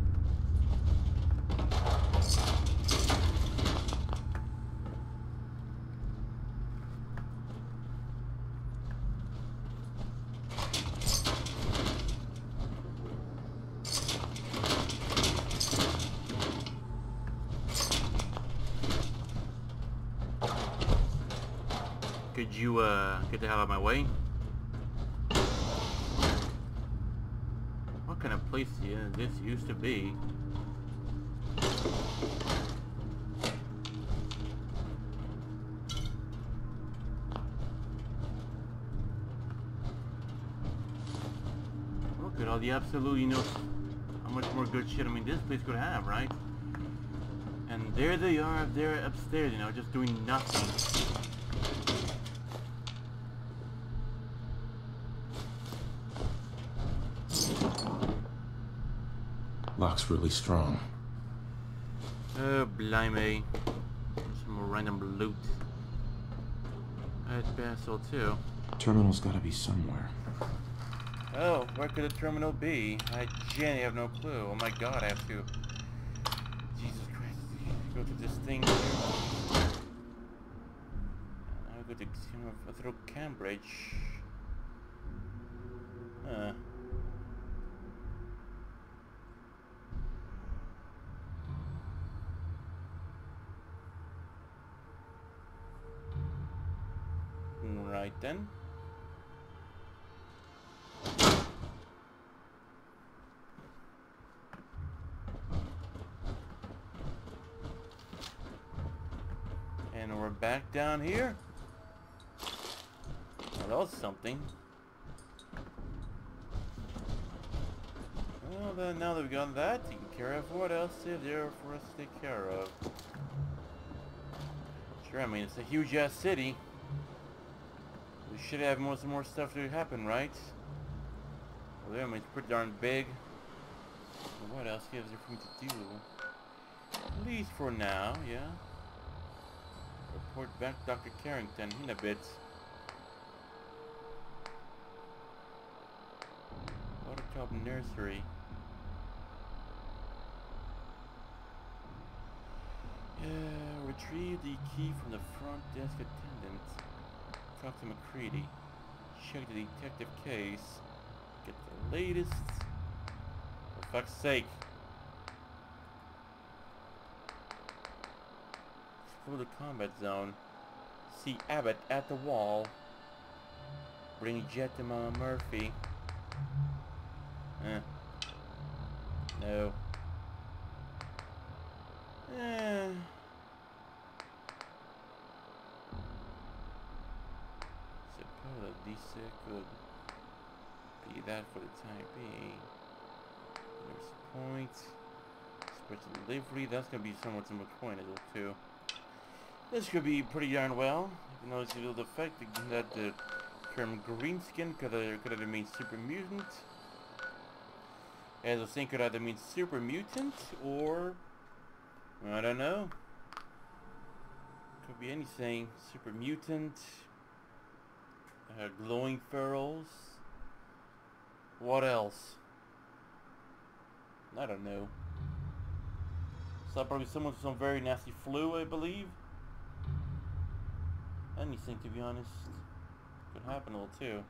Could you, get the hell out of my way? What kind of place this used to be? Look at all the absolutely no... How much more good shit, I mean, this place could have, right? And there they are, they're upstairs, you know, just doing nothing. Lock's really strong. Oh, blimey. Some more random loot. At Basel, too. Terminal's gotta be somewhere. Oh, where could the terminal be? I genuinely have no clue. Oh my god, I have to... Jesus Christ. Go to this thing here. And I'll go to through Cambridge. Huh. Right then. And we're back down here. Well, that was something. Well then, now that we've got that taken care of, what else is there for us to take care of? Sure, I mean, it's a huge ass city. We should have some more stuff to happen, right? Well, I mean, it's pretty darn big. But what else gives there for me to do? At least for now, yeah. Report back to Dr. Carrington in a bit. Buttercup Nursery. Retrieve the key from the front desk attendant. Talk to McCready. Check the detective case. Get the latest. For fuck's sake. Explore the combat zone. See Abbott at the wall. Bring Jet to Mama Murphy. No. Suppose that DC could be that for the time being. There's a point. Special delivery, that's gonna be somewhat similar point as well too. This could be pretty darn well. Even though it's a little defect that the term greenskin could either mean super mutant. As I was saying, could either mean super mutant or I don't know. Could be anything. Super mutant. Glowing ferals. What else? I don't know. So probably someone with some very nasty flu, I believe. Anything, to be honest. Could happen a little too.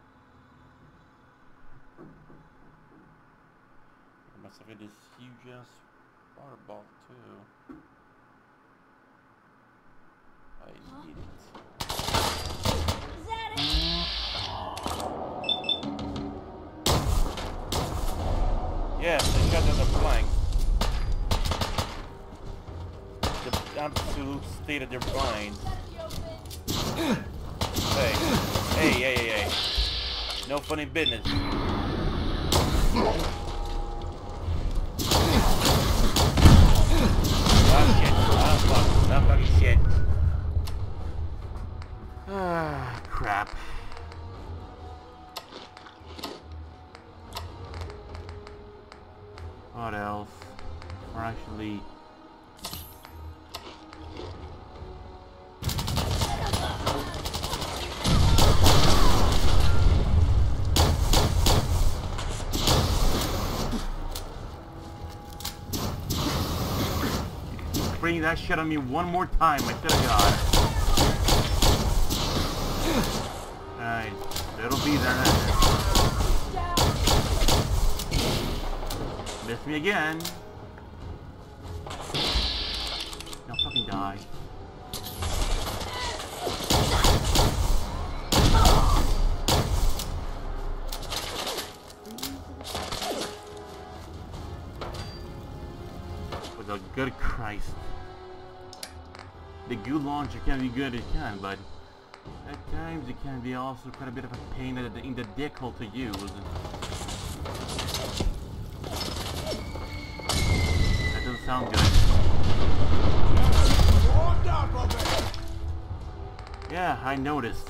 I must have got this huge ass water bottle too. I need it. Is that it? Yes, I shot down the flank. The absolute state of their minds. Hey. No funny business. Fucking shit. Ah, crap. What else? Or actually... Bring that shit on me one more time, I swear to God. Alright, it'll be there now. Miss me again. Now fucking die. For the good Christ. The goo launcher can be good, it can, but at times it can be also quite a bit of a pain in the dick hole to use. That doesn't sound good. Yeah, I noticed.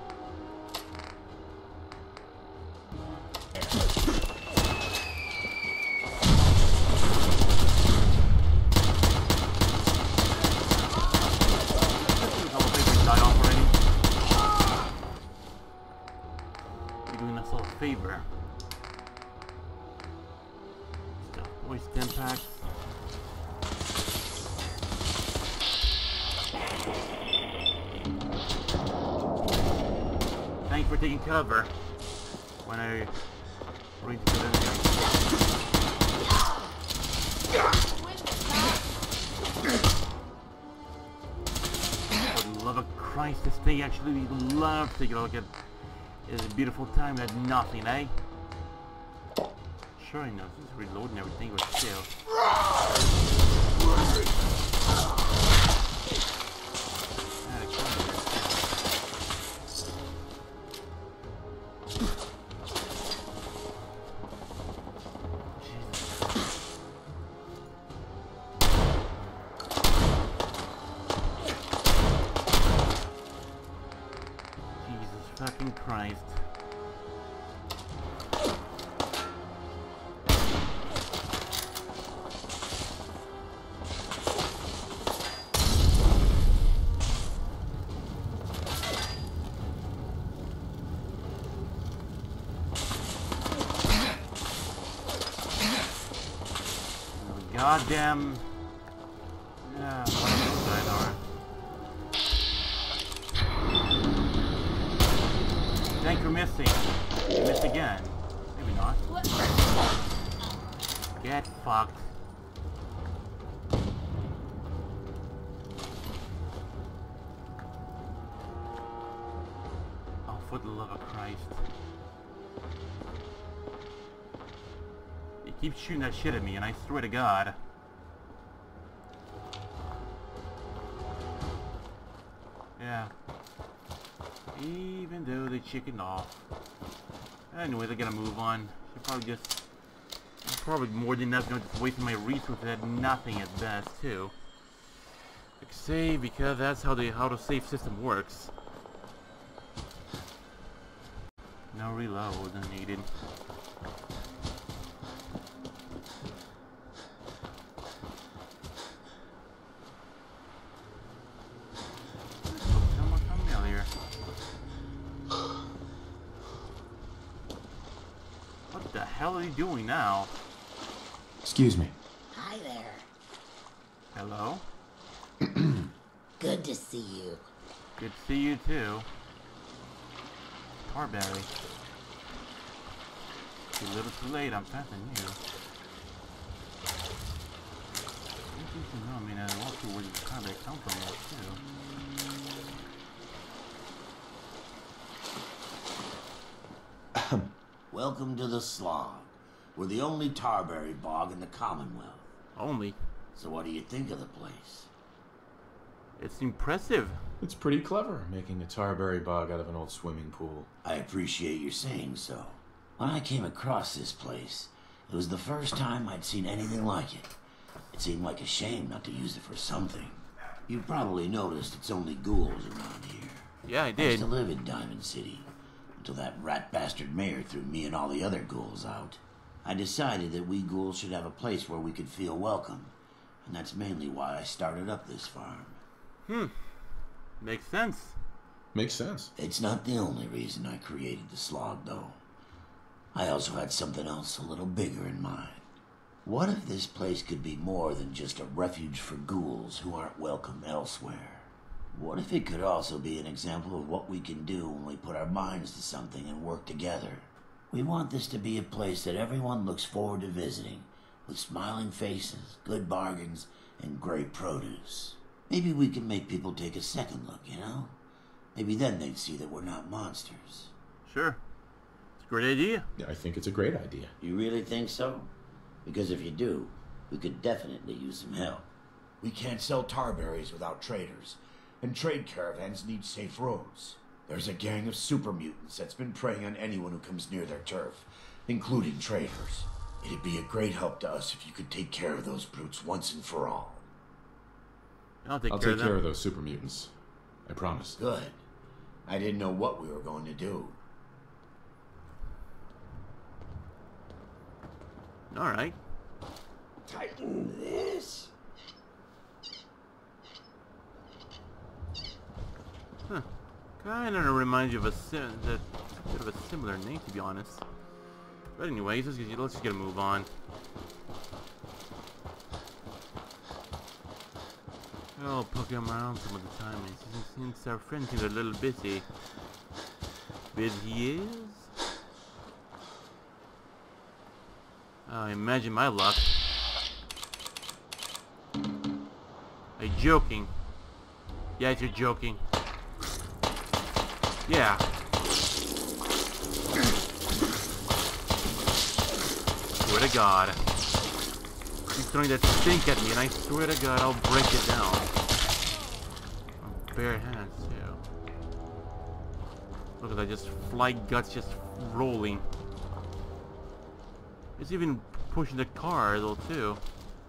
Favor. Still, always 10 packs. Thanks for taking cover when I reach to the For the love of Christ, this thing actually loves to take a look at. It's a beautiful time at nothing, eh? Sure enough, it's reloading everything, but still. Fucking Christ. Goddamn. Yeah, what a good are. Thanks for missing. You missed again. Maybe not. Get fucked. Oh, for the love of Christ. You keep shooting that shit at me, and I swear to God. Yeah. Even though they chickened off. Anyway, they're gonna move on. Should probably just... Probably more than enough, you know, just wasting my resources at nothing at best, too. Like save, because that's how the save system works. No reload needed. hell are you doing now? Excuse me. Hi there. Hello? Good to see you. Good to see you too. Tarberry. Too little too late, I'm faster than you. I mean, I want to where the Tarberry come from too. Welcome to the Slog. We're the only Tarberry bog in the Commonwealth. Only? So what do you think of the place? It's impressive. It's pretty clever, making a Tarberry bog out of an old swimming pool. I appreciate your saying so. When I came across this place, it was the first time I'd seen anything like it. It seemed like a shame not to use it for something. You've probably noticed it's only ghouls around here. Yeah, I I used did. to live in Diamond City, until that rat bastard mayor threw me and all the other ghouls out. I decided that we ghouls should have a place where we could feel welcome, and that's mainly why I started up this farm. Makes sense. Makes sense. It's not the only reason I created the Slog, though. I also had something else a little bigger in mind. What if this place could be more than just a refuge for ghouls who aren't welcome elsewhere? What if it could also be an example of what we can do when we put our minds to something and work together? We want this to be a place that everyone looks forward to visiting, with smiling faces, good bargains, and great produce. Maybe we can make people take a second look, you know? Maybe then they'd see that we're not monsters. Sure. It's a great idea. Yeah, I think it's a great idea. You really think so? Because if you do, we could definitely use some help. We can't sell tarberries without traders, and trade caravans need safe roads. There's a gang of super mutants that's been preying on anyone who comes near their turf, including traders. It'd be a great help to us if you could take care of those brutes once and for all. I'll take I'll care take care of those super mutants. I promise. Good. I didn't know what we were going to do. Alright. Tighten this. Huh. Kinda reminds you of a bit of a similar name, to be honest. But anyways, let's just get a move on. I'll poke him around some of the time, and since our friend seems a little busy. But he is? Imagine my luck. Are you joking? Yes, you're joking. Yeah. Swear to God. He's throwing that stink at me, and I swear to God, I'll break it down. On bare hands, too. Look at that, just fly guts just rolling. It's even pushing the car, though, too.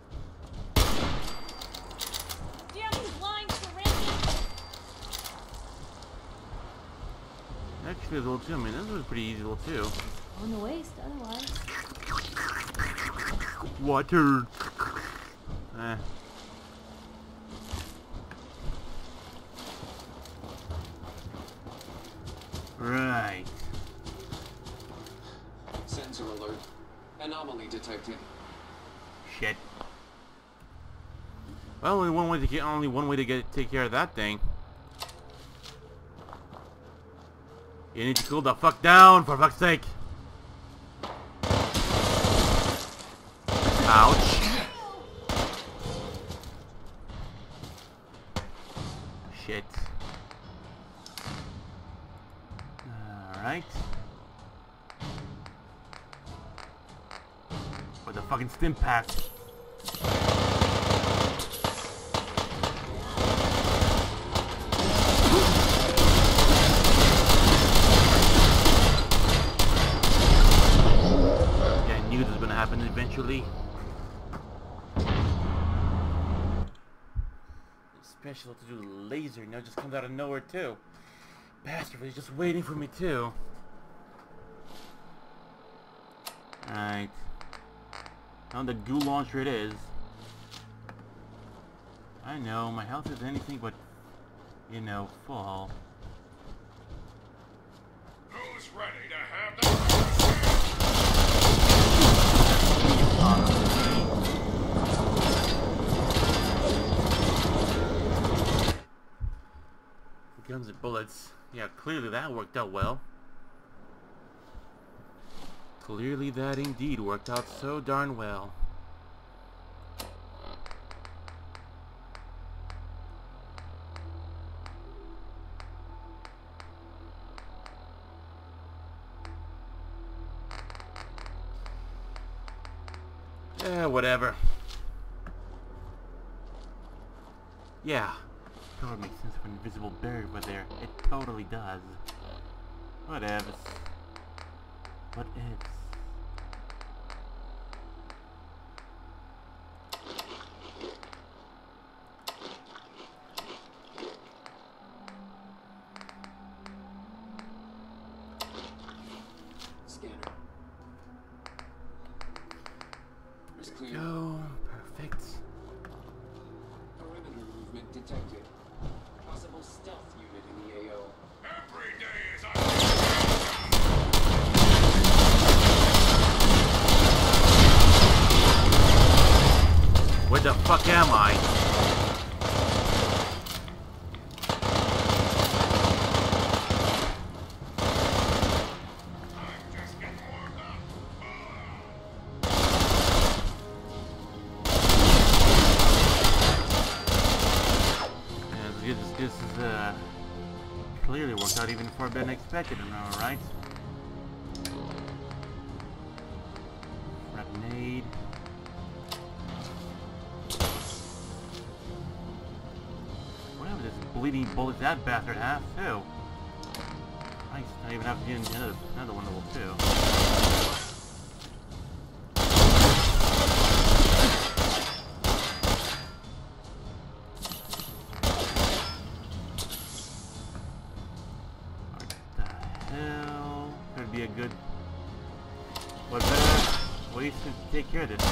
Actually, though, too, I mean, this was pretty easy, though, too. On the waist, otherwise. Water. Right. Sensor alert. Anomaly detected. Shit. Well, only one way to take care of that thing. You need to cool the fuck down, for fuck's sake. Ouch. Shit. Alright. With the fucking stim packs. Yeah, I knew this was gonna happen eventually. Special to do laser, now just comes out of nowhere too. Bastard, he's just waiting for me too. Alright. Now the goo launcher it is. I know, my health is anything but, you know, full. Who's ready to have the bullets. Yeah, clearly that worked out well. Clearly that indeed worked out so darn well. Whatever. Yeah. Totally makes sense for an invisible barrier over there. It totally does. Whatever. What ifs? Scanner. It's clear. Go. Perfect. Perimeter movement detected. Possible stealth unit in the AO. Every day is Where the fuck am I? This is clearly worked out even far better than expected, am I right? Grenade. Whatever this bleeding bullets that bastard has too. Nice, I even have to get another one level 2. Be a good, what better ways to take care of this?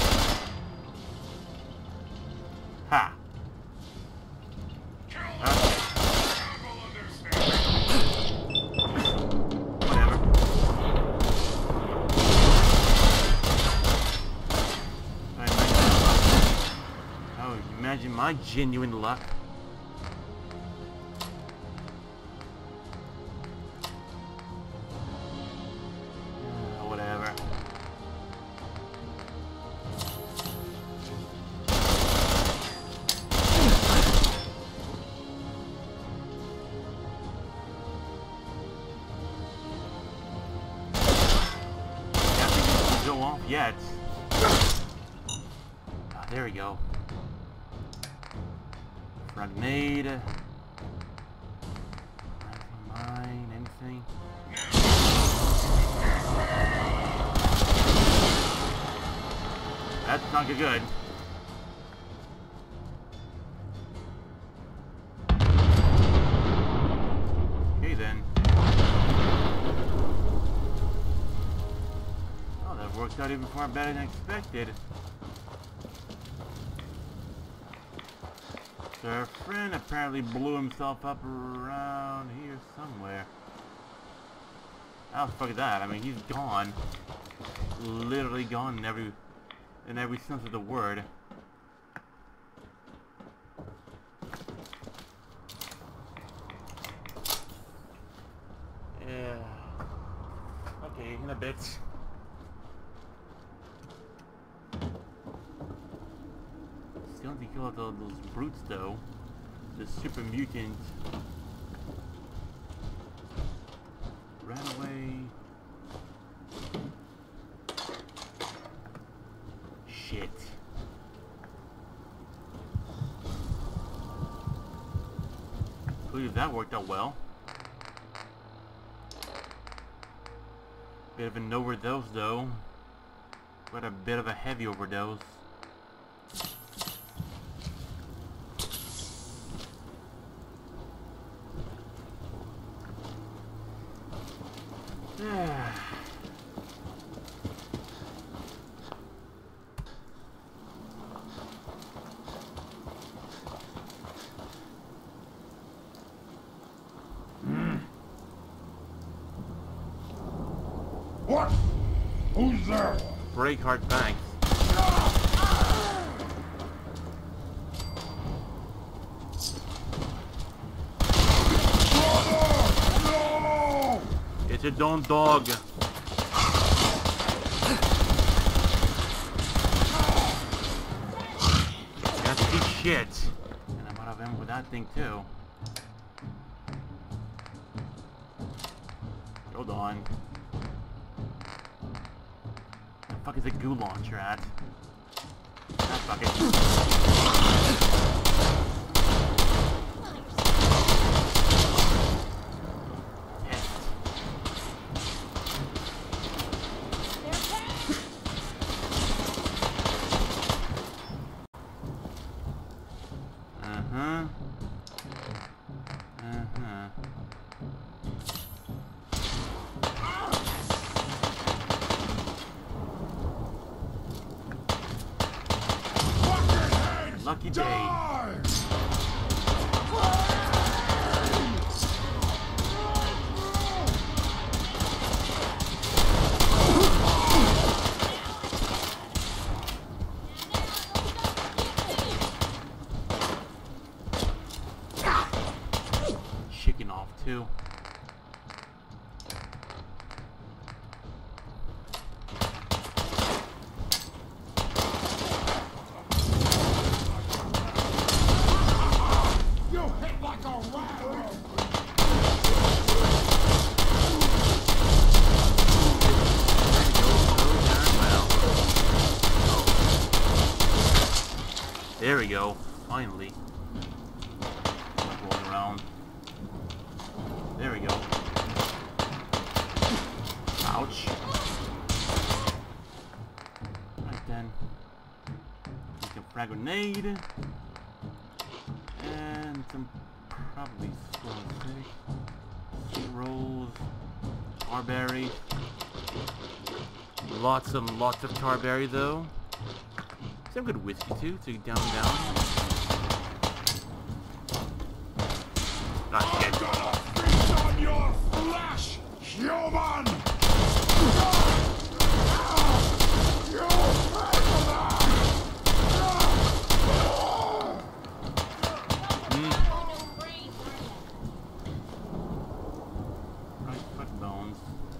Ha! Whatever. Oh, imagine my genuine luck. Yet. Ah, there we go. Grenade. Mine, anything? That's not good. Okay then. Worked out even far better than expected. So our friend apparently blew himself up around here somewhere. How the fuck is that? I mean, he's gone. Literally gone in every sense of the word. Yeah. Okay, in a bit. Still need to kill out those brutes though. The super mutant. Ran away. Shit. Clearly that worked out well. Bit of an overdose though. Quite a bit of a heavy overdose. What? Who's there? Breakheart Banks. your own dog. That's good shit. And I'm out of ammo with that thing too. Hold on. Where the fuck is the goo launcher at? Ah, fuck it. Lucky day. Chicken off too. There we go. Finally. Rolling around. There we go. Ouch. Right then. Take a frag grenade. And some probably sweet rolls. Tarberry. Lots and lots of tarberry though. Some good whiskey too, to down. Not yet. Feast on your flesh, human! Right foot bones.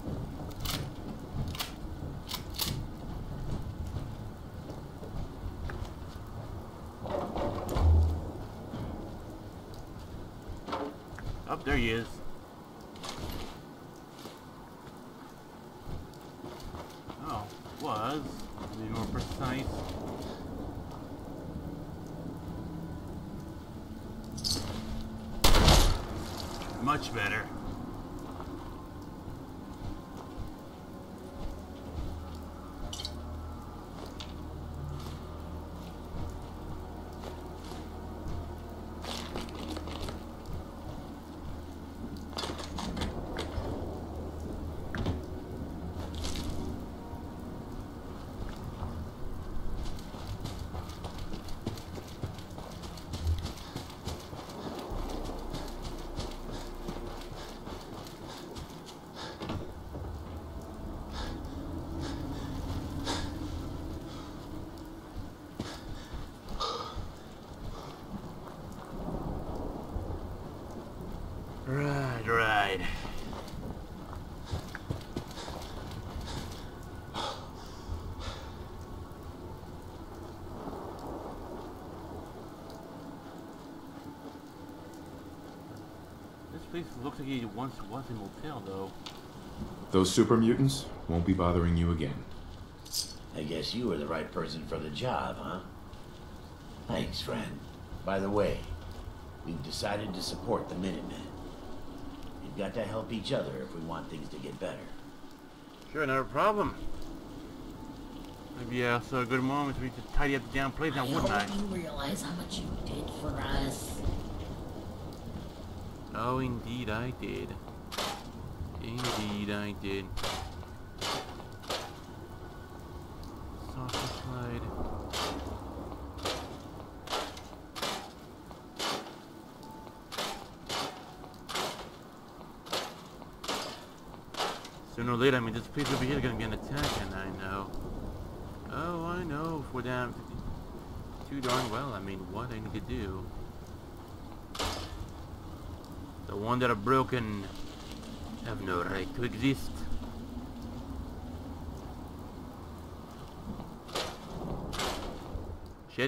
Oh, there he is. Oh, was. To be more precise. Much better. Right. This place looks like it once was a motel, though. Those super mutants won't be bothering you again. I guess you were the right person for the job, huh? Thanks, friend. By the way, we've decided to support the Minutemen. We've got to help each other if we want things to get better. Sure, not a problem. Maybe also a good moment for me to tidy up the damn place now, wouldn't I? hope you realize how much you did for us. Oh, indeed I did. Indeed I did. Soft slide. Sooner or later, I mean, this place over here is gonna be an attack, and I know. Oh, I know for damn too darn well. I mean, what I need to do. The one that are broken. have no right to exist. Shit.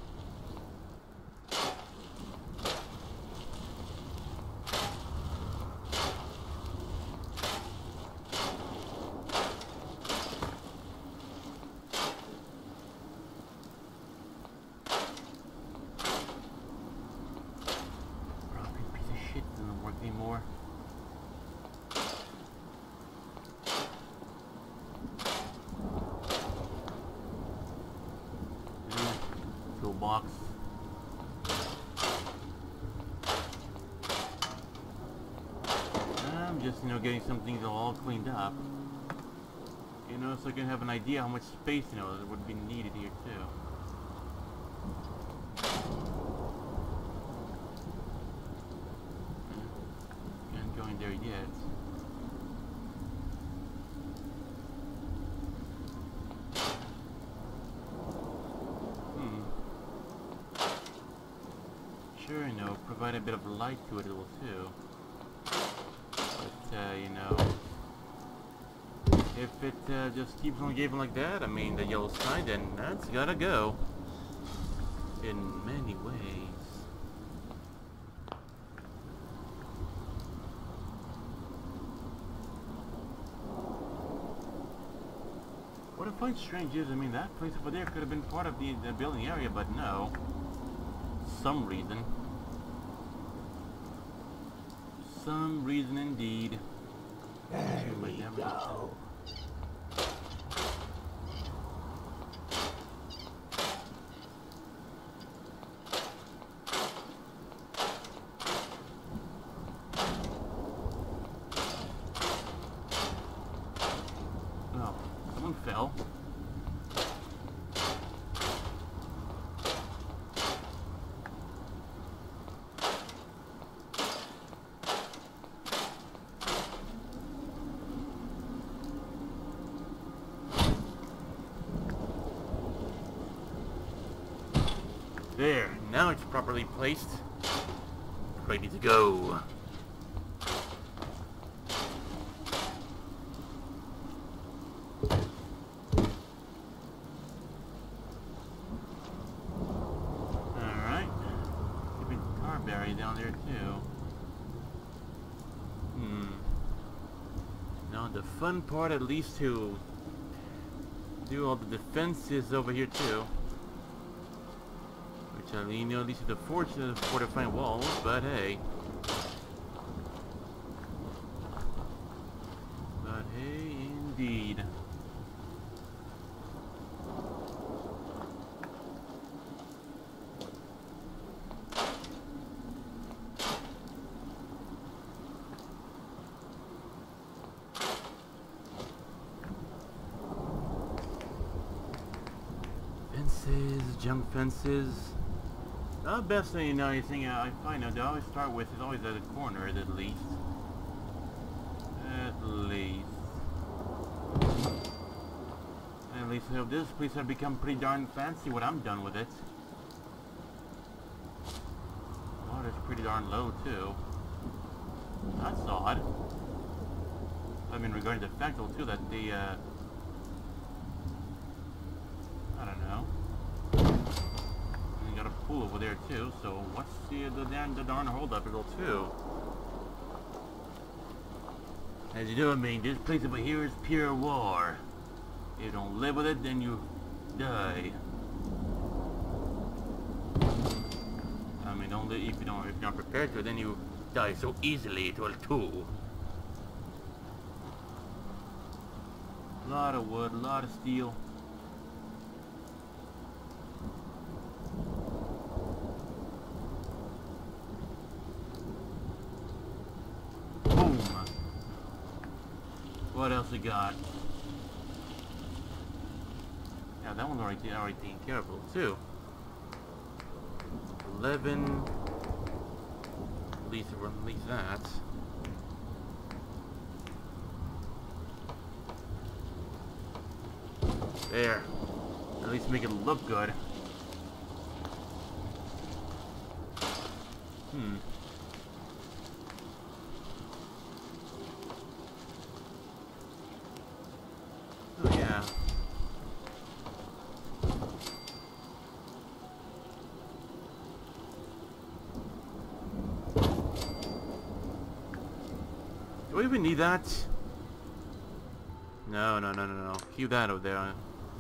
Box. I'm just, getting some things all cleaned up. So I can have an idea how much space, that would be needed here too. Can't go in there yet. Sure, provide a bit of light to it too. But, if it just keeps on giving like that, I mean, the yellow side, then that's gotta go. In many ways. What I find strange is, that place over there could have been part of the building area, but no. Some reason indeed. There we go. Oh, someone fell. There, now it's properly placed. Ready to go. Alright. Keeping Tarberry down there too. Now the fun part, at least, to do all the defenses over here too. Which, at least it's a fortunate fortifying walls, but hey. But hey, indeed. Fences, jump fences. The best thing, anything I find out, they always start with is always at the corner, at least. At least. This place has become pretty darn fancy when I'm done with it. Water's pretty darn low, too. That's odd. Regarding the fact, though, too, that the, I don't know. Got a pool over there too, so what's the darn hold up here too? As you know, this place over here is pure war. If you don't live with it, then you die. Only if you're not prepared to, then you die so easily too. A lot of wood, a lot of steel. What else we got? Yeah, that one's already taken care of too. 11. At least that. There. At least make it look good. even need that? No. Keep that over there.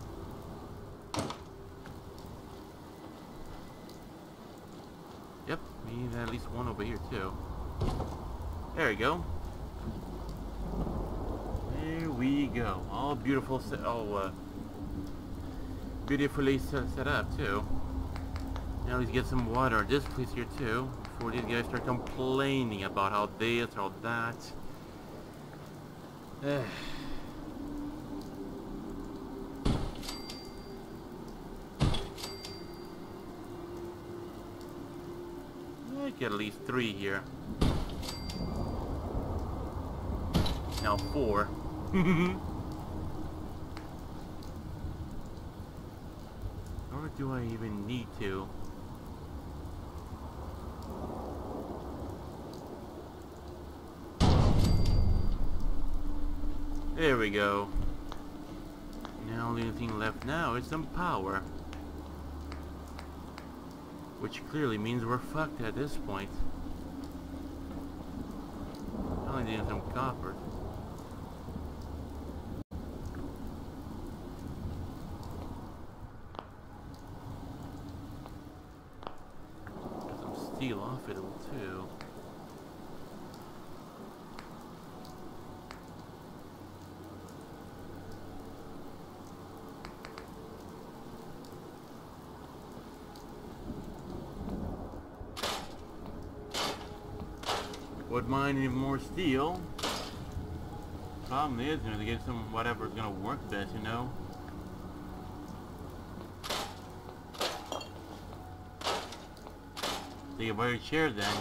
Yep, we need at least one over here too. There we go. There we go. All beautiful, beautifully set up too. Now let's get some water in this place here too, before these guys start complaining about how this or how that. I get at least 3 here. Now 4. Or do I even need to? There we go. Now the only thing left now is some power. Which clearly means we're fucked at this point. I only need some copper. Get some steel off it too. Would mine even more steel. Problem is, you know, to get some whatever's gonna work best, you know. So you buy a chair then.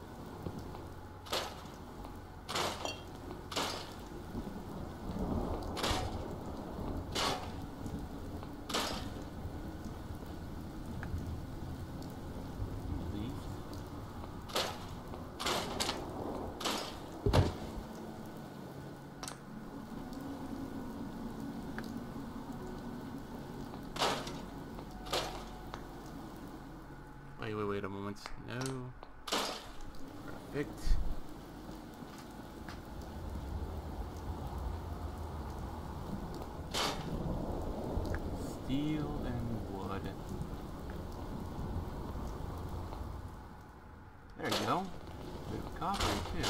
Wait a moment. No. Perfect. Steel and wood. There you go. Bit of copper too.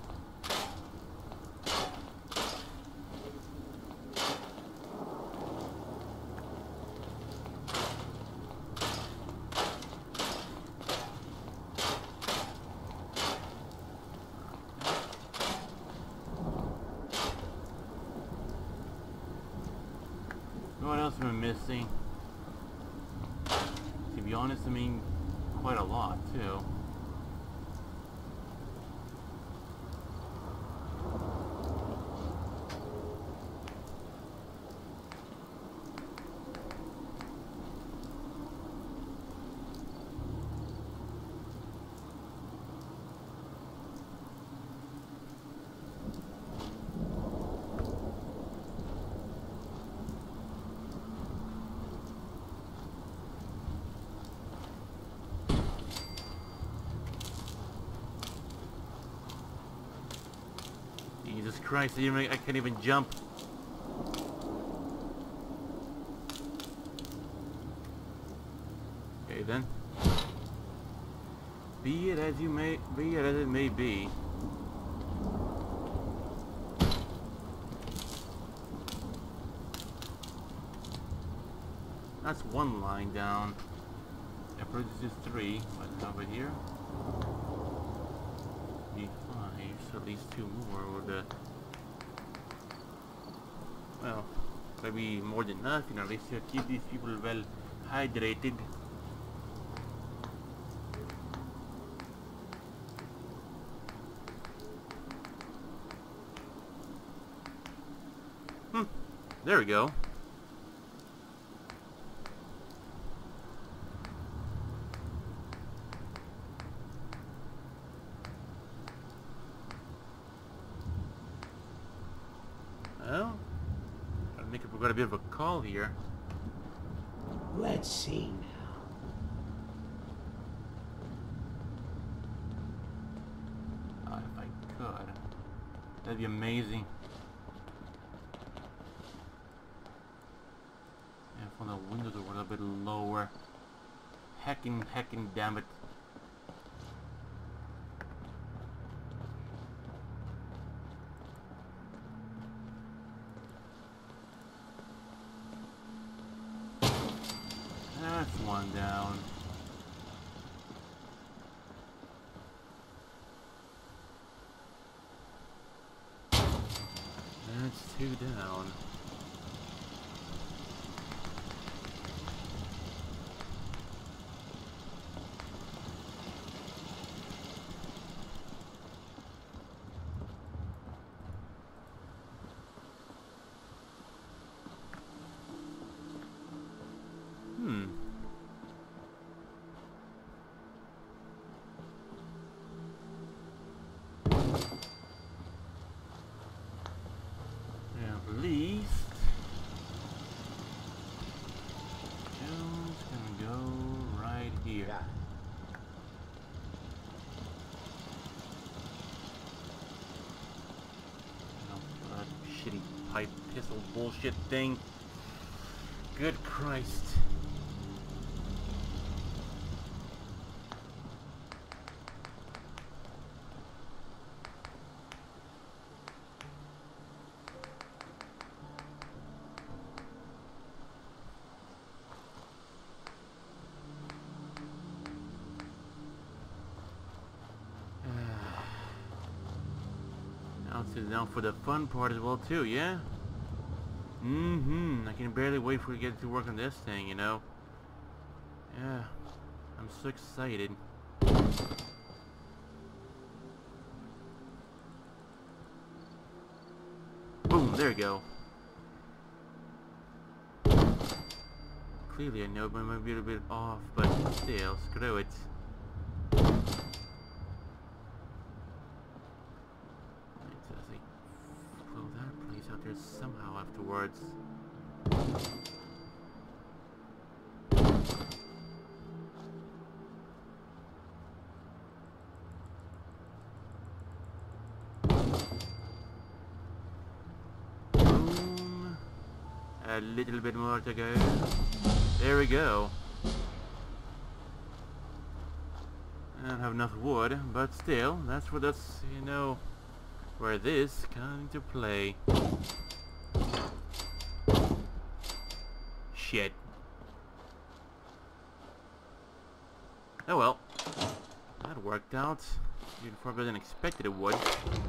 What else am I missing? To be honest, I mean, quite a lot, too. Jesus Christ, I can't even jump. Okay then. Be it as it may be. That's one line down. That produces 3. What's over here? So at least 2 more would, well, maybe more than nothing, at least to keep these people well hydrated. There we go. Well, I think we've got a bit of a call here. Let's see now. If I could. That'd be amazing. Yeah, if the windows were a little bit lower. Heckin' damn it. That's one down. That's two down. At least Jones can go right here. Yeah. That shitty pipe pistol bullshit thing. Good Christ. Now sit down for the fun part as well too, yeah? I can barely wait for you to get to work on this thing, you know? Yeah. I'm so excited. Boom, there you go. Clearly I know it might be a little bit off, but still, screw it. Somehow afterwards. Boom. A little bit more to go. There we go. I don't have enough wood, but still, that's where that's, you know, where this comes into play. Shit. Oh well. That worked out. Even far better than expected it would.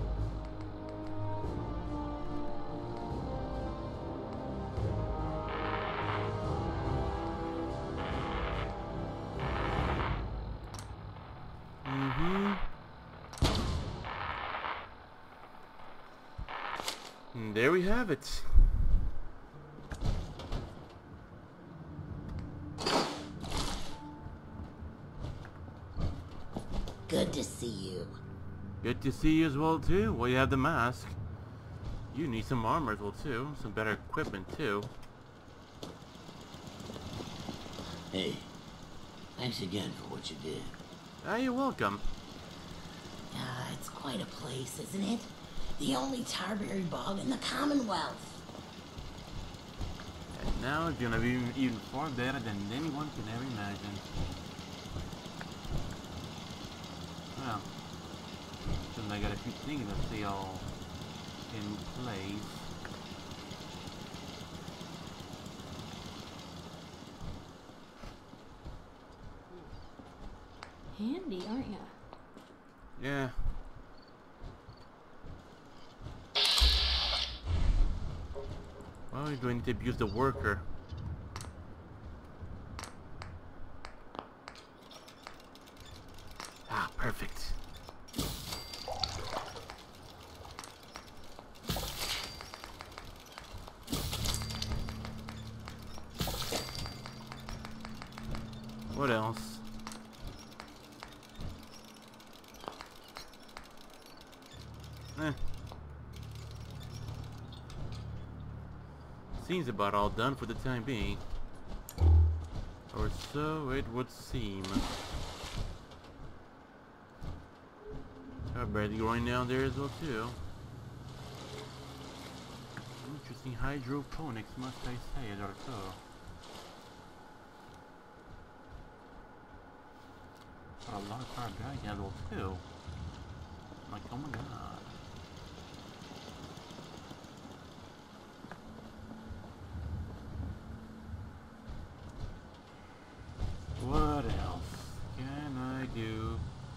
And there we have it. Good to see you. Good to see you as well too. Well, you have the mask. You need some armor as well too. Some better equipment too. Hey, thanks again for what you did. Ah, you're welcome. It's quite a place, isn't it? The only Tarberry bog in the Commonwealth. And now it's gonna be even far better than anyone can ever imagine. Well, then I got a few things to see all in place. Handy, aren't ya? Yeah. Well, you're going to abuse the worker. Ah, perfect. What else? Seems about all done for the time being. Or so it would seem. I bet you're going down there as well too. Interesting hydroponics, must I say, Darko. Got a lot of fire drag handle too. Like, oh my god. What else can I do?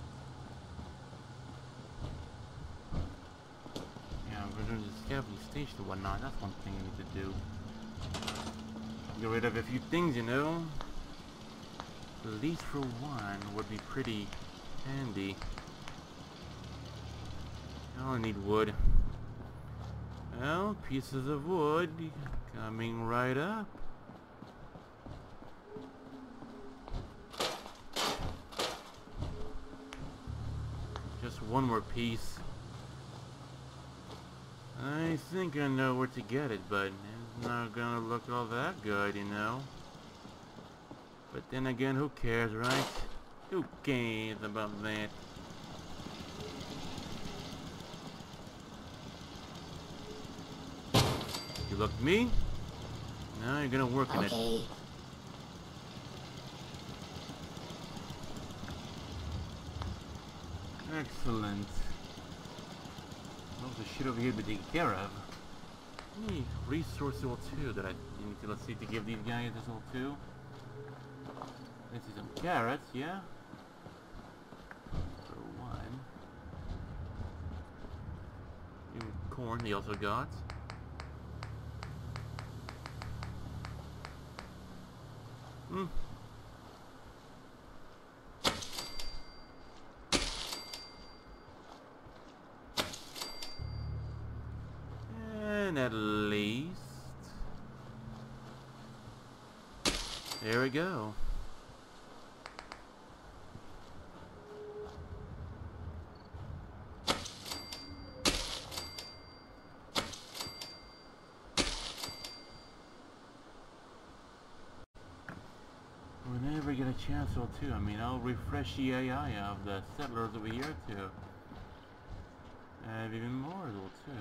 Yeah, we're doing the scavenging station and whatnot. That's one thing I need to do. Get rid of a few things, you know. At least for one would be pretty handy. I only need wood. Well, pieces of wood coming right up. Just one more piece. I think I know where to get it, but it's not gonna look all that good, you know. But then again, who cares, right? Who cares about that? You look at me? Now you're gonna work in it. Excellent. Well, the shit over here to be taken care of. Any resource L2 that I need to, let's see, to give these guys this L2. Let's see, some carrots, yeah? For one. Even corn they also got. And at least... there we go. Whenever I get a chance or two, I mean, I'll refresh the AI of the settlers over here too. Have even more though too.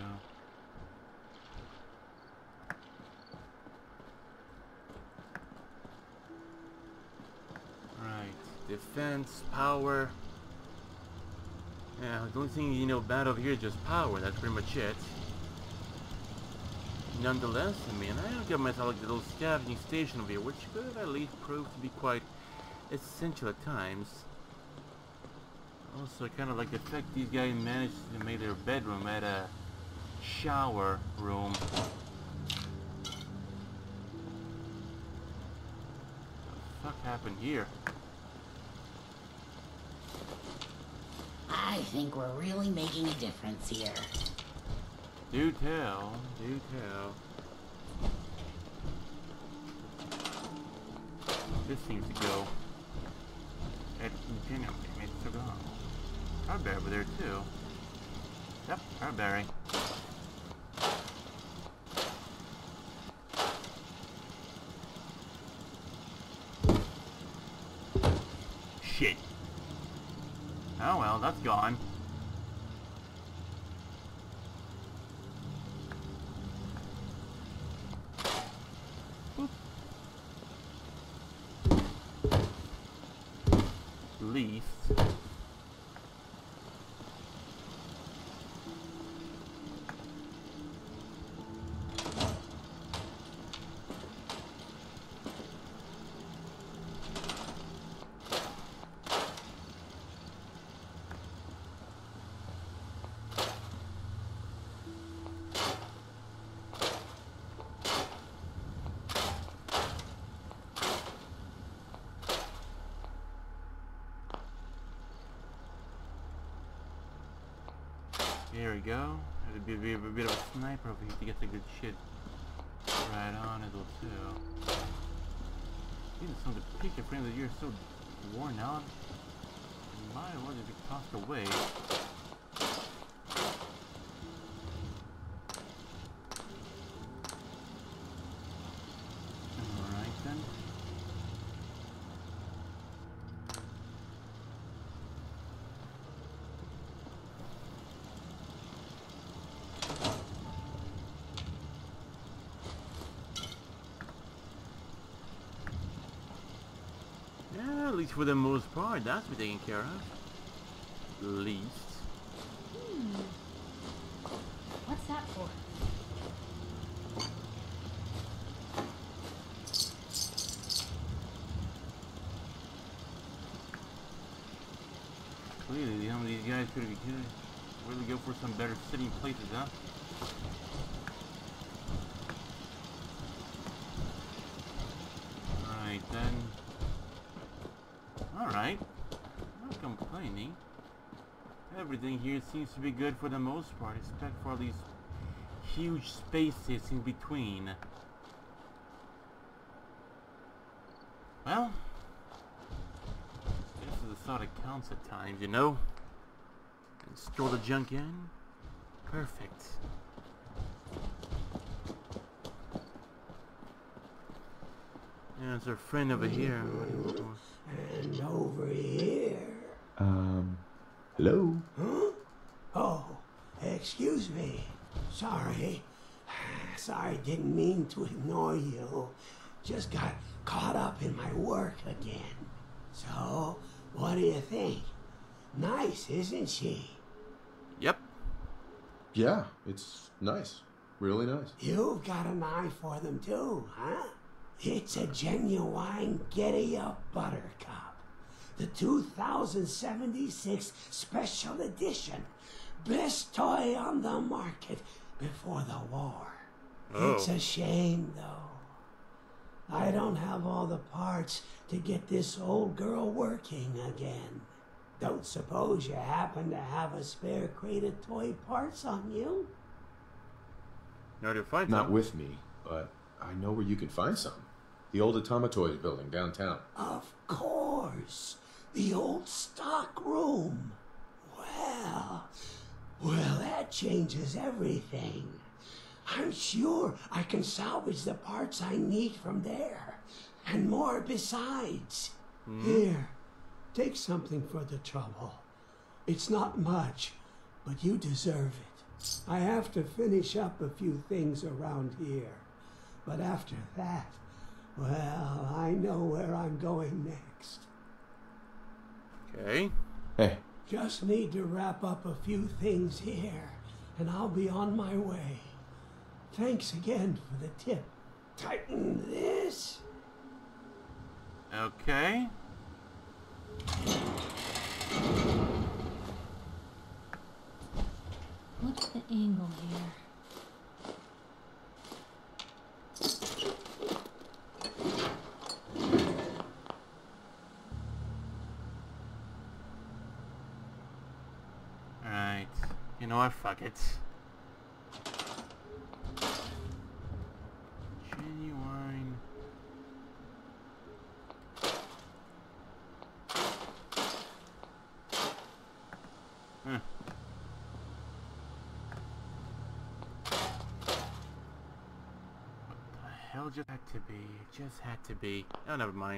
Right, defense, power. Yeah, the only thing you know bad over here is just power. That's pretty much it. Nonetheless, I mean, I don't give myself like the little scavenging station over here, which could at least prove to be quite essential at times. Also, I kind of like the fact these guys managed to make their bedroom at a shower room. What the fuck happened here? I think we're really making a difference here. Do tell, do tell. This seems to go at continually makes it go. Cardberry over there too. Yep, cardberry. Shit. Oh well, that's gone. Least. Here we go. It'd be a bit of a sniper over here to get the good shit right on it too. Even some of the picture frames of the year are so worn out. Why would it be tossed away? Alright then. At least for the most part, that's been taken care of. At least. What's that for? Clearly, some of these guys could really go for some better sitting places, huh? Alright then. Alright. Not complaining. Everything here seems to be good for the most part, except for all these huge spaces in between. Well, this is the thought it counts at times, you know? And store the junk in? Perfect. Yeah, it's our friend over here. And over here. Hello? Huh? Oh, excuse me. Sorry. Sorry, didn't mean to ignore you. Just got caught up in my work again. So, what do you think? Nice, isn't she? Yep. Yeah, it's nice. Really nice. You've got an eye for them too, huh? It's a genuine Giddy-Up Buttercup. The 2076 Special Edition. Best toy on the market before the war. Oh. It's a shame, though. I don't have all the parts to get this old girl working again. Don't suppose you happen to have a spare crate of toy parts on you? Not with me, but I know where you can find some. The old Automatoys building downtown. Of course. The old stock room. Well, that changes everything. I'm sure I can salvage the parts I need from there. And more besides. Here, take something for the trouble. It's not much, but you deserve it. I have to finish up a few things around here. But after that, well, I know where I'm going next. Okay. Hey. Just need to wrap up a few things here, and I'll be on my way. Thanks again for the tip. Tighten this. Okay. What's the angle here? Alright. You know what? Fuck it. Genuine. Huh. What the hell just had to be? It just had to be. Oh, never mind.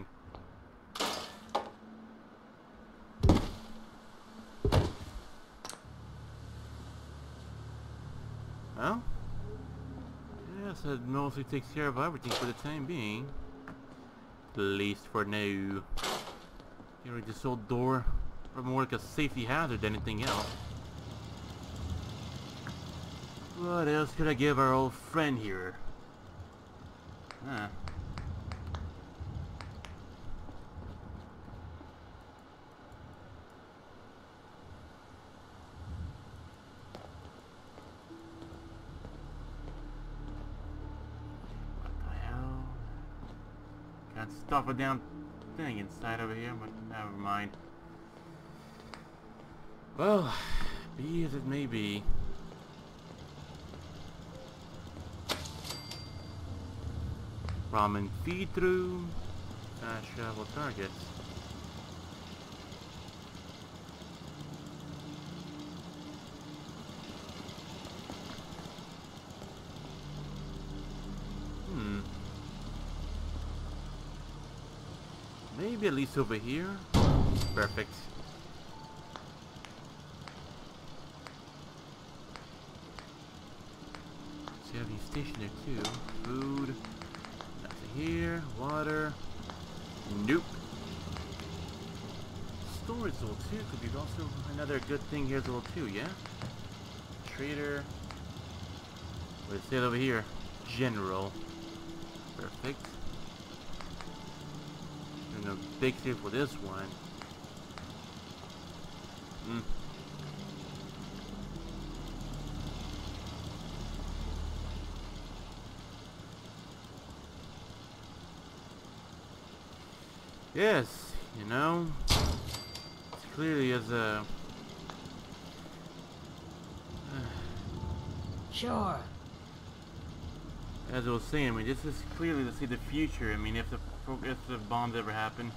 Well, yes, it mostly takes care of everything for the time being. At least for now. Get rid of this old door. Probably more like a safety hazard than anything else. What else could I give our old friend here? Huh. Can't stop a damn thing inside over here, but never mind. Well, be as it may be. Ramen feed through. Fast travel targets. Maybe at least over here. Perfect. So you have your station there too. Food. Nothing here. Water. Nope. storage zone too could be also another good thing here as well too, yeah? Trader. Let's say it over here. General. Perfect. And a big safe for this one. Yes, you know, it's clearly as a... Sure. As I was saying, I mean, this is clearly to see the future. I mean, if the bombs ever happen,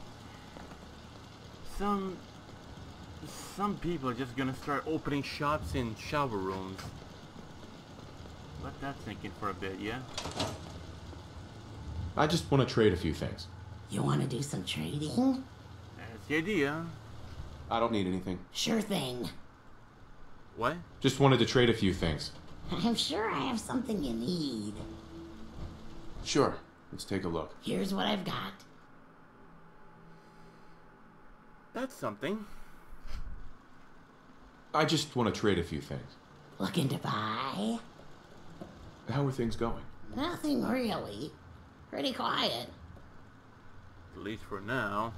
some people are just gonna start opening shops in shower rooms. Let that sink in for a bit, yeah? I just want to trade a few things. You want to do some trading? That's the idea. I don't need anything. Sure thing. What? Just wanted to trade a few things. I'm sure I have something you need. Sure. Let's take a look. Here's what I've got. That's something. I just want to trade a few things. Looking to buy? How are things going? Nothing really. Pretty quiet. At least for now.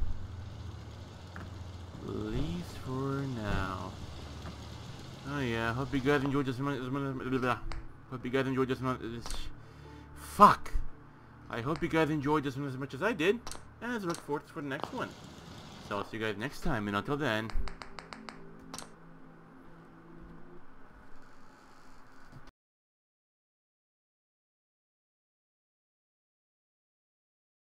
At least for now. Oh yeah, hope you guys enjoyed this. Hope you guys enjoyed this. Fuck! I hope you guys enjoyed this one as much as I did. And I look forward for the next one. So I'll see you guys next time, and until then,